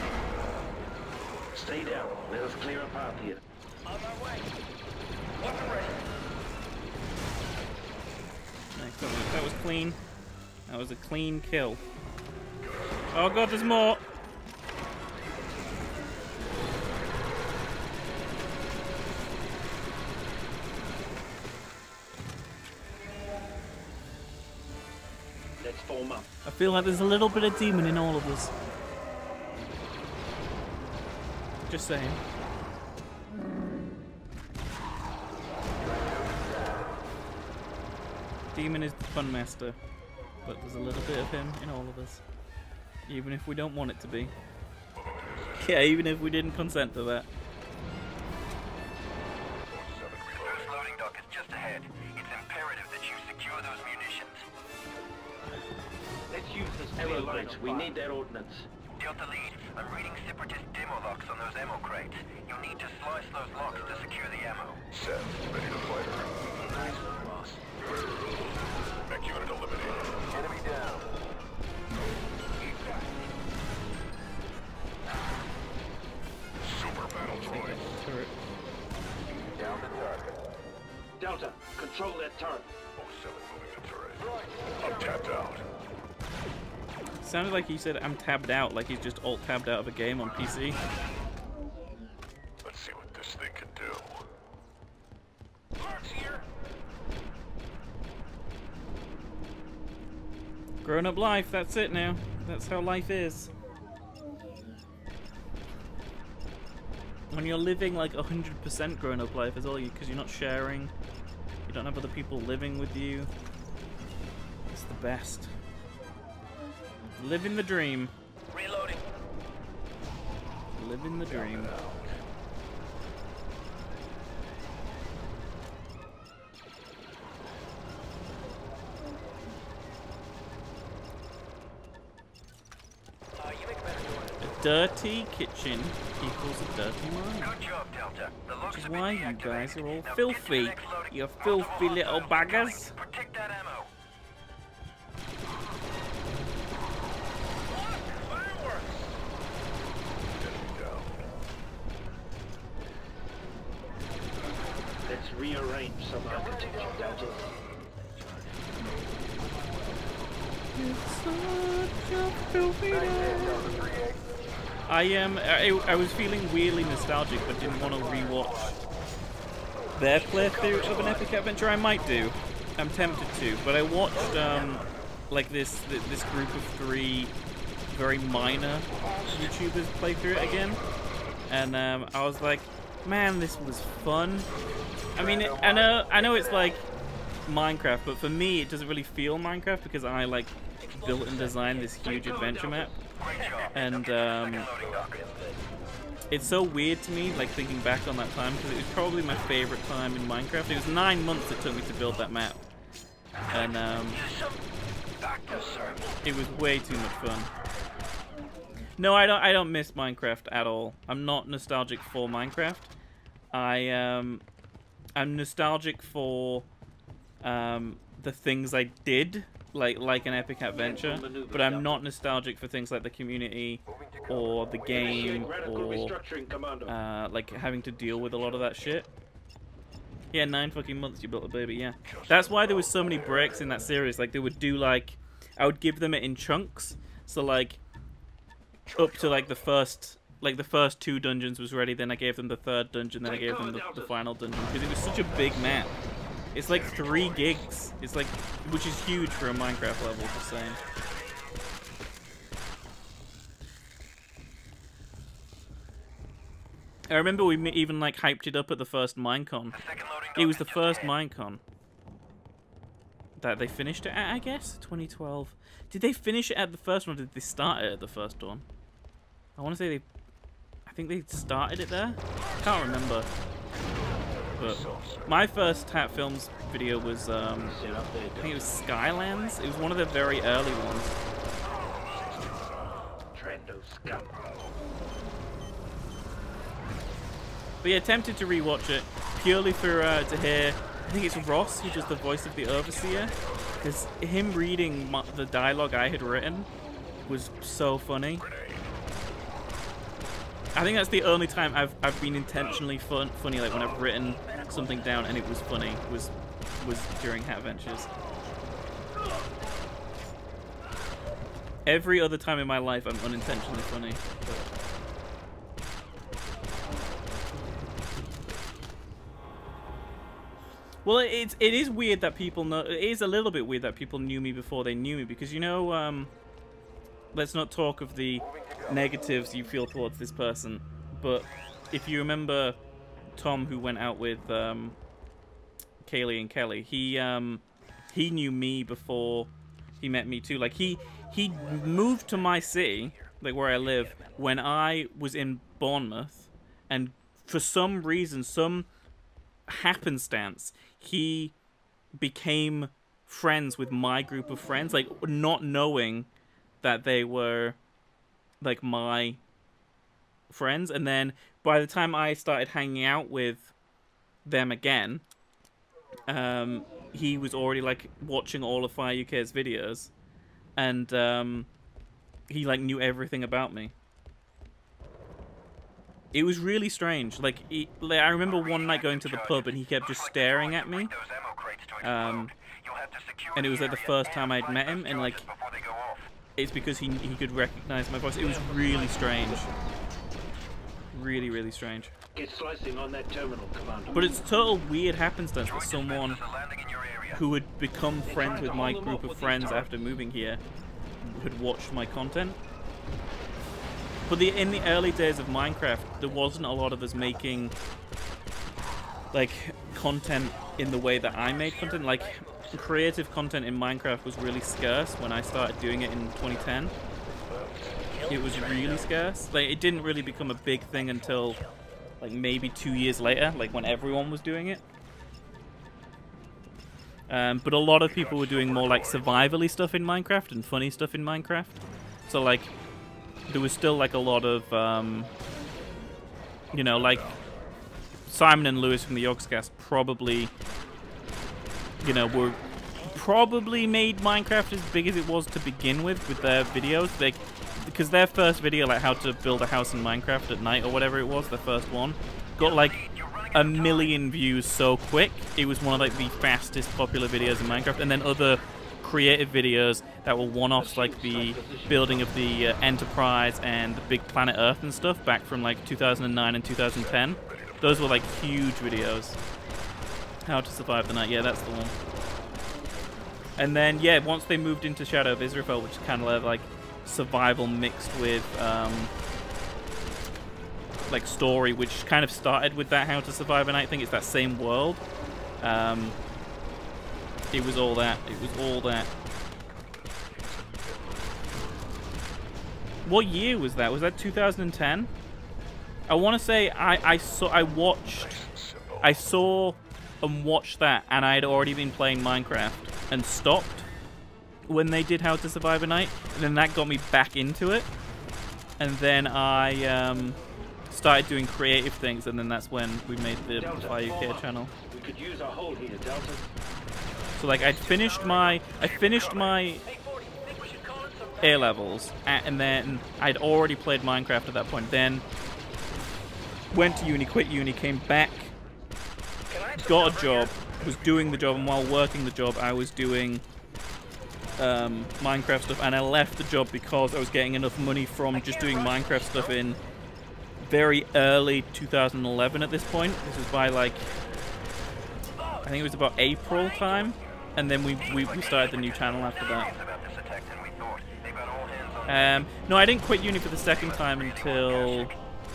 Stay down. Let us clear a path here. On my way. Weapon ready. Nice, that was, that was clean. That was a clean kill. Oh god, there's more! Let's form up. I feel like there's a little bit of demon in all of us. Just saying. Demon is the fun master. but there's a little bit of him in all of us. Even if we don't want it to be. Yeah, even if we didn't consent to that. First loading dock is just ahead. It's imperative that you secure those munitions. Let's use this ammo crates. We need that ordnance. Delta lead, I'm reading separatist demo locks on those ammo crates. You'll need to slice those locks to secure the ammo. Set. Ready to fire. Nice one, boss. Mech unit eliminated. Enemy down. Super battle droid. Turret. Down the target. Delta, control that turret. oh seven moving the turret. I'm tapped out. Sounded like he said I'm tabbed out, like he's just alt tabbed out of a game on P C. Let's see what this thing can do. Parts here. Grown up life, that's it now. That's how life is. When you're living like one hundred percent grown up life as well, because you're not sharing, you don't have other people living with you. It's the best. Living the dream. Reloading. Living the dream. Uh, you make a better door. A dirty kitchen equals a dirty mind. Good job, Delta. The locks Which is have been why you deactivated. guys are all Now get to the filthy. next loading- You Oh, filthy the little hostiles are coming. baggers. Protect that ammo. Enemy down. Let's rearrange some architecture, Delta. I am. Um, I, I was feeling weirdly nostalgic, but didn't want to rewatch their playthrough of an epic adventure. I might do. I'm tempted to, but I watched um, like this this group of three very minor YouTubers play through it again, and um, I was like, man, this was fun. I mean, I know I know it's like Minecraft, but for me, it doesn't really feel Minecraft because I like built and designed this huge adventure map, and um, it's so weird to me, like thinking back on that time, because it was probably my favorite time in Minecraft. It was nine months it took me to build that map, and um, it was way too much fun. No, I don't. I don't miss Minecraft at all. I'm not nostalgic for Minecraft. I um, I'm nostalgic for um the things I did, like like an epic adventure, but I'm not nostalgic for things like the community or the game or uh, like having to deal with a lot of that shit. Yeah, nine fucking months you built a baby. Yeah, that's why there was so many breaks in that series. Like they would do like, I would give them it in chunks. So like up to like the first like the first two dungeons was ready, then I gave them the third dungeon, then I gave them the, the final dungeon, because it was such a big map. It's like three gigs. It's like, which is huge for a Minecraft level, just saying. I remember we even like hyped it up at the first Minecon. It was the first Minecon that they finished it at, I guess, twenty twelve. Did they finish it at the first one, or did they start it at the first one? I want to say they, I think they started it there. Can't remember. But my first Hat Films video was, um, I think it was Skylands. It was one of the very early ones. But yeah, tempted to rewatch it purely for uh, to hear. I think it's Ross who does the voice of the Overseer, because him reading my, the dialogue I had written was so funny. I think that's the only time I've I've been intentionally fun funny, like when I've written something down and it was funny, was was during Hat Ventures. Every other time in my life I'm unintentionally funny. But... Well, it's it is weird that people know. It is a little bit weird that people knew me before they knew me, because you know, um, let's not talk of the negatives you feel towards this person, but if you remember Tom, who went out with um, Kaylee and Kelly, he um, he knew me before he met me too. Like he he moved to my city, like where I live, when I was in Bournemouth, and for some reason, some happenstance, he became friends with my group of friends, like not knowing that they were like my friends. And then by the time I started hanging out with them again, um, he was already like watching all of Fire U K's videos, and um, he like knew everything about me. It was really strange. Like, he, like I remember one night going to the pub and he kept just staring at me. Um, and it was like the first time I'd met him, and like it's because he he could recognize my voice. It was really strange. Really, really strange. Get slicing on that terminal, Commando. But it's total weird happenstance that someone who had become friends with my group of friends after moving here had watched my content. But the, in the early days of Minecraft, there wasn't a lot of us making like content in the way that I made content. Like, creative content in Minecraft was really scarce when I started doing it in twenty ten. It was really scarce. Like, it didn't really become a big thing until like maybe two years later, like when everyone was doing it. Um, but a lot of people were doing more like survival-y stuff in Minecraft and funny stuff in Minecraft. So like, there was still like a lot of, um, you know, like Simon and Lewis from the Yogscast probably, you know, were probably made Minecraft as big as it was to begin with with their videos. Like, because their first video, like how to build a house in Minecraft at night or whatever it was, the first one, got like a million views so quick. It was one of like the fastest popular videos in Minecraft. And then other creative videos that were one-offs, like the building of the uh, Enterprise and the big planet Earth and stuff back from like two thousand nine and two thousand ten. Those were like huge videos. How to Survive the Night, yeah, that's the one. And then yeah, once they moved into Shadow of Israel, which is kind of like survival mixed with um, like story, which kind of started with that How to Survive a Night thing. It's that same world. Um, it was all that. It was all that. What year was that? Was that two thousand ten? I want to say I I saw I watched I saw and watched that, and I had already been playing Minecraft and stopped when they did How to Survive a Night, and then that got me back into it. And then I um, started doing creative things, and then that's when we made the Fire U K channel. We could use our hold here, Delta. So like I'd finished my I finished my A levels, and then I'd already played Minecraft at that point. Then went to uni, quit uni, came back, got a job, was doing the job, and while working the job, I was doing um, Minecraft stuff. And I left the job because I was getting enough money from just doing Minecraft stuff in very early two thousand eleven. At this point, this was by like I think it was about April time. And then we, we, we started the new channel after that. Um, no, I didn't quit uni for the second time until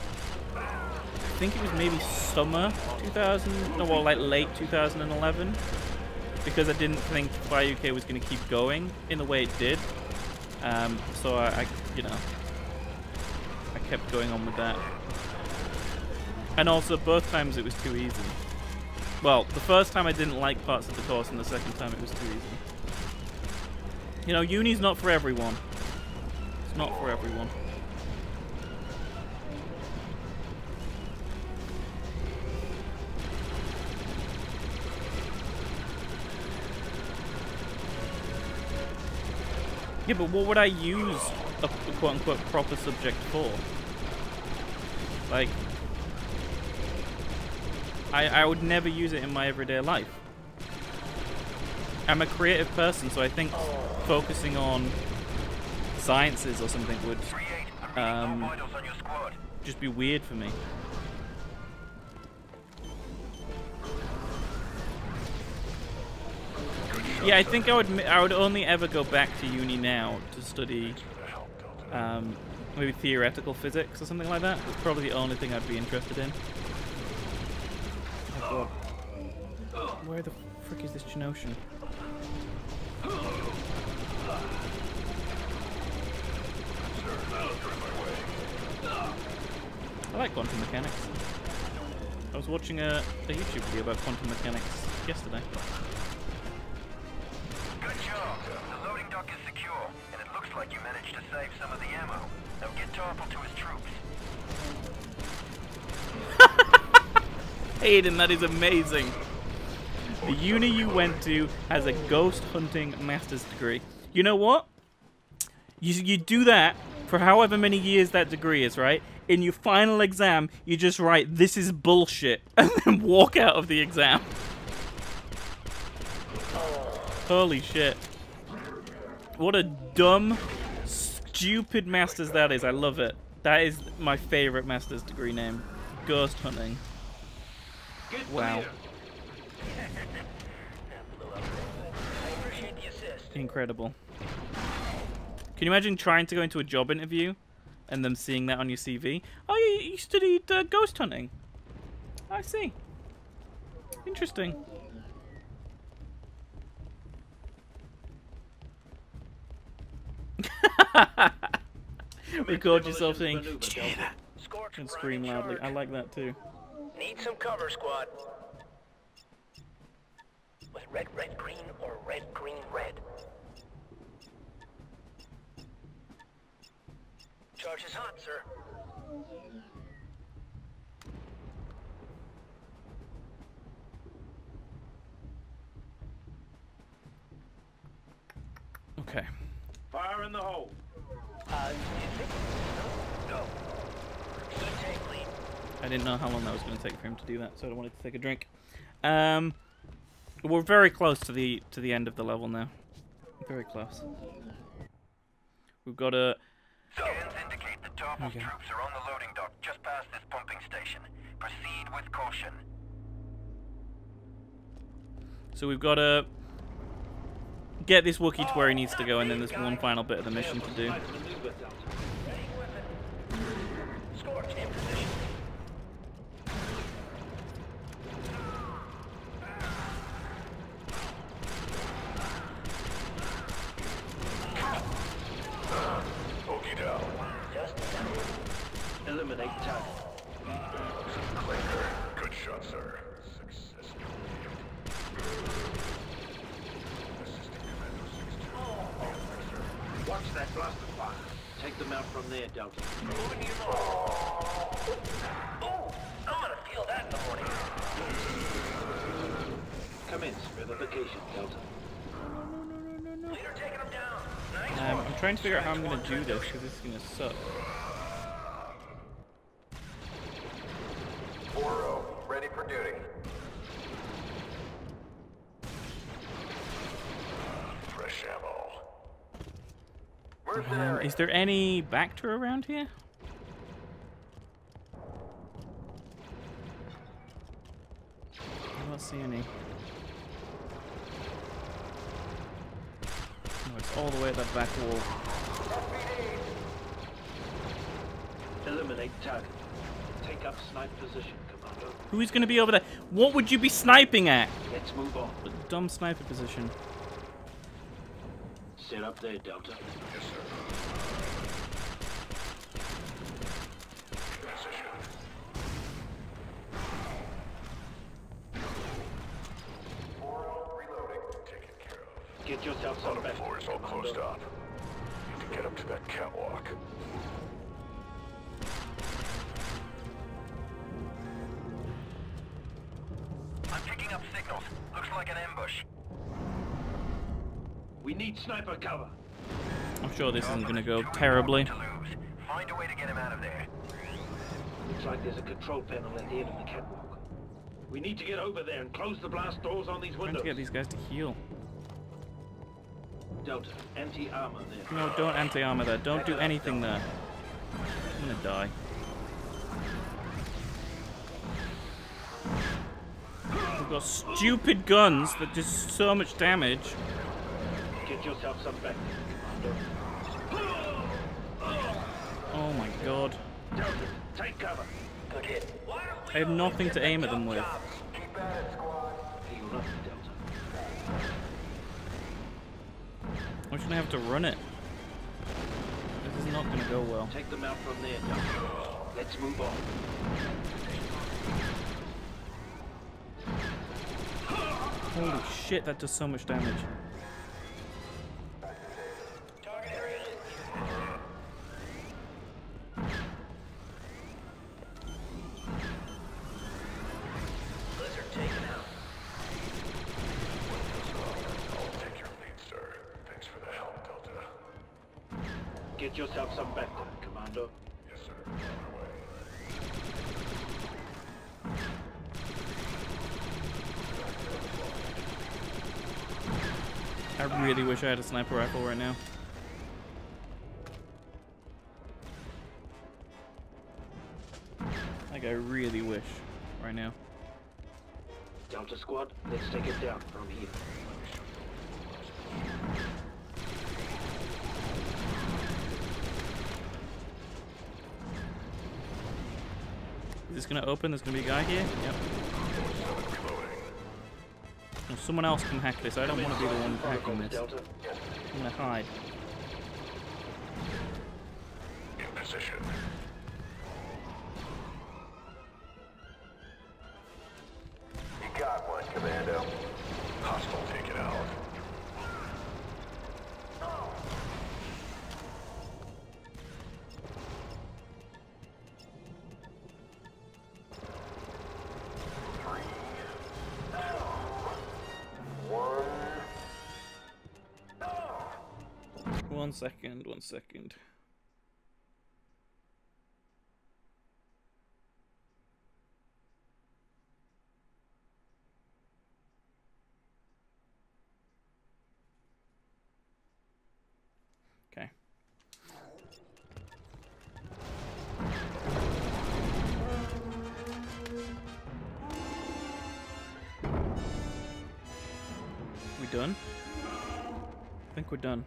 I think it was maybe summer two thousand, no, well, like late two thousand eleven, because I didn't think Fire U K was going to keep going in the way it did. Um, so I, I, you know, I kept going on with that. And also, both times it was too easy. Well, the first time I didn't like parts of the course, and the second time it was too easy. You know, uni's not for everyone. It's not for everyone. Yeah, but what would I use a quote-unquote proper subject for? Like, I, I would never use it in my everyday life. I'm a creative person, so I think focusing on sciences or something would um, just be weird for me. Yeah, I think I would I would only ever go back to uni now to study um, maybe theoretical physics or something like that. That's probably the only thing I'd be interested in. Oh God. Where the frick is this Genoshan? I like quantum mechanics. I was watching a, a YouTube video about quantum mechanics yesterday. Good job. The loading dock is secure, and it looks like you managed to save some of the ammo. Now get Tarple to his troops. Aiden, that is amazing. The uni you went to has a ghost hunting master's degree. You know what? You, you do that for however many years that degree is, right? In your final exam, you just write, "This is bullshit," and then walk out of the exam. Holy shit. What a dumb, stupid master's that is. I love it. That is my favorite master's degree name. Ghost hunting. Wow. Incredible. Can you imagine trying to go into a job interview and them seeing that on your C V? Oh, you, you studied uh, ghost hunting. I see. Interesting. Record yourself saying, "Did you hear that?" And scream loudly. I like that too. Need some cover, squad. Was red, red, green, or red, green, red? Charge is hot, sir. Okay. Fire in the hole. Uh, you think? No. No. Good take, lead. I didn't know how long that was going to take for him to do that, so I wanted to take a drink. Um, we're very close to the to the end of the level now. Very close. We've got a. Scans indicate that Tarple's Okay. troops are on the loading dock just past this pumping station. Proceed with caution. So we've got to get this Wookiee to where he needs to go, and then there's one final bit of the mission to do. Scorch in position. Bogey down. Just Eliminate target. Clinker. Good shot, sir. Successful. Assisting Commando six two. Watch that blaster fire. Take them out from there, Delta. moving you along. Oh, I'm gonna feel that in the morning. Commence revocation, Delta. Leader taking him down. Nice. Um, I'm trying to figure out how I'm going to do this, because this is going to suck. four oh, ready for duty. Fresh ammo. Um, Mercenary. is there any Bacta around here? I don't see any. No, it's all the way at that back wall. Eliminate target. Take up snipe position, Commando. Who's going to be over there? What would you be sniping at? Let's move on. A dumb sniper position. Sit up there, Delta. Yes, sir. Position. Reloading. Taken care of. Get yourself some Bottom back. floor is all closed up. Need to get up to that catwalk. I'm picking up signals. Looks like an ambush. We need sniper cover. I'm sure this isn't going to go terribly. To lose. Find a way to get him out of there. Looks like there's a control panel at the end of the catwalk. We need to get over there and close the blast doors on these Trying windows. to get these guys to heal. Delta, anti-armor there. No, don't anti-armor there. Don't do anything there. I'm going to die. We've got stupid guns that do so much damage. Get yourself some back, Commando. Oh my god. Delta, take cover. Good hit. I have nothing to aim at them with. Keep at it, squad. Heal up, Delta. I'm just gonna have to run it. This is not gonna go well. Take them out from there, Delta. Let's move on. Holy shit, that does so much damage. Target area. Blizzard taken out. I'll take your lead, sir. Thanks for the help, Delta. Get yourself some backup, Commando. Yes, sir. On my way. I really wish I had a sniper rifle right now. Like, I really wish right now. Delta Squad, let's take it down from here. Is this gonna open? There's gonna be a guy here? Yep. Well, someone else can hack this. I don't want to be the one hacking this. Delta. I'm gonna hide. In position. You got one, Commando. Hostile taken out. One second, one second. Okay. We done? I think we're done.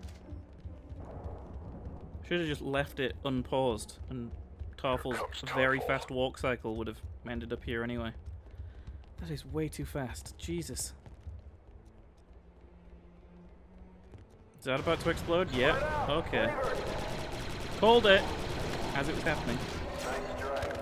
Should have just left it unpaused, and Tarful's very fast walk cycle would have ended up here anyway. That is way too fast. Jesus. Is that about to explode? Yep. Okay. Called it as it was happening. Nice drive.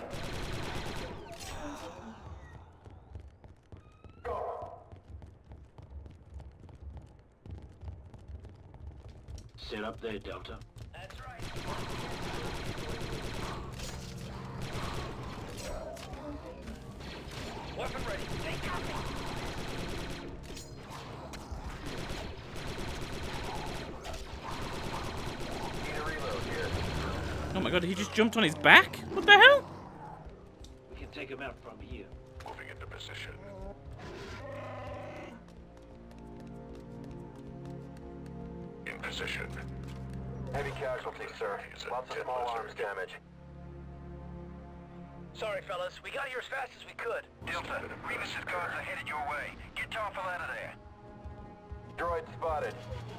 Sit up there, Delta. That's right. Weapon ready. Take copy. Need a reload here. Oh my god, he just jumped on his back? What the hell? We can take them out from here. Moving into position. In position. Heavy casualties, sir. Lots of small arms damage. Sorry, fellas. We got here as fast as we could. Delta, Revis's guards are headed your way. Get Tarful out of there. Droid spotted.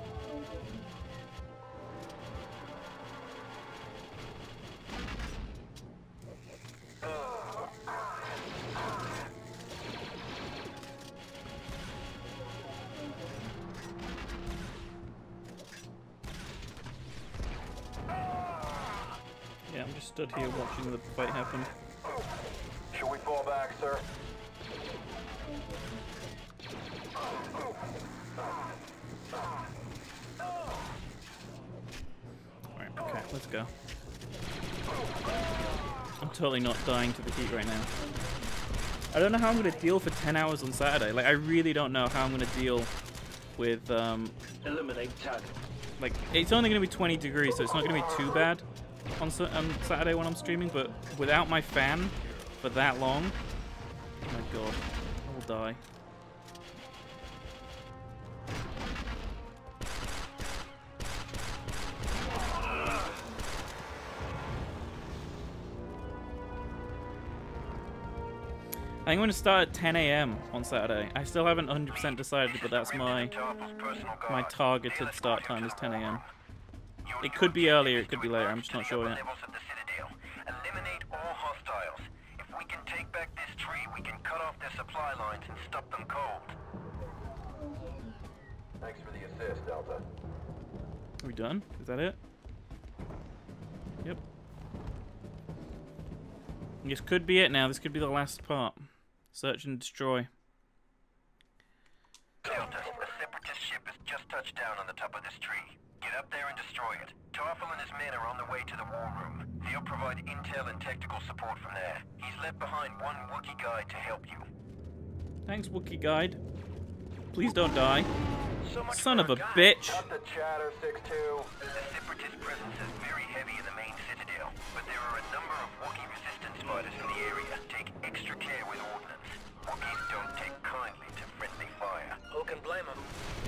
Yeah, I'm just stood here watching the fight happen. Should we fall back, sir? Alright, okay, let's go. I'm totally not dying to the heat right now. I don't know how I'm going to deal for ten hours on Saturday. Like, I really don't know how I'm going to deal with, um... Eliminate target. like, it's only going to be twenty degrees, so it's not going to be too bad on, on Saturday when I'm streaming, but without my fan for that long, oh my god, I will die. I think I'm going to start at ten A M on Saturday. I still haven't one hundred percent decided, but that's my my targeted start time is ten A M It could be earlier, it could be later, I'm just not sure yet. Eliminate all hostiles. If we can take back this tree, we can cut off their supply lines and stop them cold. Thanks for the assist, Delta. Are we done? Is that it? Yep. This could be it now. This could be the last part. Search and destroy. Delta, a separatist ship has just touched down on the top of this tree. Get up there and destroy it. Tarful and his men are on the way to the war room. They'll provide intel and tactical support from there. He's left behind one Wookiee guide to help you. Thanks, Wookiee guide. Please don't die. So much Son for of a guide. bitch. Cut the chatter, six two. The separatist presence is very heavy in the main citadel, but there are a number of Wookiee resistance fighters in the area. Take extra care with ordnance. Wookiees don't take kindly to friendly fire. Who can blame him?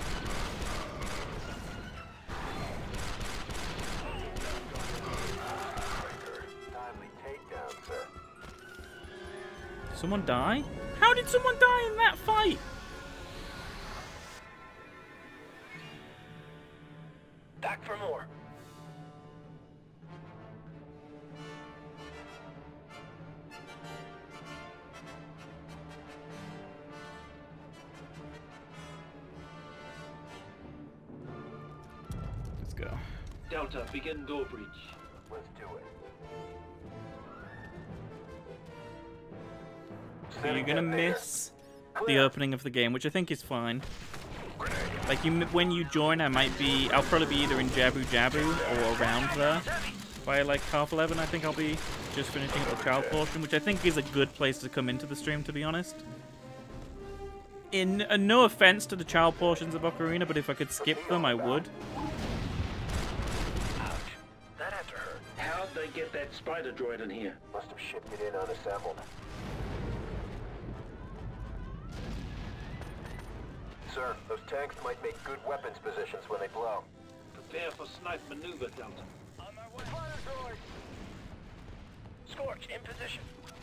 Timely takedown, sir. Someone die? How did someone die in that fight? Back for more. Let's go. Delta, begin door breach. Let's do it. So you're gonna miss the opening of the game, which I think is fine. Like, you, when you join, I might be... I'll probably be either in Jabu Jabu or around there. By, like, half eleven, I think I'll be just finishing up the child portion, which I think is a good place to come into the stream, to be honest. In uh, no offense to the child portions of Ocarina, but if I could skip them, I would. Ouch. That had to hurt. How'd they get that spider droid in here? Must have shipped it in unassembled. Sir, those tanks might make good weapons positions when they blow. Prepare for snipe maneuver, Delta. On my way. Scorch, in position.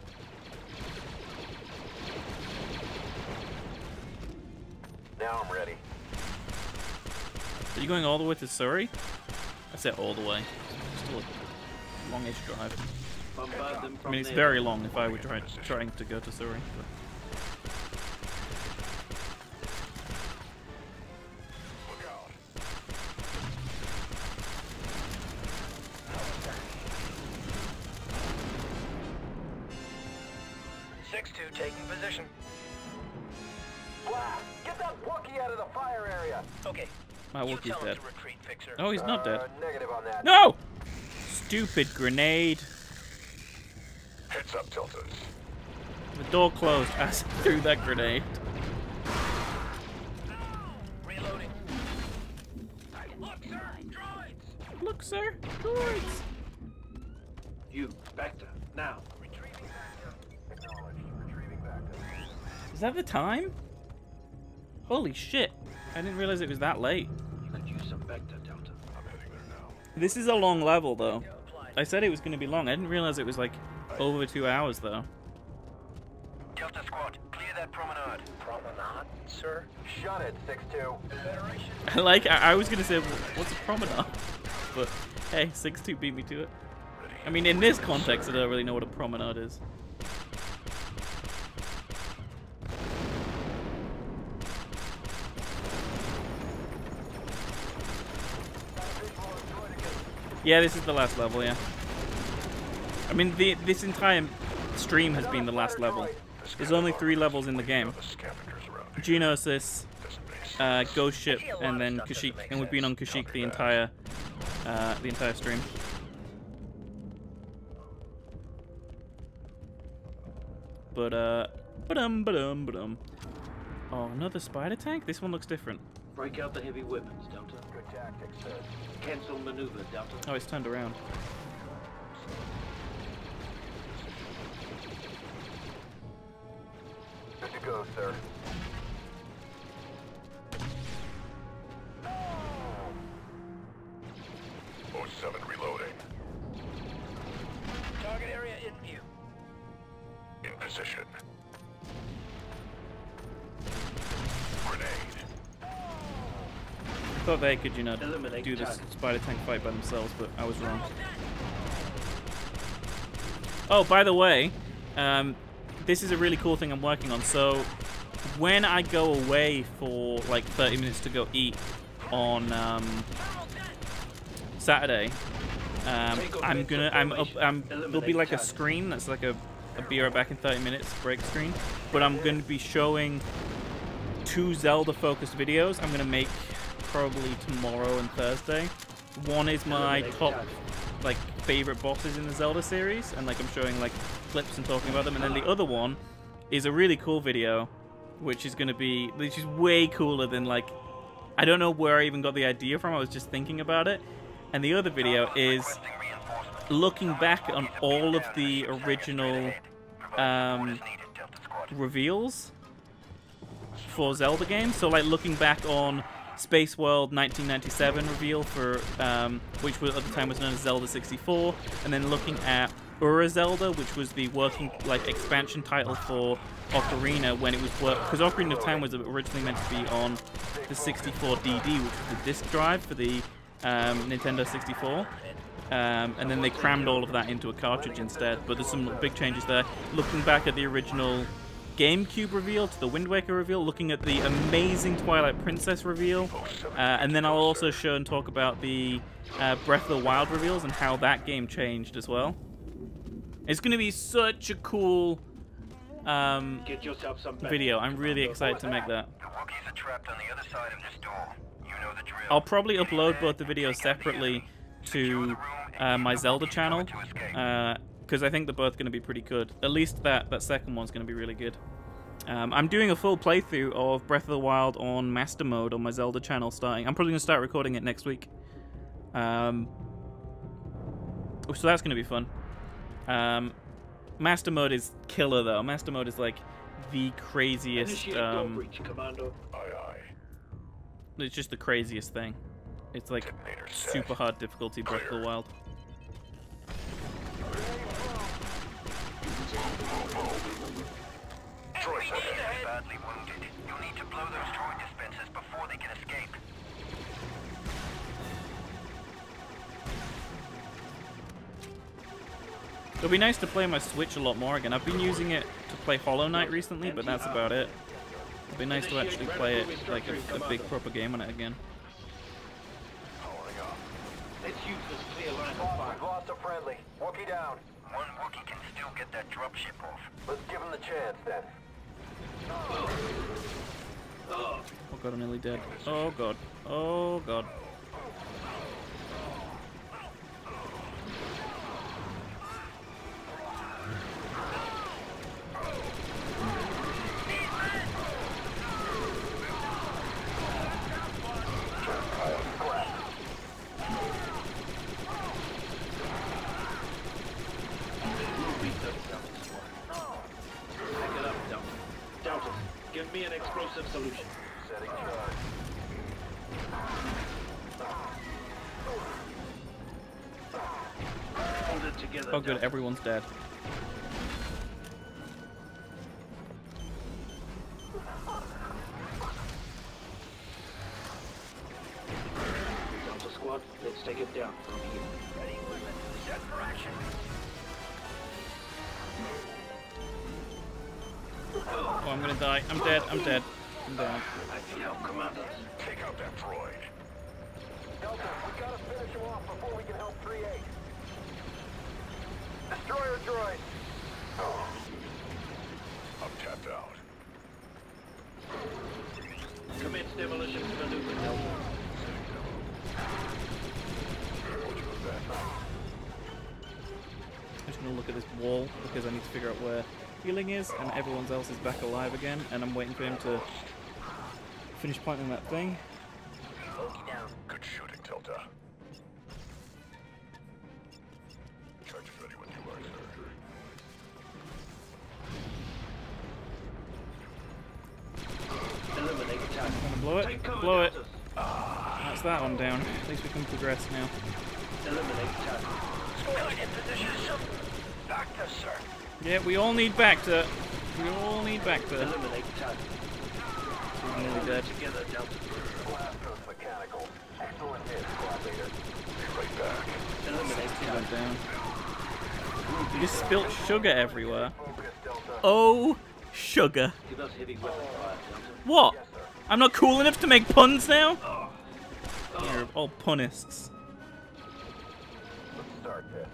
Now I'm ready. Are you going all the way to Surrey? I said all the way. Still a longish drive. Bombard them I from mean, it's there. very long if I were try trying to go to Surrey. But. six two taking position. Blast! Get that Wookiee out of the fire area! Okay. My You Wookiee's tell him dead. to retreat, Fixer. Oh, he's not dead. Uh, negative on that. No! Stupid grenade. Heads up, Deltas. The door closed as I threw that grenade. Reloading. Look, sir! Droids! Look, sir. Droids. You, Spectre, now. Retrieving backup. Acknowledged. Retrieving backup. Is that the time? Holy shit. I didn't realize it was that late. You could use some Spectre, Delta. I'm heading there now. This is a long level, though. Applied. I said it was going to be long. I didn't realize it was, like, over two hours, though. Delta Squad, clear that promenade. Promenade, sir? Shut it, six two. Federation. I like, I, I was going to say, what's a promenade? But, hey, six two beat me to it. I mean, in this context, I don't really know what a promenade is. Yeah, this is the last level, yeah. I mean, the, this entire stream has been the last level. There's only three levels in the game. The scavengers around Genosis, here. Doesn't make sense. uh, Ghost Ship, and then Kashyyyk. And we've been on Kashyyyk the entire, uh, the entire stream. But, uh, ba-dum, ba-dum, ba-dum. Oh, another spider tank? This one looks different. Break out the heavy weapons, Delta. Good tactics, sir. Cancel maneuver, Delta. Oh, it's turned around. Good to go, sir. oh seven reloading. Target area in view. In position. Grenade. I thought they could, you know, Eliminate do this target. spider tank fight by themselves, but I was wrong. Oh, by the way, um, this is a really cool thing I'm working on. So, when I go away for like thirty minutes to go eat on um, Saturday, um, I'm gonna, I'm up, I'm, there'll be like a screen that's like a, a be right back in thirty minutes break screen, but I'm gonna be showing two Zelda-focused videos. I'm gonna make probably tomorrow and Thursday. One is my top, like, favorite bosses in the Zelda series, and like I'm showing like clips and talking about them, and then the other one is a really cool video, which is gonna be, which is way cooler than like, I don't know where I even got the idea from. I was just thinking about it. And the other video is looking back on all of the original um, reveals for Zelda games. So like looking back on Space World nineteen ninety-seven reveal for um, which was, at the time was known as Zelda sixty-four, and then looking at Ura Zelda, which was the working like expansion title for Ocarina when it was work because Ocarina of Time was originally meant to be on the sixty-four D D, which was the disc drive for the um, Nintendo sixty-four, um, and then they crammed all of that into a cartridge instead. But there's some big changes there. Looking back at the original GameCube reveal to the Wind Waker reveal, looking at the amazing Twilight Princess reveal, uh, and then I'll also show and talk about the uh, Breath of the Wild reveals and how that game changed as well. It's going to be such a cool um, video. I'm really excited to make that. The Wookiees are trapped on the other side of this door. You know the drill. I'll probably upload both the videos separately to uh, my Zelda channel, because uh, I think they're both going to be pretty good. At least that, that second one's going to be really good. Um, I'm doing a full playthrough of Breath of the Wild on Master Mode on my Zelda channel starting. I'm probably going to start recording it next week. Um, so that's going to be fun. Um, Master Mode is killer though. Master Mode is like the craziest. Um, Commando. Aye, aye. it's just the craziest thing. It's like super hard difficulty Breath of the Wild. Enemy is badly wounded. You'll need to blow those droid dispensers before they can escape. It'll be nice to play my Switch a lot more again. I've been using it to play Hollow Knight recently, but that's about it. It'll be nice to actually play it like a, a big proper game on it again. Let's use this clear line of fire. We've lost a friendly. Wookie down. One Wookiee can still get that dropship off. Let's give him the chance then. Oh god, I'm nearly dead. Oh god. Oh god. Give me an explosive solution. Setting charge. Hold it together. Oh good, everyone's dead. Delta Squad, let's take it down from here. Ready, weapon, set for action. Oh, I'm gonna die. I'm dead. I'm dead. I'm down. I can help, Commando. Take out that droid. Delta, we gotta finish him off before we can help three eight. Destroyer droid. I'm tapped out. Commence demolition maneuver, Delta. I'm just gonna look at this wall because I need to figure out where healing is, and everyone else is back alive again, and I'm waiting for him to finish planting that thing. Good shooting, Delta. Charges ready when you are, sir. Eliminate attack. I'm gonna blow it. Blow it. That's that one down. At least we can progress now. Eliminate attack. Going in position. Back to sir. Yeah, we all need Bacta. We all need Bacta. Eliminate attack. We're nearly dead. Together, Delta. Blasters mechanical. Excellent hit, squad leader. Be right back. Eliminate He attack. went down. You just spilt sugar everywhere. Focus, Delta. Oh, sugar. Give us heavy weapon fire, Delta. What? I'm not cool enough to make puns now? You're all punists. start this.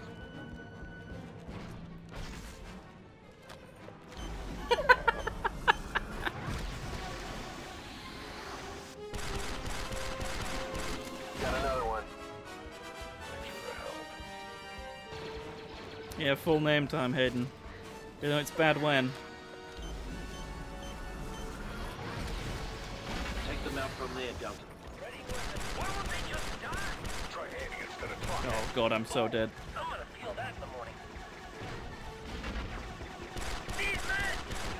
Got another one. Thanks for the help. Yeah, full name time, Hayden. You know it's bad when. Take them out from there, Delta. Why won't they just die? Try handing instead of talking. Oh god, I'm so dead. I'm gonna feel that in the morning. These men!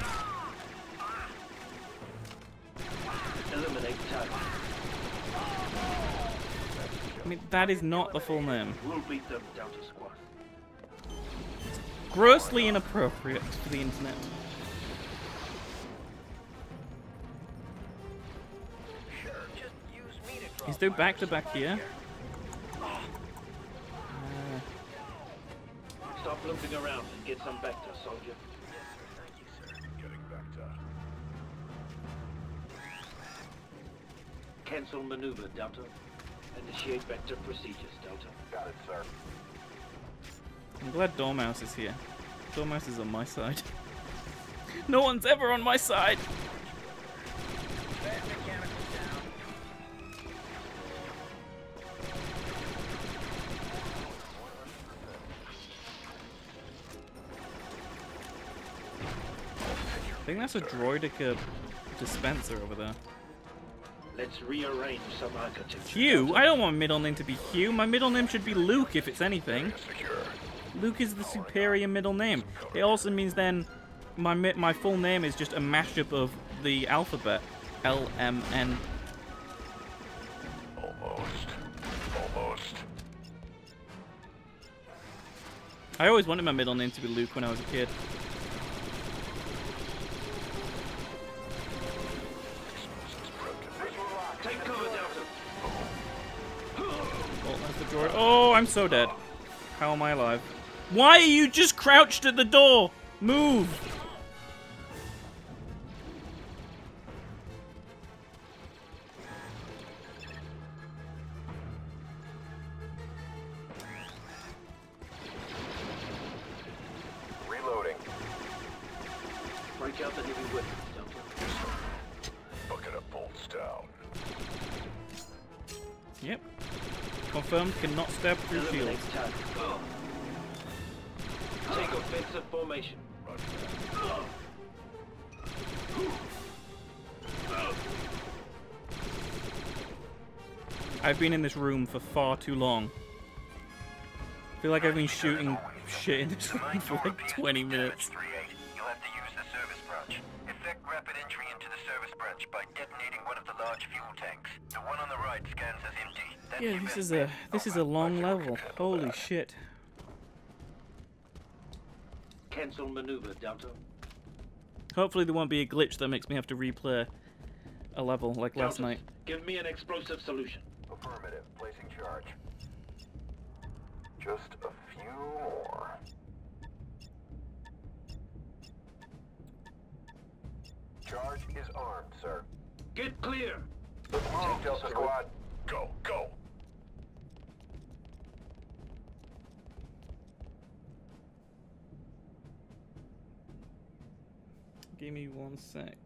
Eliminate target. I mean, that is not the full name. We'll beat them, Delta Squad. Grossly inappropriate for the internet. Sure, just use me to draw Is there fire. back to back here? Uh, Stop looping around and get some vector, soldier. Yes, sir. Thank you, sir. Getting back to. Cancel maneuver, Delta. Initiate vector procedures, Delta. Got it, sir. I'm glad Dormouse is here. Dormouse is on my side. No one's ever on my side! Bad mechanicals down. I think that's a Droidica dispenser over there. Let's rearrange some architecture. Hugh? I don't want my middle name to be Hugh. My middle name should be Luke if it's anything. Secure. Luke is the superior middle name. It also means then my mi my full name is just a mashup of the alphabet. L M N. Almost. Almost. I always wanted my middle name to be Luke when I was a kid. Explosives broken. Take cover, Delta. Oh, that's the droid. Oh, I'm so dead. How am I alive? Why are you just crouched at the door? Move! Reloading. Break out the heavy weapons, Delta. Bucket of bolts down. Yep. Confirmed, cannot stab through Eliminate shields. target. Take offensive formation. Run. I've been in this room for far too long. I feel like I've been shooting shit in this room for like twenty minutes. three eight. You'll have to use the service branch. Effect rapid entry into the service branch by detonating one of the large fuel tanks. The one on the right scans as empty. That's Yeah, your this best is bet. a this is a long level. Holy shit. Cancel maneuver, Delta. Hopefully there won't be a glitch that makes me have to replay a level like last Delta, night. give me an explosive solution. Affirmative. Placing charge. Just a few more. Charge is armed, sir. Get clear. Let's move, Delta Squad. Go. Go. Give me one sec.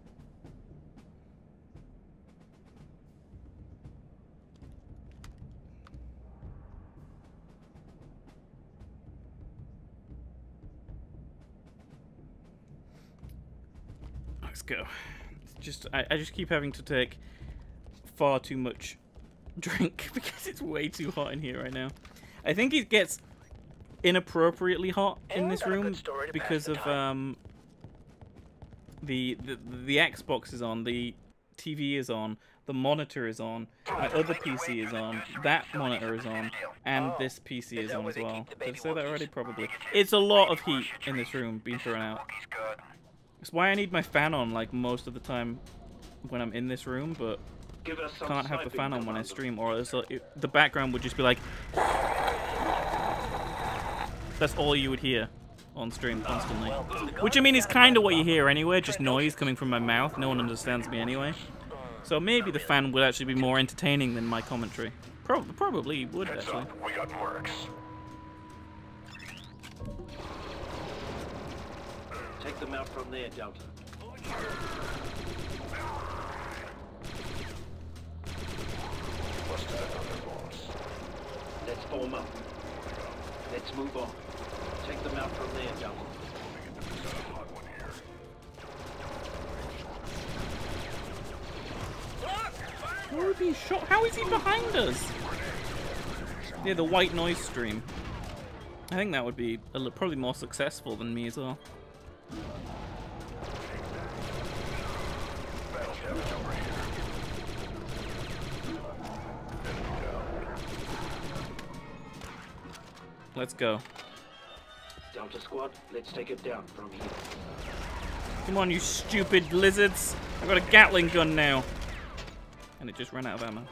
Let's go. It's just I, I just keep having to take far too much drink because it's way too hot in here right now. I think it gets inappropriately hot in And this got a good room story to pass because the of time. um the, the the Xbox is on, the T V is on, the monitor is on, my other P C is on, that monitor is on, and this P C is on as well. Did I say that already? Probably. It's a lot of heat in this room being thrown out. Wookiee's garden. It's why I need my fan on like most of the time when I'm in this room, but Give us some can't have the sniping, fan on when I Commando. stream, or else it, the background would just be like. That's all you would hear on stream constantly. Which I mean is kind of what you hear anyway, just noise coming from my mouth. No one understands me anyway. So maybe the fan would actually be more entertaining than my commentary. Pro probably would Heads actually. up. We got mercs. them out from there, Delta. Busted another boss. Let's form up. Let's move on. Take them out from there, Delta. Got a hot one here. Where are these shot? How is he behind us? Yeah, the white noise stream. I think that would be a li- probably more successful than me as well. Battle damage over here. Enemy down. Let's go. Delta Squad, let's take it down from here. Come on, you stupid lizards! I've got a Gatling gun now. And it just ran out of ammo.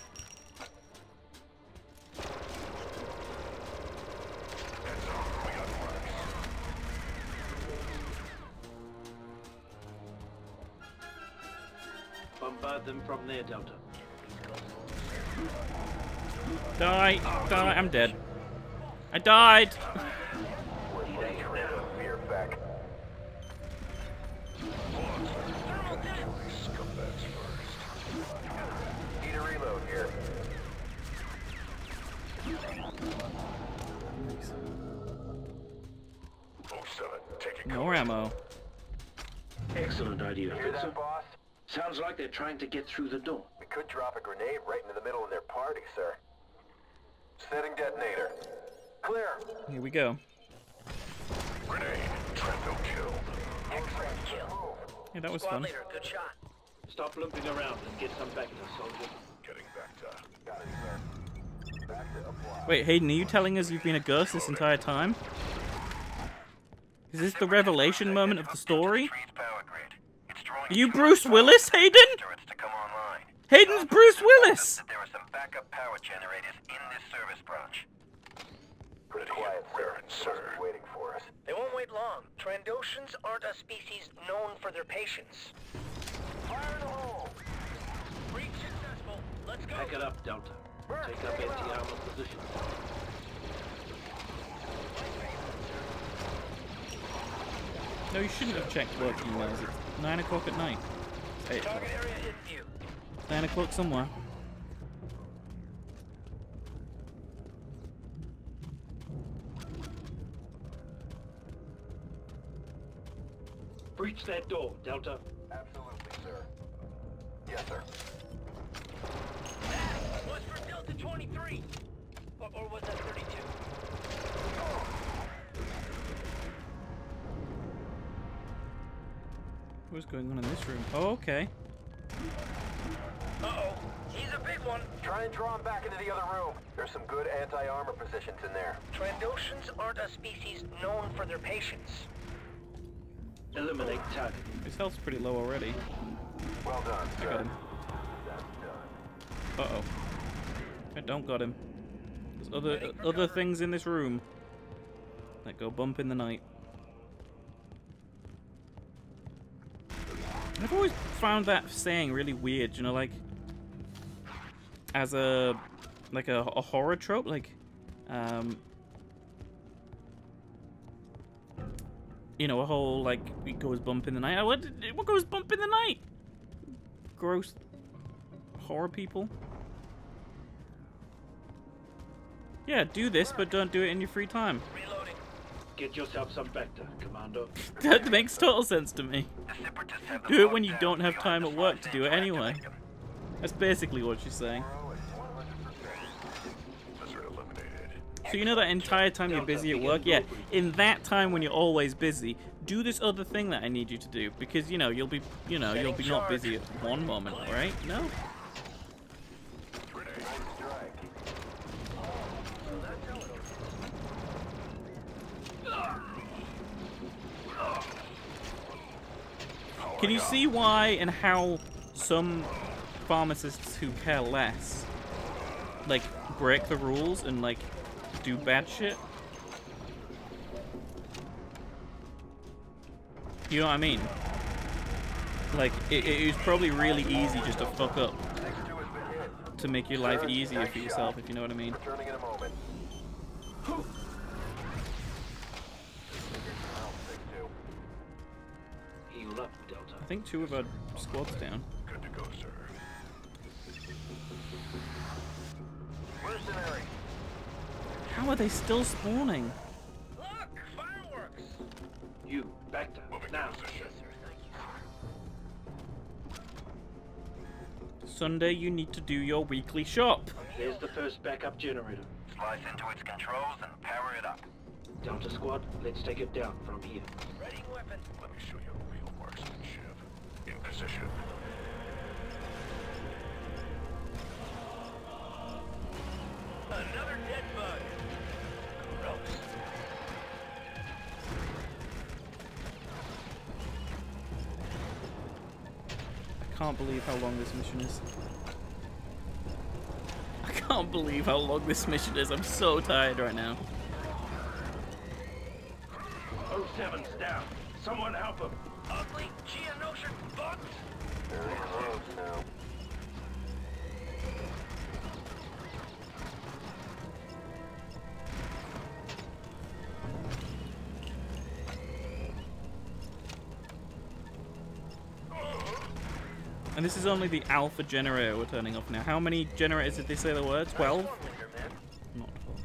Bombard them from there, Delta. Die! Die! I'm dead. I died! Fear back. Scumbags first. Need a reload here. oh seven, taking More ammo. Excellent idea, Hear Fitzer. that, boss? Sounds like they're trying to get through the door. We could drop a grenade right into the middle of their party, sir. Setting detonator. Clear. Here we go. grenade. Trento killed. Excellent kill. Yeah, that was Squad fun. leader, good shot. Stop lumping around and get some back to soldier. Getting back to. Got it, sir. Back to apply. Wait, Hayden, are you telling us you've been a ghost this entire time? Is this the revelation moment of the story? Retrieve power grid. It's drawing Are you too Bruce much Willis, power Hayden? for it to come online. Hayden's Bruce Willis! That there are some backup power generators in this service branch. Pretty quiet, Where sir. in, sir? Must be waiting for us. They won't wait long. Trandoshans aren't a species known for their patience. Fire in the hole! Breach successful. Let's go. Pack it up, Delta. Take up anti-armor positions. No, you shouldn't have checked work emails. It's nine o'clock at night. It's eight o'clock. Target area in view. Nine o'clock somewhere. Breach that door, Delta. Absolutely, sir. Yes, sir. That was for Delta twenty-three. Or, or was that thirty-two? What's going on in this room? Oh, okay. Uh-oh. He's a big one. Try and draw him back into the other room. There's some good anti-armor positions in there. Trandoshans aren't a species known for their patience. Eliminate target. His health's pretty low already. Well done, I sir. got him. That's done. Uh-oh. I don't got him. There's other uh, other things in this room that go bump in the night. I've always found that saying really weird, you know, like as a like a, a horror trope, like um you know, a whole like it goes bump in the night. What what goes bump in the night? Gross horror people. Yeah, do this, but don't do it in your free time. Reloading. Get yourself some Vector, Commando. That makes total sense to me. The separatists have the Do it when you lockdown don't have behind time the at work front to do it and anyway. activate them. That's basically what she's saying. Lizard eliminated. So you know that entire time you're busy at work? Yeah, in that time when you're always busy, do this other thing that I need you to do. Because, you know, you'll be, you know, you'll be not busy at one moment, right? No? Grenade. Can you see why and how some pharmacists who care less, like, break the rules and, like, do bad shit? You know what I mean? Like, it, it was probably really easy just to fuck up to make your life easier for yourself, if you know what I mean. Returning in a moment. up, Delta? I think two of our squad's down. Good to go, sir. Mercenary. How are they still spawning? Look! Fireworks! You, Bacta, Moving now. to position. Sunday, you need to do your weekly shop. There's the first backup generator. Slice into its controls and power it up. Delta Squad, let's take it down from here. Ready weapon. Let me show you real marksmanship. In position. Another dead bug. Gross. I can't believe how long this mission is. I can't believe how long this mission is. I'm so tired right now. oh seven's down. Someone help him. Ugly Geonosian bugs. Very close now. And this is only the alpha generator we're turning off now. How many generators did they say there were? twelve? Not twelve.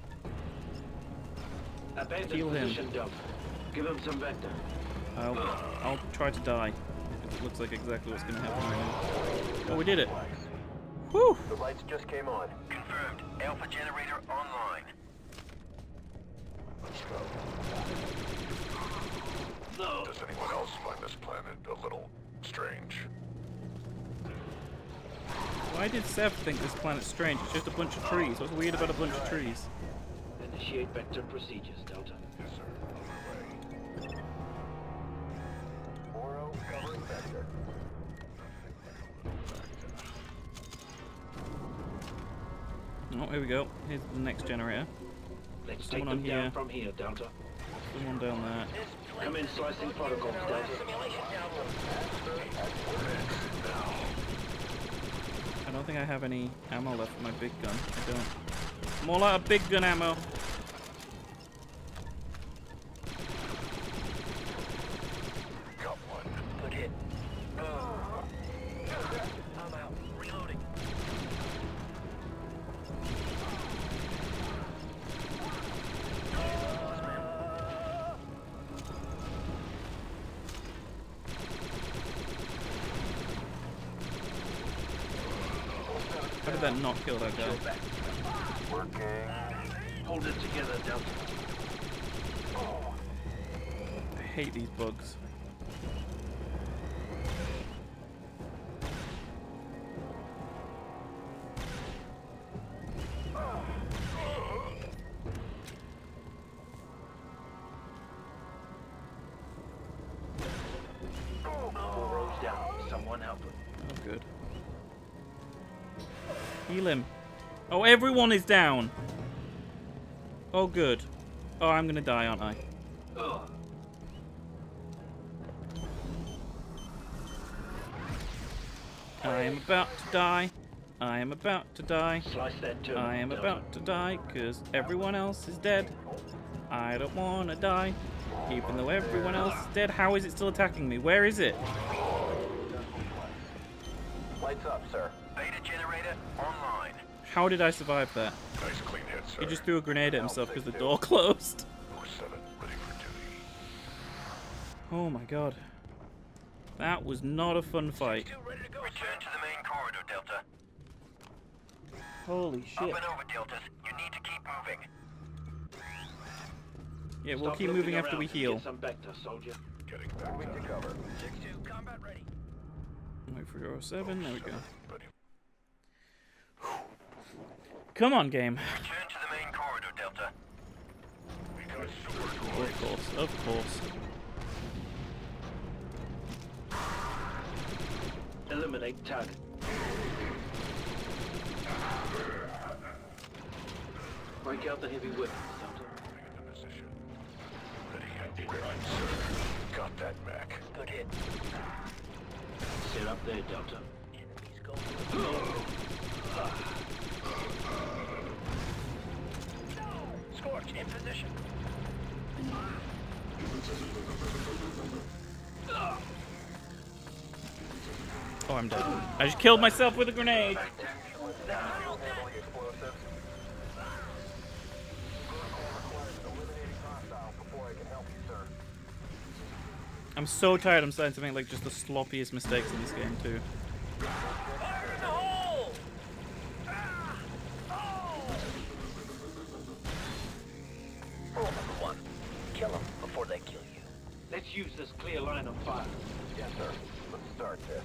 Abandon Heal him. position, Delta. Give him some Vector. I'll, I'll try to die. It looks like exactly what's going to happen right now. Oh, we did it. Whew! The lights just came on. Confirmed. Alpha generator online. Let's go. Does anyone else find this planet a little strange? Why did Sev think this planet's strange? It's just a bunch of trees. What's weird about a bunch of trees? Initiate Vector procedures, Delta. Yes, sir. On my way. Moro covering Vector. Oh, here we go. Here's the next generator. Let's Someone take on them here. down from here, Delta. Someone down there. Come in, slicing protocols, Delta. Simulation I don't think I have any ammo left for my big gun. I don't. More like a big gun ammo. Got one. Good hit. I'm out. Reloading. How did that not kill that guy? Working. Hold it together, Delta. I hate these bugs. Moro's down. Someone help him. Oh, good. Heal him. Oh, everyone is down. Oh, good. Oh, I'm gonna die, aren't I? Ugh. I am about to die. I am about to die. Slice that terminal, I am Delta. about to die because everyone else is dead. I don't want to die. Even though everyone else is dead. How is it still attacking me? Where is it? Lights up, sir. Beta generator online. How did I survive that? Nice clean hit, sir. He just threw a grenade at himself because the door closed. oh seven, ready for duty. Oh my god. That was not a fun fight. Two ready to go, Return sir. to the main corridor, Delta. Holy Up shit. and over, Deltas. You need to keep moving. Yeah, we'll Stop keep looking moving after around we and heal. Get some Vector, soldier. Getting back Moving to down. cover. six two, combat ready. Wait for oh seven. There we go. Ready. Come on, game. Return to the main corridor, Delta. We got sword Of course, of course. Eliminate target. Break out the heavy weapons, Delta. moving into position. Ready and where sir. Got that back. Good hit. Set up there, Delta. Enemies going. Scorch in position. I'm dead. I just killed myself with a grenade. I'm so tired. I'm starting to make like just the sloppiest mistakes in this game too. Fire in the hole! Ah! Oh! Rule number one: kill them before they kill you. Let's use this clear line of fire. Yes, sir. Let's start this.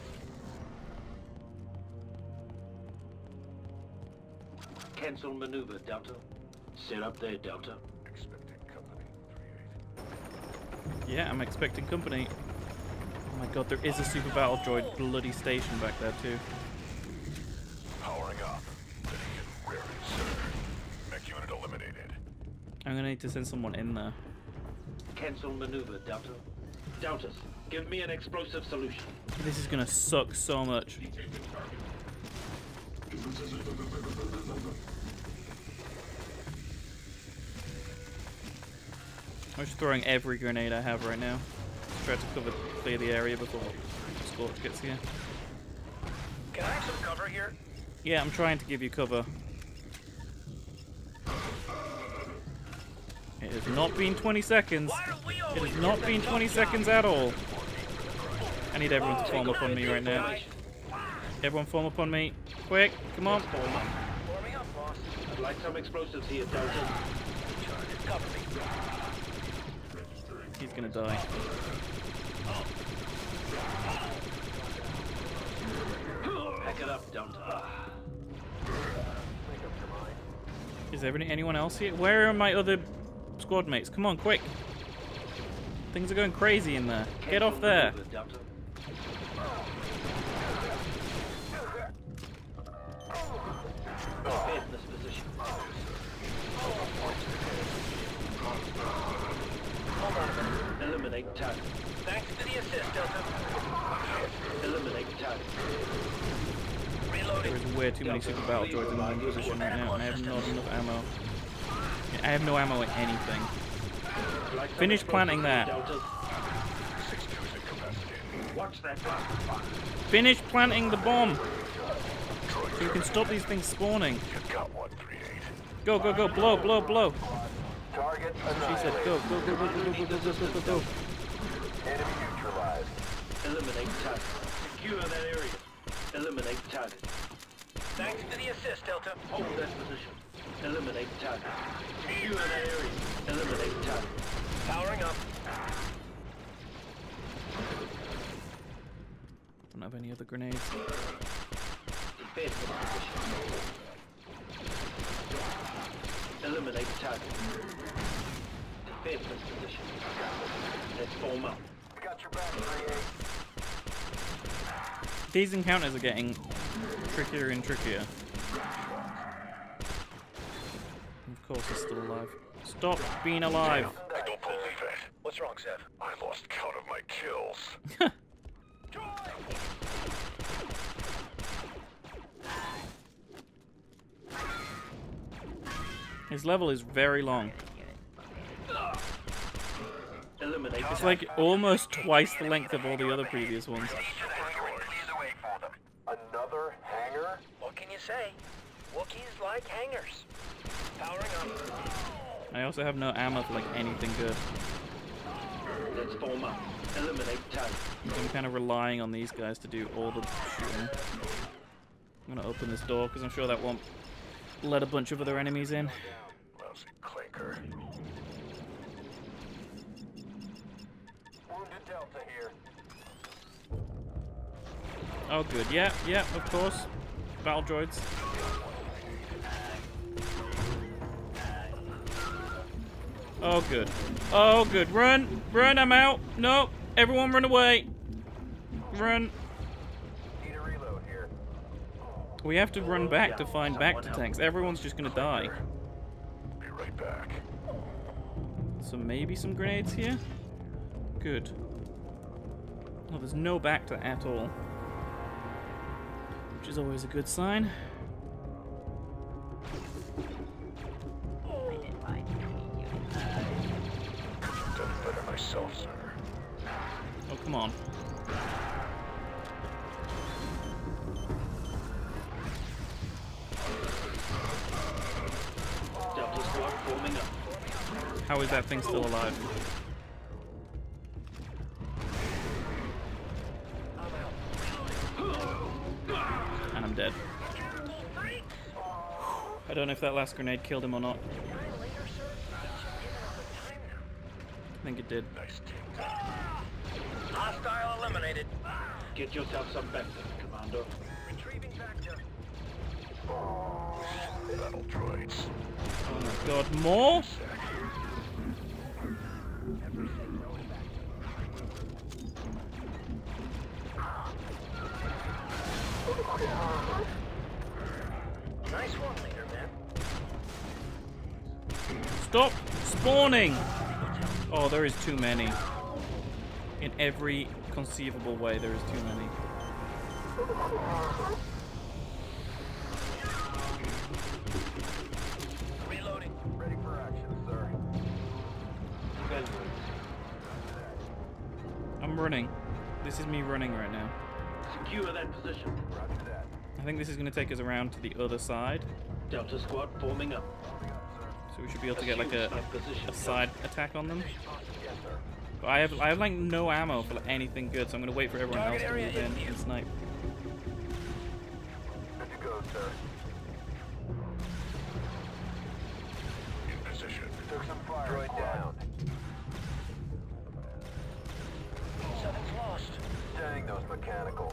Cancel maneuver, Delta. Sit up there, Delta. Expecting company. three eight. Yeah, I'm expecting company. Oh my god, there is a super battle droid bloody station back there too. Powering up. Ready and ready, sir. Mech unit eliminated. I'm gonna need to send someone in there. Cancel maneuver, Delta. Deltas, give me an explosive solution. This is gonna suck so much. I'm just throwing every grenade I have right now. Try to cover, clear the area before Scorch gets here. Can I have some cover here? Yeah, I'm trying to give you cover. It has not been twenty seconds. Why are we It always has not get been that twenty tough seconds job? at all. I need everyone to form up on me right now. Everyone form up on me. Quick, come on. Warming up, boss. I'd like some explosives here, Delta. Cover me. He's gonna die. Pack it up, Delta. Is there any, anyone else here? Where are my other squad mates? Come on, quick. Things are going crazy in there. Get off there. Maneuver, Delta. Stay in this position. Hold on a minute. Eliminate target. Thanks to the assist, Delta. Eliminate target. Reloading. There is way too many super battle droids in one position right now, and I have not enough ammo. I have no ammo in anything. Like some Finish planting that. Delta. six two is in capacity. Watch that fire. Finish planting the bomb! So you can stop these things spawning. You got one, three eight. Go, go, go, blow, blow, blow. Target She said annihilated. go, go, go, go, go, go, go, go, go, go, go. Enemy neutralized. Eliminate target. Secure that area. Eliminate target. Thanks to the assist, Delta. Hold that position. Eliminate target. Secure that area. Eliminate target. Powering up. Don't have any other grenades. Defend this position. Eliminate target. Defend this position. Let's form up. We got your back, three eight. These encounters are getting trickier and trickier. Of course he's still alive. Stop being alive. I don't believe it. What's wrong, Zev? I lost count of my kills. His level is very long. Eliminate It's like almost twice the length of all the other previous ones. Each of the hangar and clear the way for them. Another hangar? What can you say? Wookiees like hangars. Powering up. I also have no ammo for like anything good. Let's form up. Eliminate target. So I'm kind of relying on these guys to do all the shooting. I'm gonna open this door because I'm sure that won't let a bunch of other enemies in. Lousy clinker. Wounded Delta here. Oh good, yeah, yeah, of course. Battle droids. Oh good. Oh good. Run! Run, I'm out! No! Everyone run away! Run! Need a reload here. We have to run back to find back to tanks. Everyone's just gonna die. Be right back. So maybe some grenades here? Good. Oh, there's no back to at all. Which is always a good sign. Done better myself, sir. Oh, come on. How is that thing still alive? And I'm dead. I don't know if that last grenade killed him or not. I think it did. Hostile eliminated. Get yourself some Vector, Commando. Retrieving Vector. Battle droids. Oh my god, more? Nice one, leader, man. Stop spawning! Oh, there is too many. In every conceivable way, there is too many. Reloading. Ready for action, sir. I'm running. This is me running right now. Secure that position. Roger that. I think this is going to take us around to the other side. Delta Squad forming up. So we should be able to get like a, Assume position. a side attack on them. Yes, sir. But I have I have like no ammo for like, anything good, so I'm going to wait for everyone else Target to area move in in view. and snipe. Good to go, sir. In position. Took some fire. Droid down. Seven's lost. Dang those mechanicals.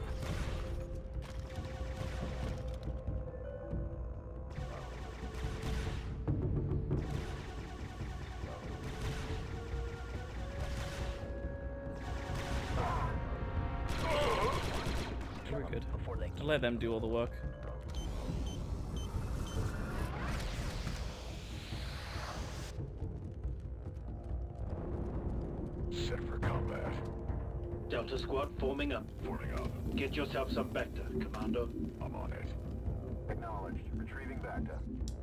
We're good. Before they I'll let them do all the work. Set for combat. Delta Squad forming up. Forming up. Get yourself some Vector, Commando. I'm on it. Acknowledged. Retrieving Vector.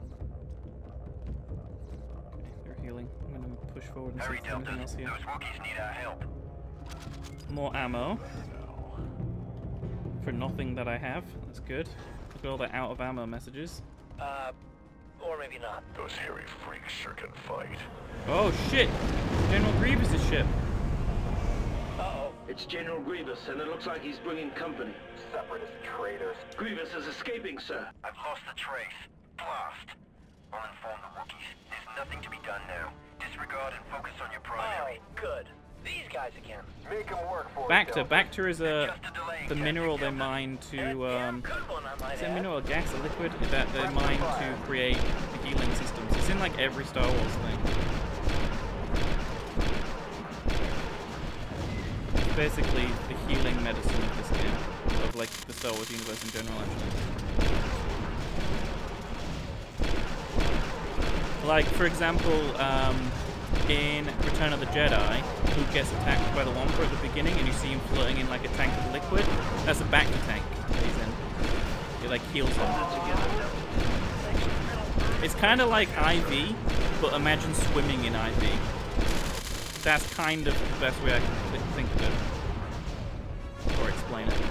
Okay, they're healing. I'm going to push forward and see Hurry, if there's anything Delta. else here. Those Wookiees need our help. More ammo. Now. For nothing that I have. That's good. Look at all the out of ammo messages. Uh, or maybe not. Those hairy freaks sure can fight. Oh shit! General Grievous' ship. Uh-oh. It's General Grievous, and it looks like he's bringing company. Separatist traitors. Grievous is escaping, sir. I've lost the trace. Blast. I'll inform the Wookiees. There's nothing to be done now. Disregard and focus on your Oh, primary. good. These guys again. Make them work for Bacta. it, Delta. Bacta is a Just a delay, the Captain mineral they Delta. mine to um. Good one, I might Is it a add. mineral, a gas, a liquid that they mine to create the healing systems? It's in like every Star Wars thing. It's basically the healing medicine of this game, of like the Star Wars universe in general, actually. Like, for example, um, in Return of the Jedi, Luke gets attacked by the Wampa at the beginning, and you see him floating in like a tank of liquid. That's a Bacta tank that he's in. It like heals him. It's kind of like I V, but imagine swimming in I V. That's kind of the best way I can th think of it, or explain it.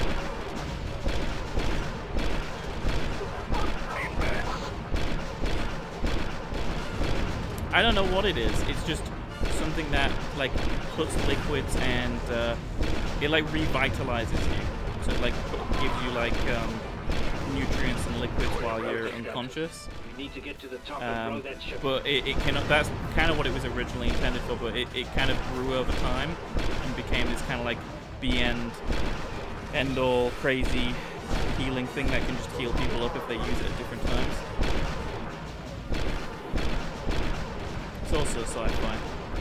I don't know what it is. It's just something that like puts liquids and uh, it like revitalizes you. So it like gives you like um, nutrients and liquids while you're unconscious. We need to get to the top and Um, blow that ship. but it, it cannot. That's kind of what it was originally intended for. But it, it kind of grew over time and became this kind of like be end, end all crazy healing thing that can just heal people up if they use it at different times. It's also sci-fi.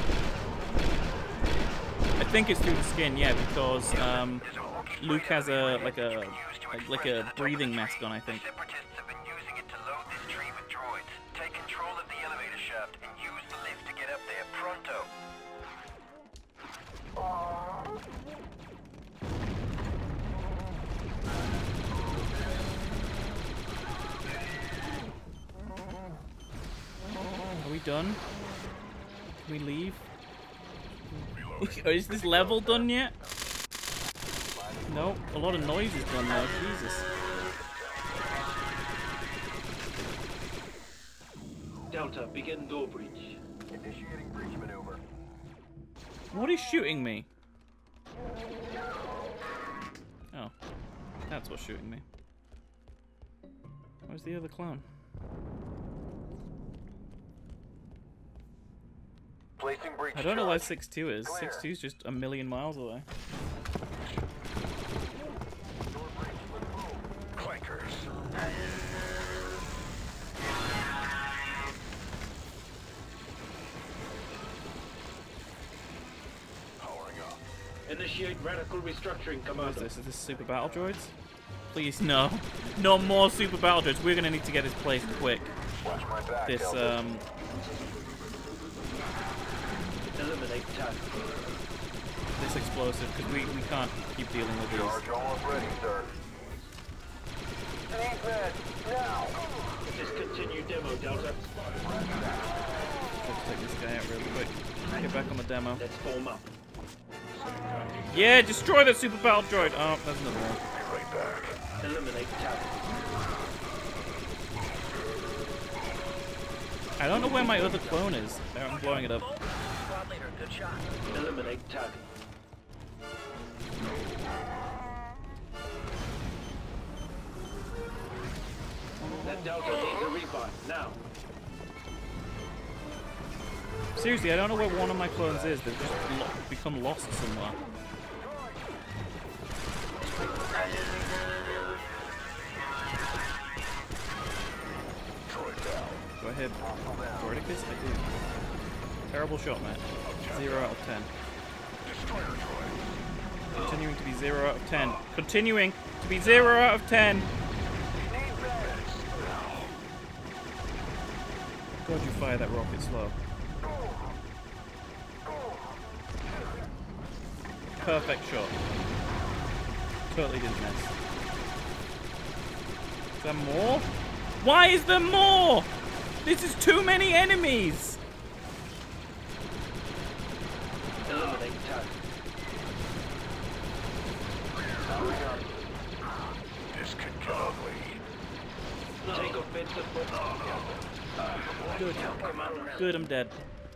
I think it's through the skin, yeah, because um, Luke has a like a like a breathing mask on, I think. Separatists have been using it to load this tree with droids. Take control of the elevator shaft and use the lift to get up there pronto. Are we done? Can we leave? Is this level done yet? No, a lot of noise is done now. Jesus. Delta, begin door breach. Initiating breach maneuver. What is shooting me? Oh, that's what's shooting me. Where's the other clone? Placing breach I don't know where charge. six two is. six two is just a million miles away. Clankers. Powering up. Initiate radical restructuring, What Commando. is this? Is this super battle droids? Please, no. No more super battle droids. We're gonna need to get this place quick. Watch my back, This, Delta. um... Eliminate target. this explosive, because we, we can't keep dealing with these. Charge almost ready, sir. Need med, now! Discontinue demo, Delta. Let's take this guy out really quick. Get back on the demo. Let's form up. Yeah, destroy that super battle droid! Oh, there's another one. Be right back. Eliminate target. I don't know where my other clone is. There, I'm blowing it up. Squad leader, good shot. Eliminate target. That Delta needs a revive, now. Seriously, I don't know where one of my clones is. They've just lo become lost somewhere. Droid down. Go ahead. Droidicus? I do. Terrible shot, man. Zero out of ten. Destroyer droid. Continuing to be zero out of ten. Continuing to be zero out of ten. God, you fire that rocket slow. Perfect shot. Totally didn't miss. Is there more? Why is there more? This is too many enemies. Eliminate target. This could get ugly. Take offensive foot. Good. Commander. Good, I'm dead.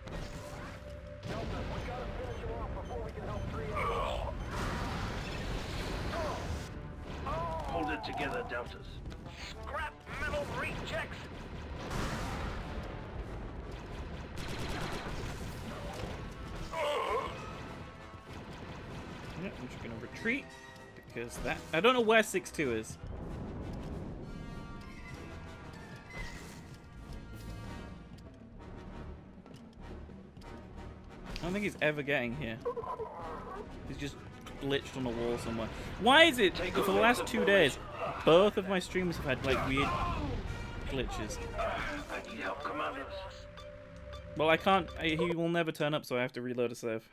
Hold it together, Deltas. Scrap metal rejects. Yep, I'm just gonna retreat because that I don't know where six two is. I don't think he's ever getting here. He's just glitched on the wall somewhere. Why is it that for the last two days, both of my streams have had like weird glitches? I need help, Commander. Well, I can't. I, he will never turn up, so I have to reload a save.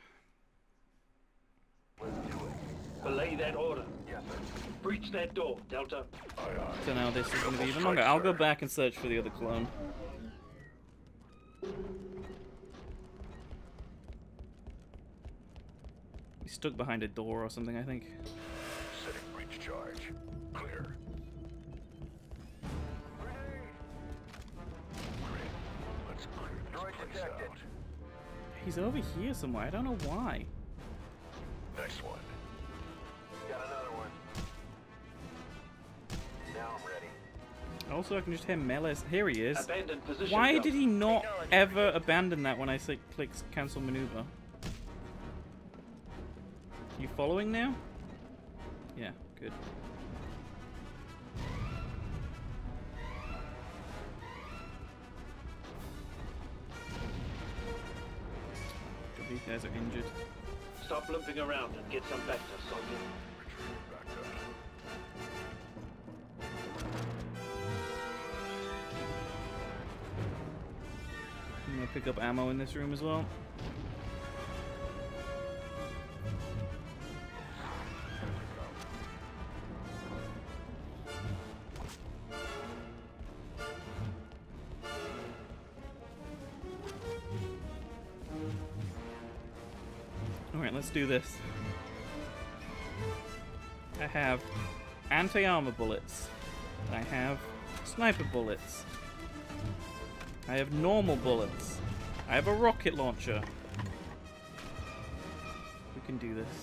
Belay that order. Breach that door, Delta. So now this is going to be even longer. I'll go back and search for the other clone. He's stuck behind a door or something, I think. Setting breach charge. Clear. Let's clear this place out. He's over here somewhere. I don't know why. Next one. Got another one. Now I'm ready. Also, I can just hear melee. Here he is. Abandon position. Why Delta. did he not ever abandon that when I say click cancel maneuver? You following now? Yeah, good. These guys are injured. Stop limping around and get some vector, soldier. Retreat back up. I'm gonna pick up ammo in this room as well. Alright, let's do this. I have anti-armor bullets. I have sniper bullets. I have normal bullets. I have a rocket launcher. We can do this.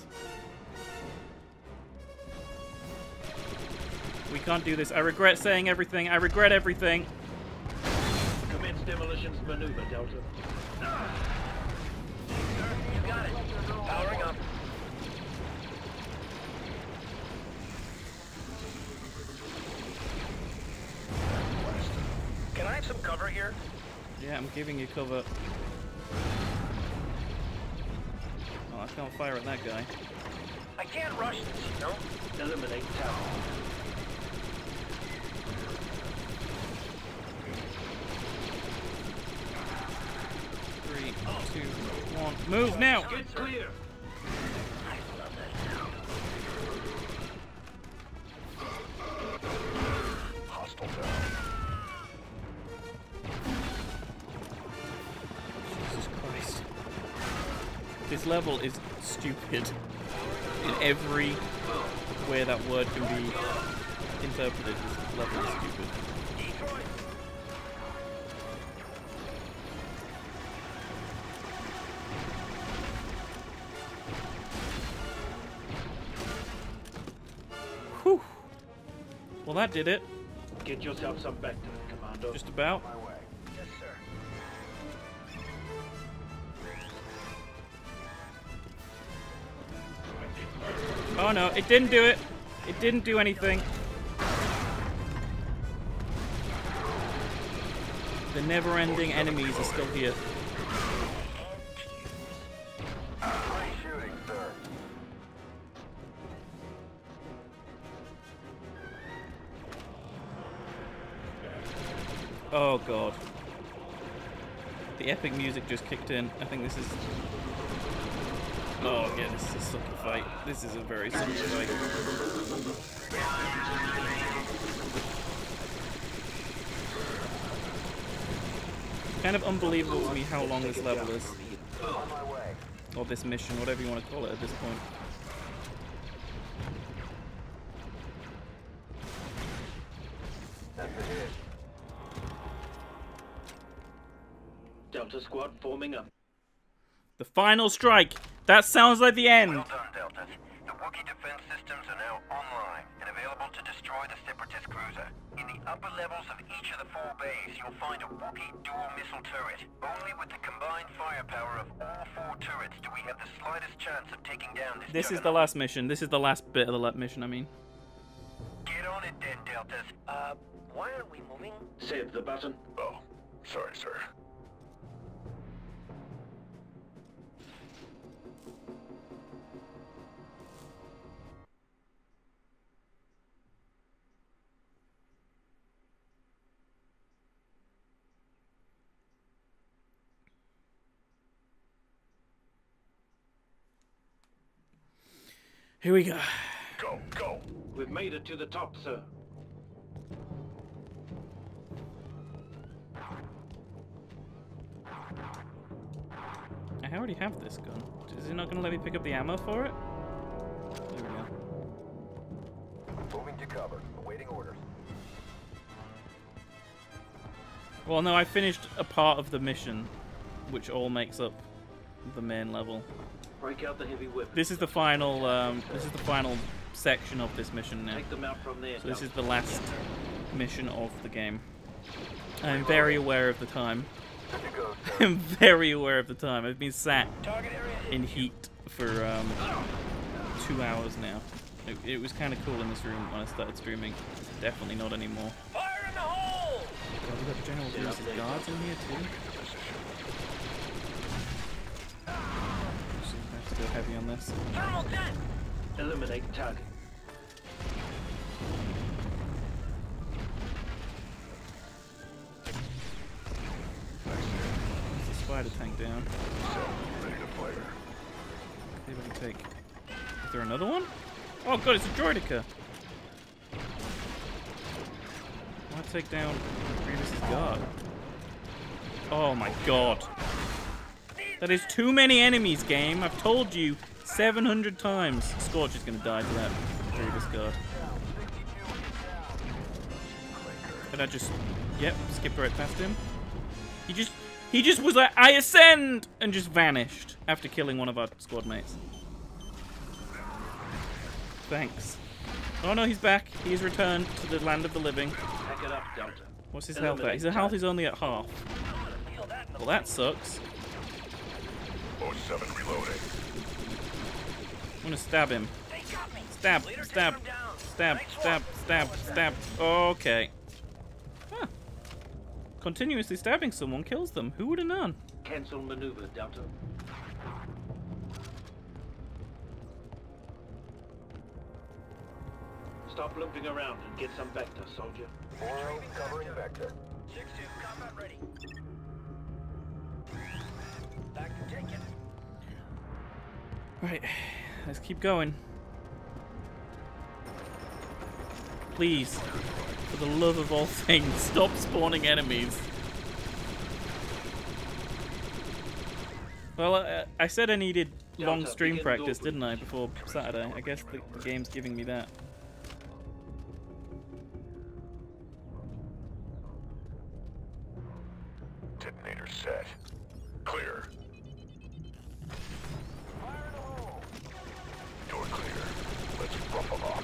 We can't do this. I regret saying everything. I regret everything. Commence demolitions maneuver, Delta. You got it. Powering up. Can I have some cover here? Yeah, I'm giving you cover. Oh, I can't fire at that guy. I can't rush this, you know? Eliminate tower. Three, two, one. Move now! Get clear. I love that sound. Hostile down. Jesus Christ. This level is stupid. In every way that word can be interpreted, this level is stupid. Detroit. Whew. Well, that did it. Get yourself some Vector, Commando. Just about. My way. Yes, sir. Oh no, it didn't do it. It didn't do anything. The never-ending enemies are still here. Free shooting, sir. Oh god. The epic music just kicked in. I think this is... Oh yeah, this is a sucky fight. This is a very sucky fight. Kind of unbelievable to me how long this level is. On my way. Or this mission, whatever you want to call it at this point. That's a hit. Delta squad forming up. The final strike! That sounds like the end! Well done, Deltas. The Wookiee defense systems are now online and available to destroy the Separatist cruiser. In the upper levels of each of the four bays, you'll find a Wookiee dual missile turret. Only with the combined firepower of all four turrets do we have the slightest chance of taking down this This is the juggernaut. last mission. This is the last bit of the la- mission, I mean. Get on it then, Deltas. Uh, why aren't we moving? Save the button. Oh, sorry, sir. Here we go. Go, go. We've made it to the top, sir. I already have this gun. Is it not going to let me pick up the ammo for it? There we go. Moving to cover. Awaiting orders. Well, no, I finished a part of the mission, which all makes up the main level. Break out the heavy weapons. This is the final. Um, this is the final section of this mission now. Take them out from there. So this Delta. is the last mission of the game. I'm very aware of the time. Good to go, sir. I'm very aware of the time. I've been sat Target area in heat for um, two hours now. It, it was kind of cool in this room when I started streaming. It's definitely not anymore. Fire in the hole! God, we got General Lewis' guards in here too. Actually, I have to go heavy on this. Thermal gun! Eliminate target. There's the spider tank down. Ready to fire. See if I can take. Is there another one? Oh god, it's a droidica. I'll take down Grievous's guard. Oh my god. That is too many enemies, game. I've told you seven hundred times. Scorch is going to die to that Grievous guard. Did I just... Yep, skipped right past him. He just... He just was like, I ascend! And just vanished after killing one of our squad mates. Thanks. Oh no, he's back. He's returned to the land of the living. Pack it up, Delta. What's his health at? His health is only at half. Well, that sucks. oh seven reloading. I'm gonna stab him. Stab, stab, stab, stab, stab, stab. Okay. Huh. Continuously stabbing someone kills them. Who would have known? Cancel maneuver, Delta. Stop limping around and get some vector, soldier. Oral covering vector. six two, combat ready. Back to taken. Right, let's keep going. Please, for the love of all things, stop spawning enemies. Well, uh, I said I needed long stream practice, didn't I, before Saturday? I guess the, the game's giving me that. Detonator set. Clear. Door clear. Let's rough them up.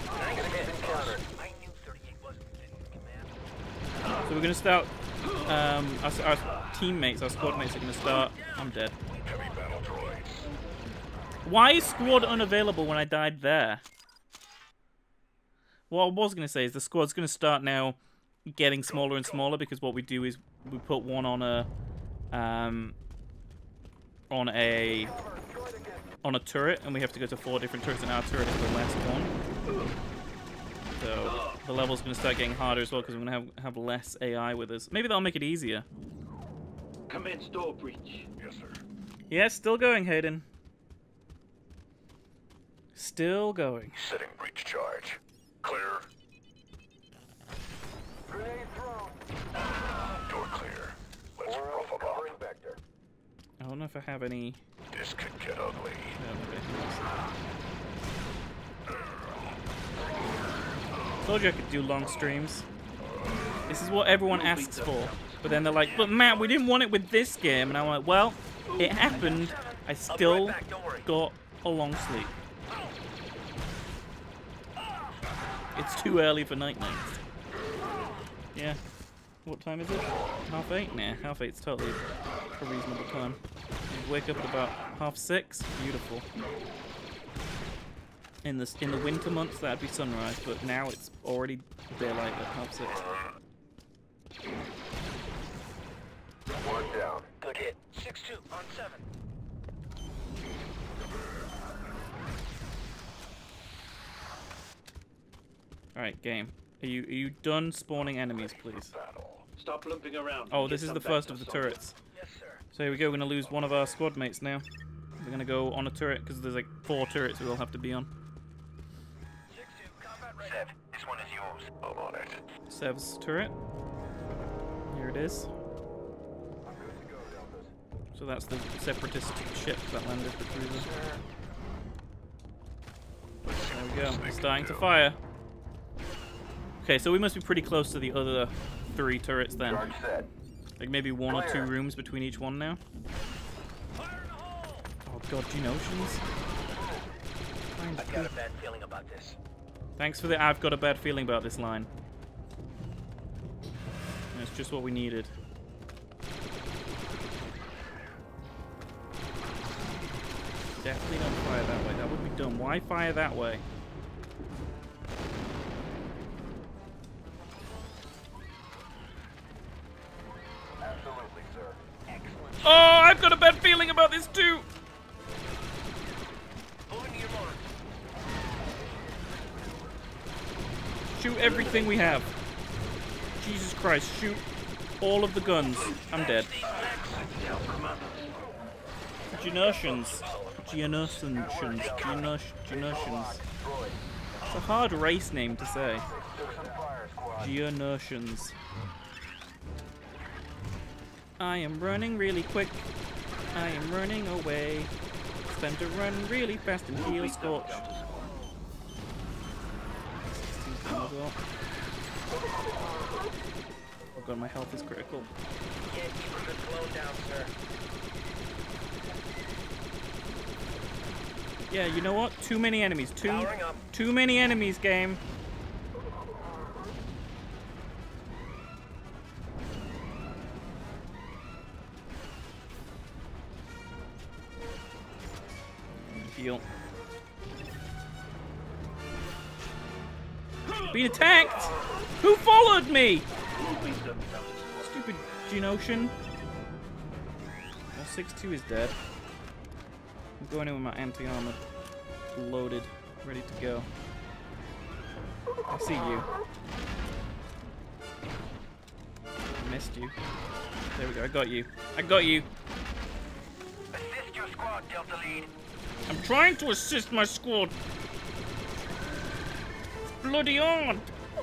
I knew thirty-eight wasn't in command. So we're gonna start. Um, our, our teammates, our squad mates are gonna start. I'm dead. Heavy battle droids. Why is squad unavailable when I died there? What I was gonna say is the squad's gonna start now, getting smaller and smaller because what we do is we put one on a, um, on a, on a turret, and we have to go to four different turrets, and our turret is the last one. So the level's going to start getting harder as well because we're going to have have less A I with us. Maybe that'll make it easier. Commence door breach. Yes, sir. Yeah, still going, Hayden. Still going. Setting breach charge. Clear. Grenade thrown. Door clear. Let's Oral rough them covering up. vector. I don't know if I have any. This could get ugly. No, okay. Told you I could do long streams. This is what everyone asks for. But then they're like, but Matt, we didn't want it with this game. And I'm like, well, it happened. I still got a long sleep. It's too early for night nights. Yeah. What time is it? Half eight? Nah, half eight's totally a reasonable time. You wake up at about half six. Beautiful. In the in the winter months, that'd be sunrise, but now it's already daylight at half six. One down. Good hit. six two on seven. All right, game. Are you are you done spawning enemies, please? Stop limping around. Oh, and this get is some the first vector, of the soldier. turrets. Yes, sir. So here we go. We're gonna lose one of our squad mates now. We're gonna go on a turret because there's like four turrets we all have to be on. six two, combat ready. Sev, this one is yours. I'm on it. Sev's turret. Here it is. I'm good to go, Deltas. So that's the separatist ship that landed the cruiser. There we go. Starting to fire. Okay, so we must be pretty close to the other three turrets then. Charge set. Like maybe one or two Clear. rooms between each one now. Oh god, Gene Oceans. I've got a bad feeling about this. Thanks for the I've got a bad feeling about this line. That's just what we needed. Definitely don't fire that way. That would be dumb. Why fire that way? Absolutely, sir. Excellent. Oh, I've got a bad feeling about this too. Moving to your mark. Shoot everything we have. Jesus Christ, shoot all of the guns. I'm dead. Genotions. Genotions. Genos- Genotions. It's a hard race name to say. Took some fire, squad. Genotions. I am running really quick. I am running away. It's time to run really fast and heal Scorch. Oh god, my health is critical. Can't keep a good blown down, sir. Yeah, you know what? Too many enemies. Too, Powering up. too many enemies, game. Heal. Being attacked! Who followed me? Stupid Genosian. Well, six two is dead. I'm going in with my anti-armor loaded, ready to go. I see you. I missed you. There we go, I got you. I got you. Assist your squad, Delta Lead. I'm trying to assist my squad. It's bloody on.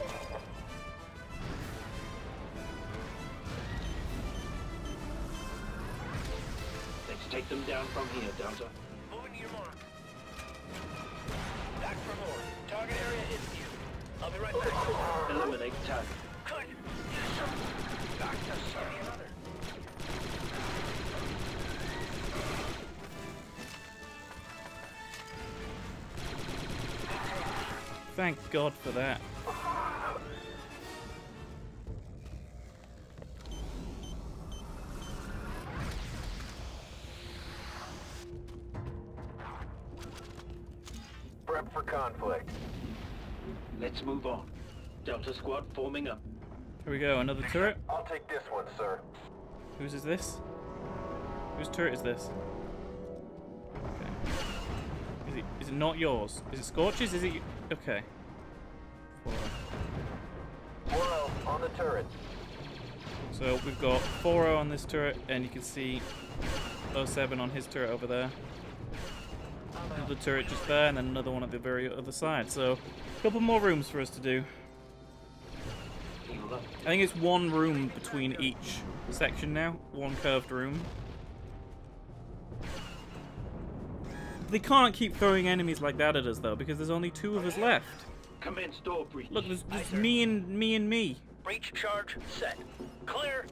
Let's take them down from here, Delta. Moving to your mark. Back for more. Target area is view. I'll be right back. Eliminate target. Good. Yes, sir. Back to sorry another. Thank God for that. Prep for conflict. Let's move on. Delta squad forming up. Here we go, another turret. I'll take this one, sir. Whose is this? Whose turret is this? Okay. Is it, is it not yours? Is it Scorch's? Is it... y- Okay. Four. four oh on the turret. So we've got four oh on this turret, and you can see oh seven on his turret over there. Another turret just there, and then another one at the very other side. So, a couple more rooms for us to do. Heal up. I think it's one room between each section now. One curved room. They can't keep throwing enemies like that at us, though, because there's only two of us left. Commence door breach. Look, there's, there's me and me and me. Breach charge set. Clear.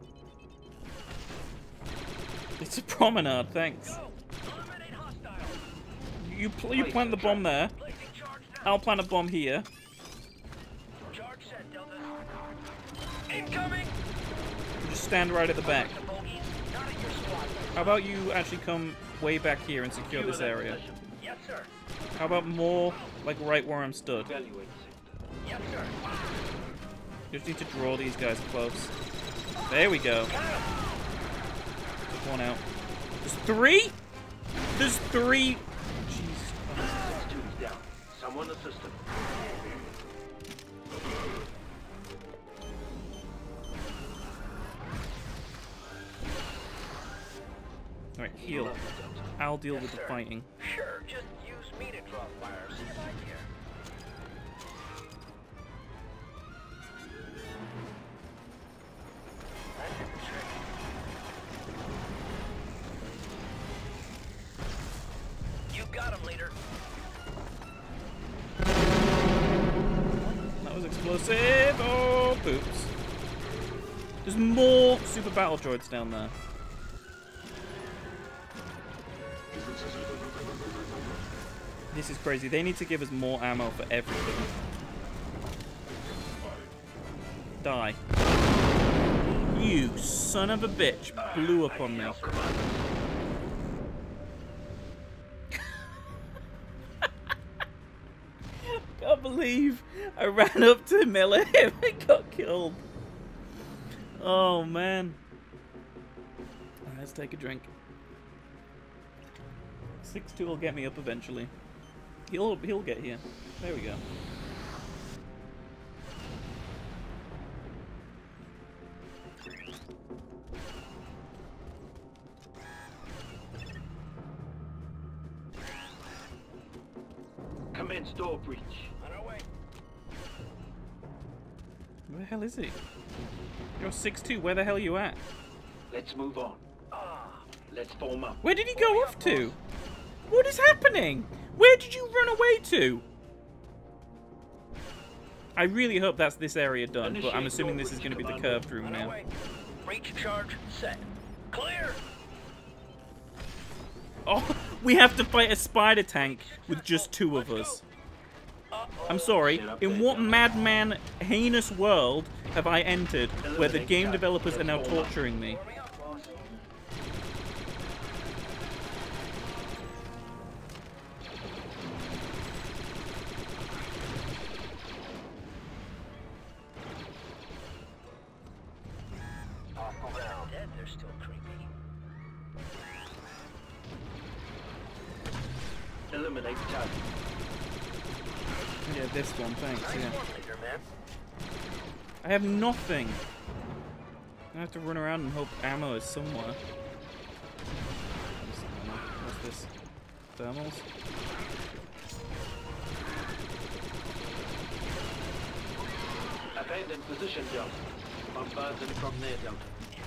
It's a promenade, thanks. Go. Eliminate hostile. You, pl you plant the bomb there. Placing charge now. I'll plant a bomb here. Charge set, Delta. Incoming. Just stand right at the back. The bogeys. Not at your squad. How about you actually come way back here and secure this area? Yes, sir. How about more like right where I'm stood? Evaluate sector. Yes, sir. You just need to draw these guys close. There we go. Took one out. There's three? There's three? Jesus Christ. Six two is down. Someone assist him. Alright, heal. I'll deal with the sir. fighting. Sure, just use me to draw fire. See if I care. That did the trick. You got him, leader. That was explosive. Oh, boops. There's more super battle droids down there. This is crazy. They need to give us more ammo for everything. Die. You son of a bitch blew up on me. Can't believe I ran up to melee him and got killed. Oh man. Let's take a drink. six two will get me up eventually. He'll he'll get here. There we go. Commence door breach. On our way. Where the hell is he? You're six two. Where the hell are you at? Let's move on. Let's form up. Where did he go off to? What is happening? Where did you run away to? I really hope that's this area done, but I'm assuming this is going to be the curved room now. Breach charge set. Clear. Oh, we have to fight a spider tank with just two of us. I'm sorry, in what madman, heinous world have I entered where the game developers are now torturing me? Dead, they're still creepy. Eliminate target. Yeah, this one, thanks, Nice yeah. one, leader, man. I have nothing. I have to run around and hope ammo is somewhere. What's this? Thermals? Abandon position, Delta. Bombard them from there, Delta.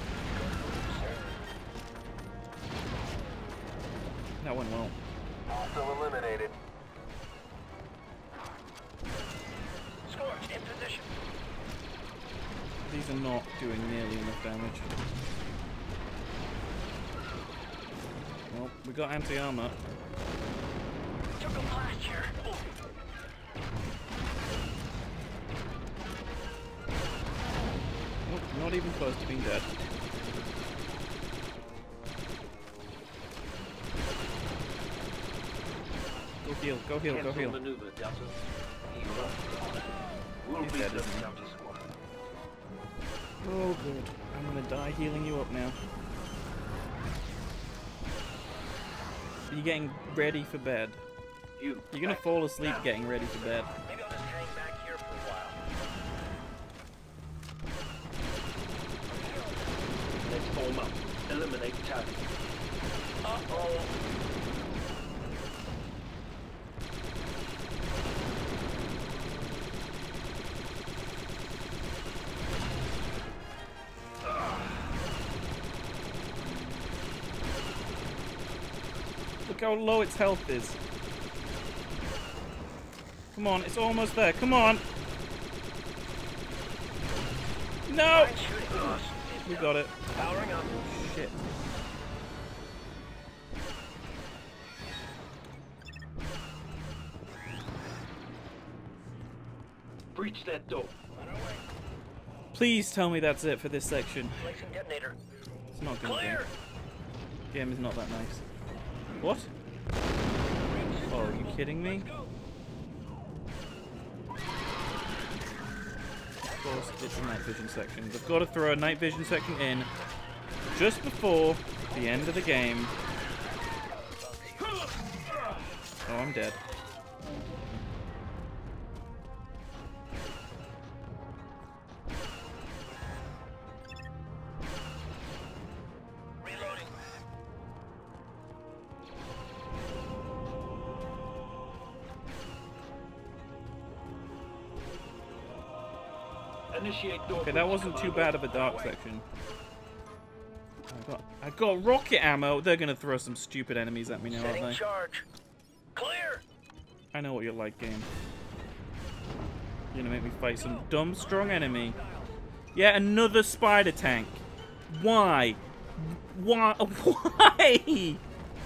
That went well. Also eliminated. Scorch in position. These are not doing nearly enough damage. Well, we got anti-armor. Took him last year. Nope, not even close to being dead. Go heal, go heal, go Cancel heal. maneuver, Delta. Heal up. We'll He's beat dead, them, isn't he? Delta Squad. Oh, good. I'm gonna die healing you up now. Are you getting ready for bed? You. You're gonna fall asleep getting ready for bed. Maybe I'll just hang back here for a while. Let's form up. Eliminate target. Uh-oh. Look how low its health is. Come on, it's almost there. Come on! No! Fine shooting, boss. We got it. Powering up. Shit. Breach that door. On our way. Please tell me that's it for this section. Placing detonator. It's not gonna Clear. be. Game is not that nice. What? Oh, are you kidding me? Of course, it's a night vision section. They've got to throw a night vision section in just before the end of the game. Oh, I'm dead. Reloading. Initiate door. Okay, that wasn't too bad of a dark section. I got, I got rocket ammo. They're gonna throw some stupid enemies at me now, aren't Setting they? charge. Clear. I know what you're like, game. You're gonna make me fight some dumb, strong enemy. Yeah, another spider tank. Why? Why? Why?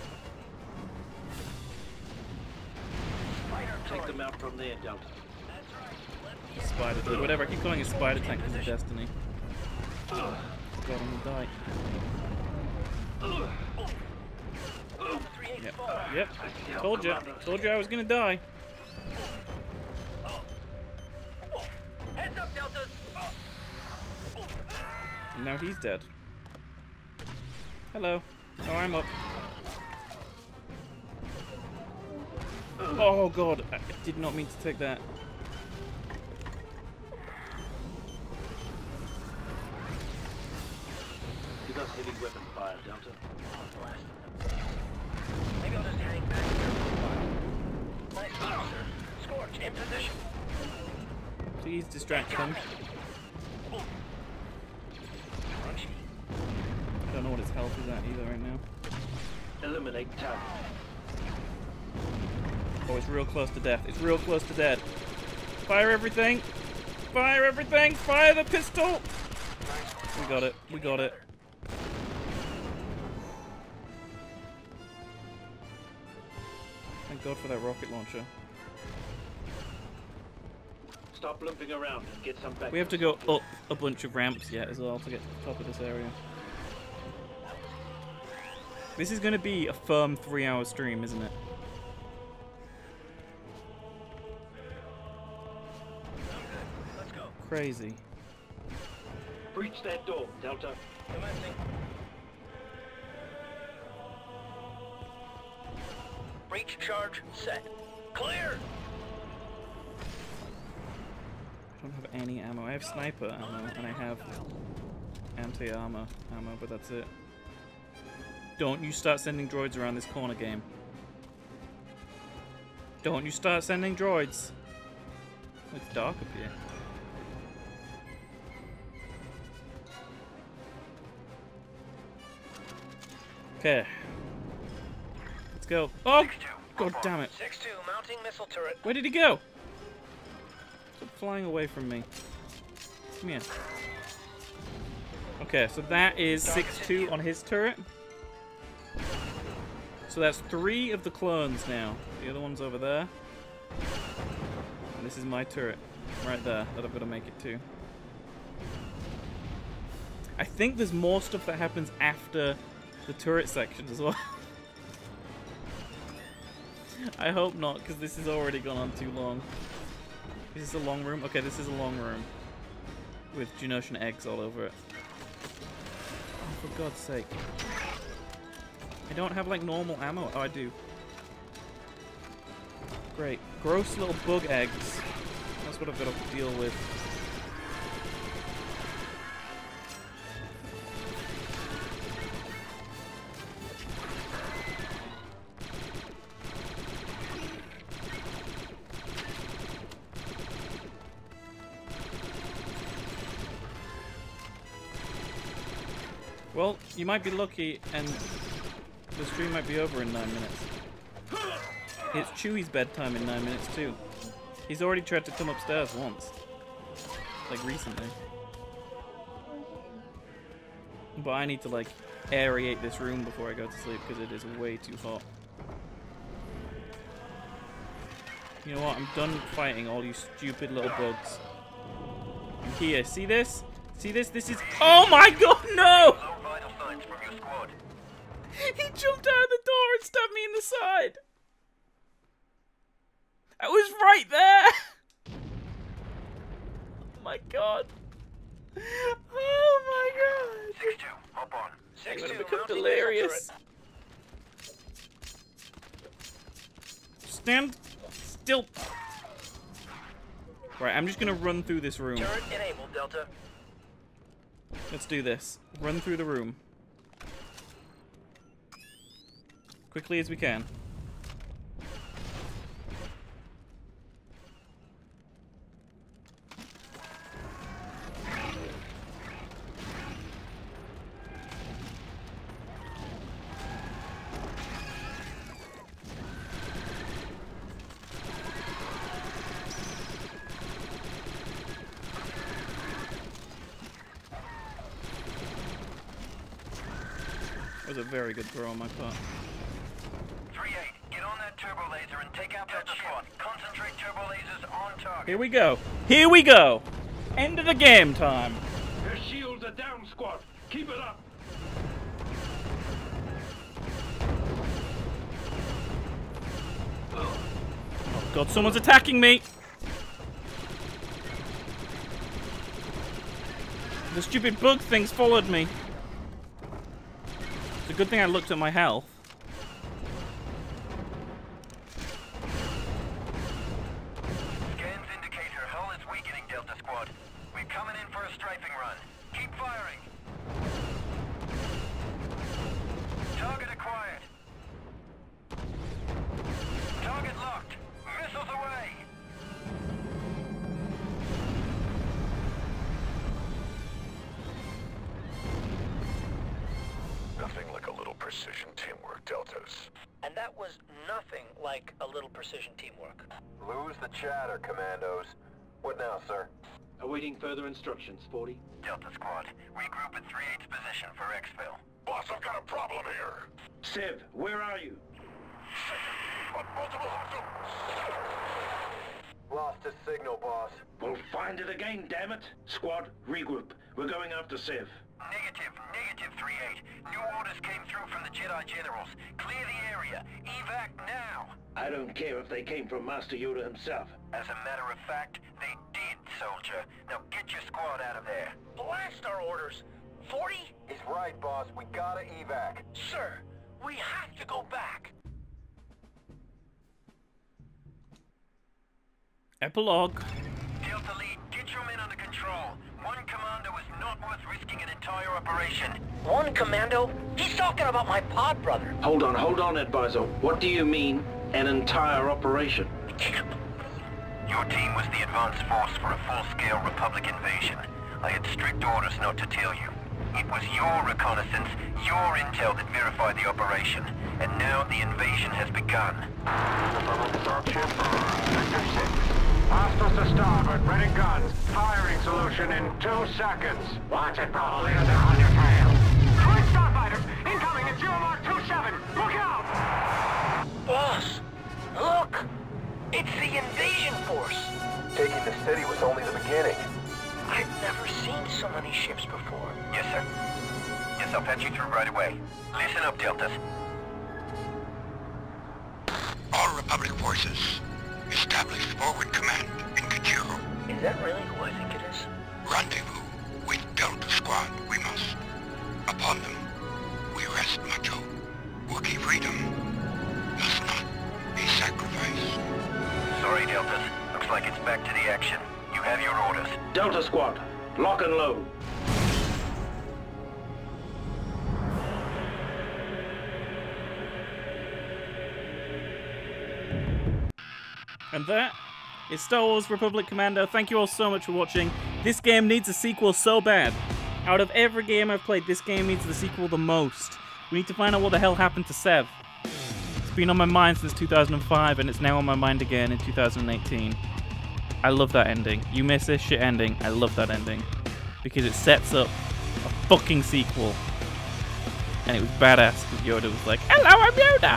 Take them out from there, Delta. Spider tank. Whatever, I keep calling it spider tank because of Destiny. God, I'm gonna die. Yep. Yep. Told you. Told you I was gonna die. Heads up, Deltas. And now he's dead. Hello. Oh, I'm up. Oh god, I did not mean to take that. You got heavy weapon fire, Delta. Maybe I'll just hang back here for a while. Nice job, sir. Scorch in position. Please distract them. I don't know what his health is at either right now. Eliminate target. Oh, it's real close to death. It's real close to death. Fire everything. Fire everything! Fire the pistol! We got it. We got it. Thank God for that rocket launcher. Stop lumping around and get some back. We have to go up a bunch of ramps yet as well to get to the top of this area. This is going to be a firm three-hour stream, isn't it? Let's go. Crazy. Breach that door, Delta. Commencing. Breach charge set. Clear! I don't have any ammo. I have sniper ammo and I have anti-armor ammo, but that's it. Don't you start sending droids around this corner, game. Don't you start sending droids. Oh, it's dark up here. Okay. Let's go. Oh! God damn it. six two, mounting missile turret. Where did he go? Stop flying away from me. Come here. Okay, so that is six two on his turret. So that's three of the clones now. The other one's over there. And this is my turret. Right there, that I've got to make it to. I think there's more stuff that happens after the turret section as well. I hope not, because this has already gone on too long. Is this a long room? Okay, this is a long room. With Geonosian eggs all over it. Oh, for God's sake. I don't have, like, normal ammo. Oh, I do. Great. Gross little bug eggs. That's what I've got to deal with. Well, you might be lucky, and the stream might be over in nine minutes. It's Chewie's bedtime in nine minutes, too. He's already tried to come upstairs once. Like, recently. But I need to, like, aerate this room before I go to sleep, because it is way too hot. You know what? I'm done fighting all you stupid little bugs. I'm here. See this? See this? This is... Oh my God, no! He jumped out of the door and stabbed me in the side. I was right there. Oh my God. Oh my God. six two, hop on. I'm six gonna two, become mounting delirious. missile Stand still. Right, I'm just gonna run through this room. turret. Turret enabled, Delta. Let's do this. Run through the room. Quickly as we can. That was a very good throw on my part. three eight, get on that turbo laser and take out that ship. Concentrate turbo lasers on target. Here we go. Here we go. End of the game time. Their shields are down, squad. Keep it up. Oh God, someone's attacking me. The stupid bug things followed me. It's a good thing I looked at my health. Scans indicate her hull is weakening, Delta Squad. We're coming in for a strafing run. Keep firing. Target acquired. Target locked. Missiles away. Nothing like a little precision teamwork, Deltas. And that was nothing like a little precision teamwork. Lose the chatter, Commandos. What now, sir? Awaiting further instructions, forty. Delta Squad, regroup at three eighths position for exfil. Boss, I've got a problem here. Sev, where are you? On multiple hostiles. Lost his signal, boss. We'll find it again, damn it. Squad, regroup. We're going after Sev. Negative, negative, three eight. New orders came through from the Jedi Generals. Clear the area. Evac now. I don't care if they came from Master Yoda himself. As a matter of fact, they did, soldier. Now get your squad out of there. Blast our orders. forty? He's right, boss. We gotta evac. Sir, we have to go back. Epilogue. Delta Lead, get your men under control. One commando is not worth risking an entire operation. One commando? He's talking about my pod brother. Hold on, hold on, Advisor. What do you mean, an entire operation? Your team was the advance force for a full-scale Republic invasion. I had strict orders not to tell you. It was your reconnaissance, your intel that verified the operation. And now the invasion has begun. Hostiles to starboard, ready guns. Firing solution in two seconds. Watch it, bro. Leaders are on your tail. Twin starfighters, incoming at zero mark two seven. Look out! Boss, look. It's the invasion force. Taking the city was only the beginning. I've never seen so many ships before. Yes, sir. Yes, I'll patch you through right away. Listen up, Deltas. All Republic forces, establish forward command in Kajiro. Is that really who I think it is? Rendezvous with Delta Squad, we must. Upon them, we rest Macho. Wookiee freedom must not be sacrificed. Sorry, Deltas. Looks like it's back to the action. You have your orders. Delta Squad, lock and load. And that is Star Wars Republic Commando. Thank you all so much for watching. This game needs a sequel so bad. Out of every game I've played, this game needs the sequel the most. We need to find out what the hell happened to Sev. It's been on my mind since two thousand five, and it's now on my mind again in two thousand eighteen. I love that ending. You miss this shit ending. I love that ending. Because it sets up a fucking sequel. And it was badass because Yoda was like, "Hello, I'm Yoda!"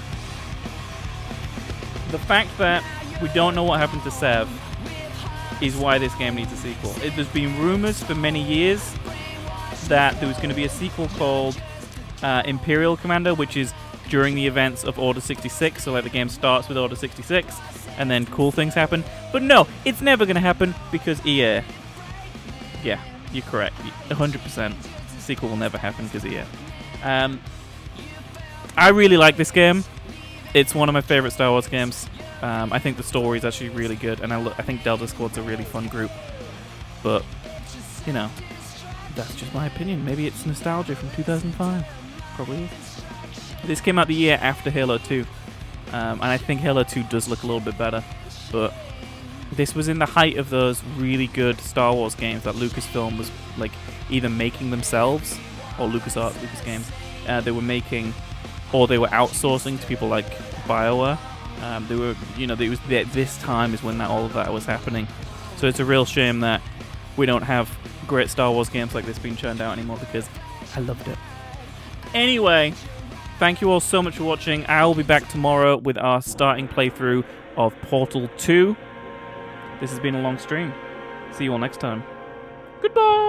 The fact that we don't know what happened to Sev is why this game needs a sequel. It, there's been rumors for many years that there was going to be a sequel called uh, Imperial Commando, which is during the events of Order sixty-six. So like the game starts with Order sixty-six, and then cool things happen. But no, it's never going to happen because E A. Yeah, you're correct. one hundred percent. The sequel will never happen because E A. Um, I really like this game. It's one of my favorite Star Wars games. Um, I think the story is actually really good, and I, lo I think Delta Squad's a really fun group. But, you know, that's just my opinion. Maybe it's nostalgia from two thousand five. Probably is. This came out the year after Halo two, um, and I think Halo two does look a little bit better. But this was in the height of those really good Star Wars games that Lucasfilm was like either making themselves, or LucasArts, Lucas Games, uh, they were making, or they were outsourcing to people like BioWare. Um, they were, you know, it was this time is when that all of that was happening. So it's a real shame that we don't have great Star Wars games like this being churned out anymore because I loved it. Anyway, thank you all so much for watching. I will be back tomorrow with our starting playthrough of Portal two. This has been a long stream. See you all next time. Goodbye!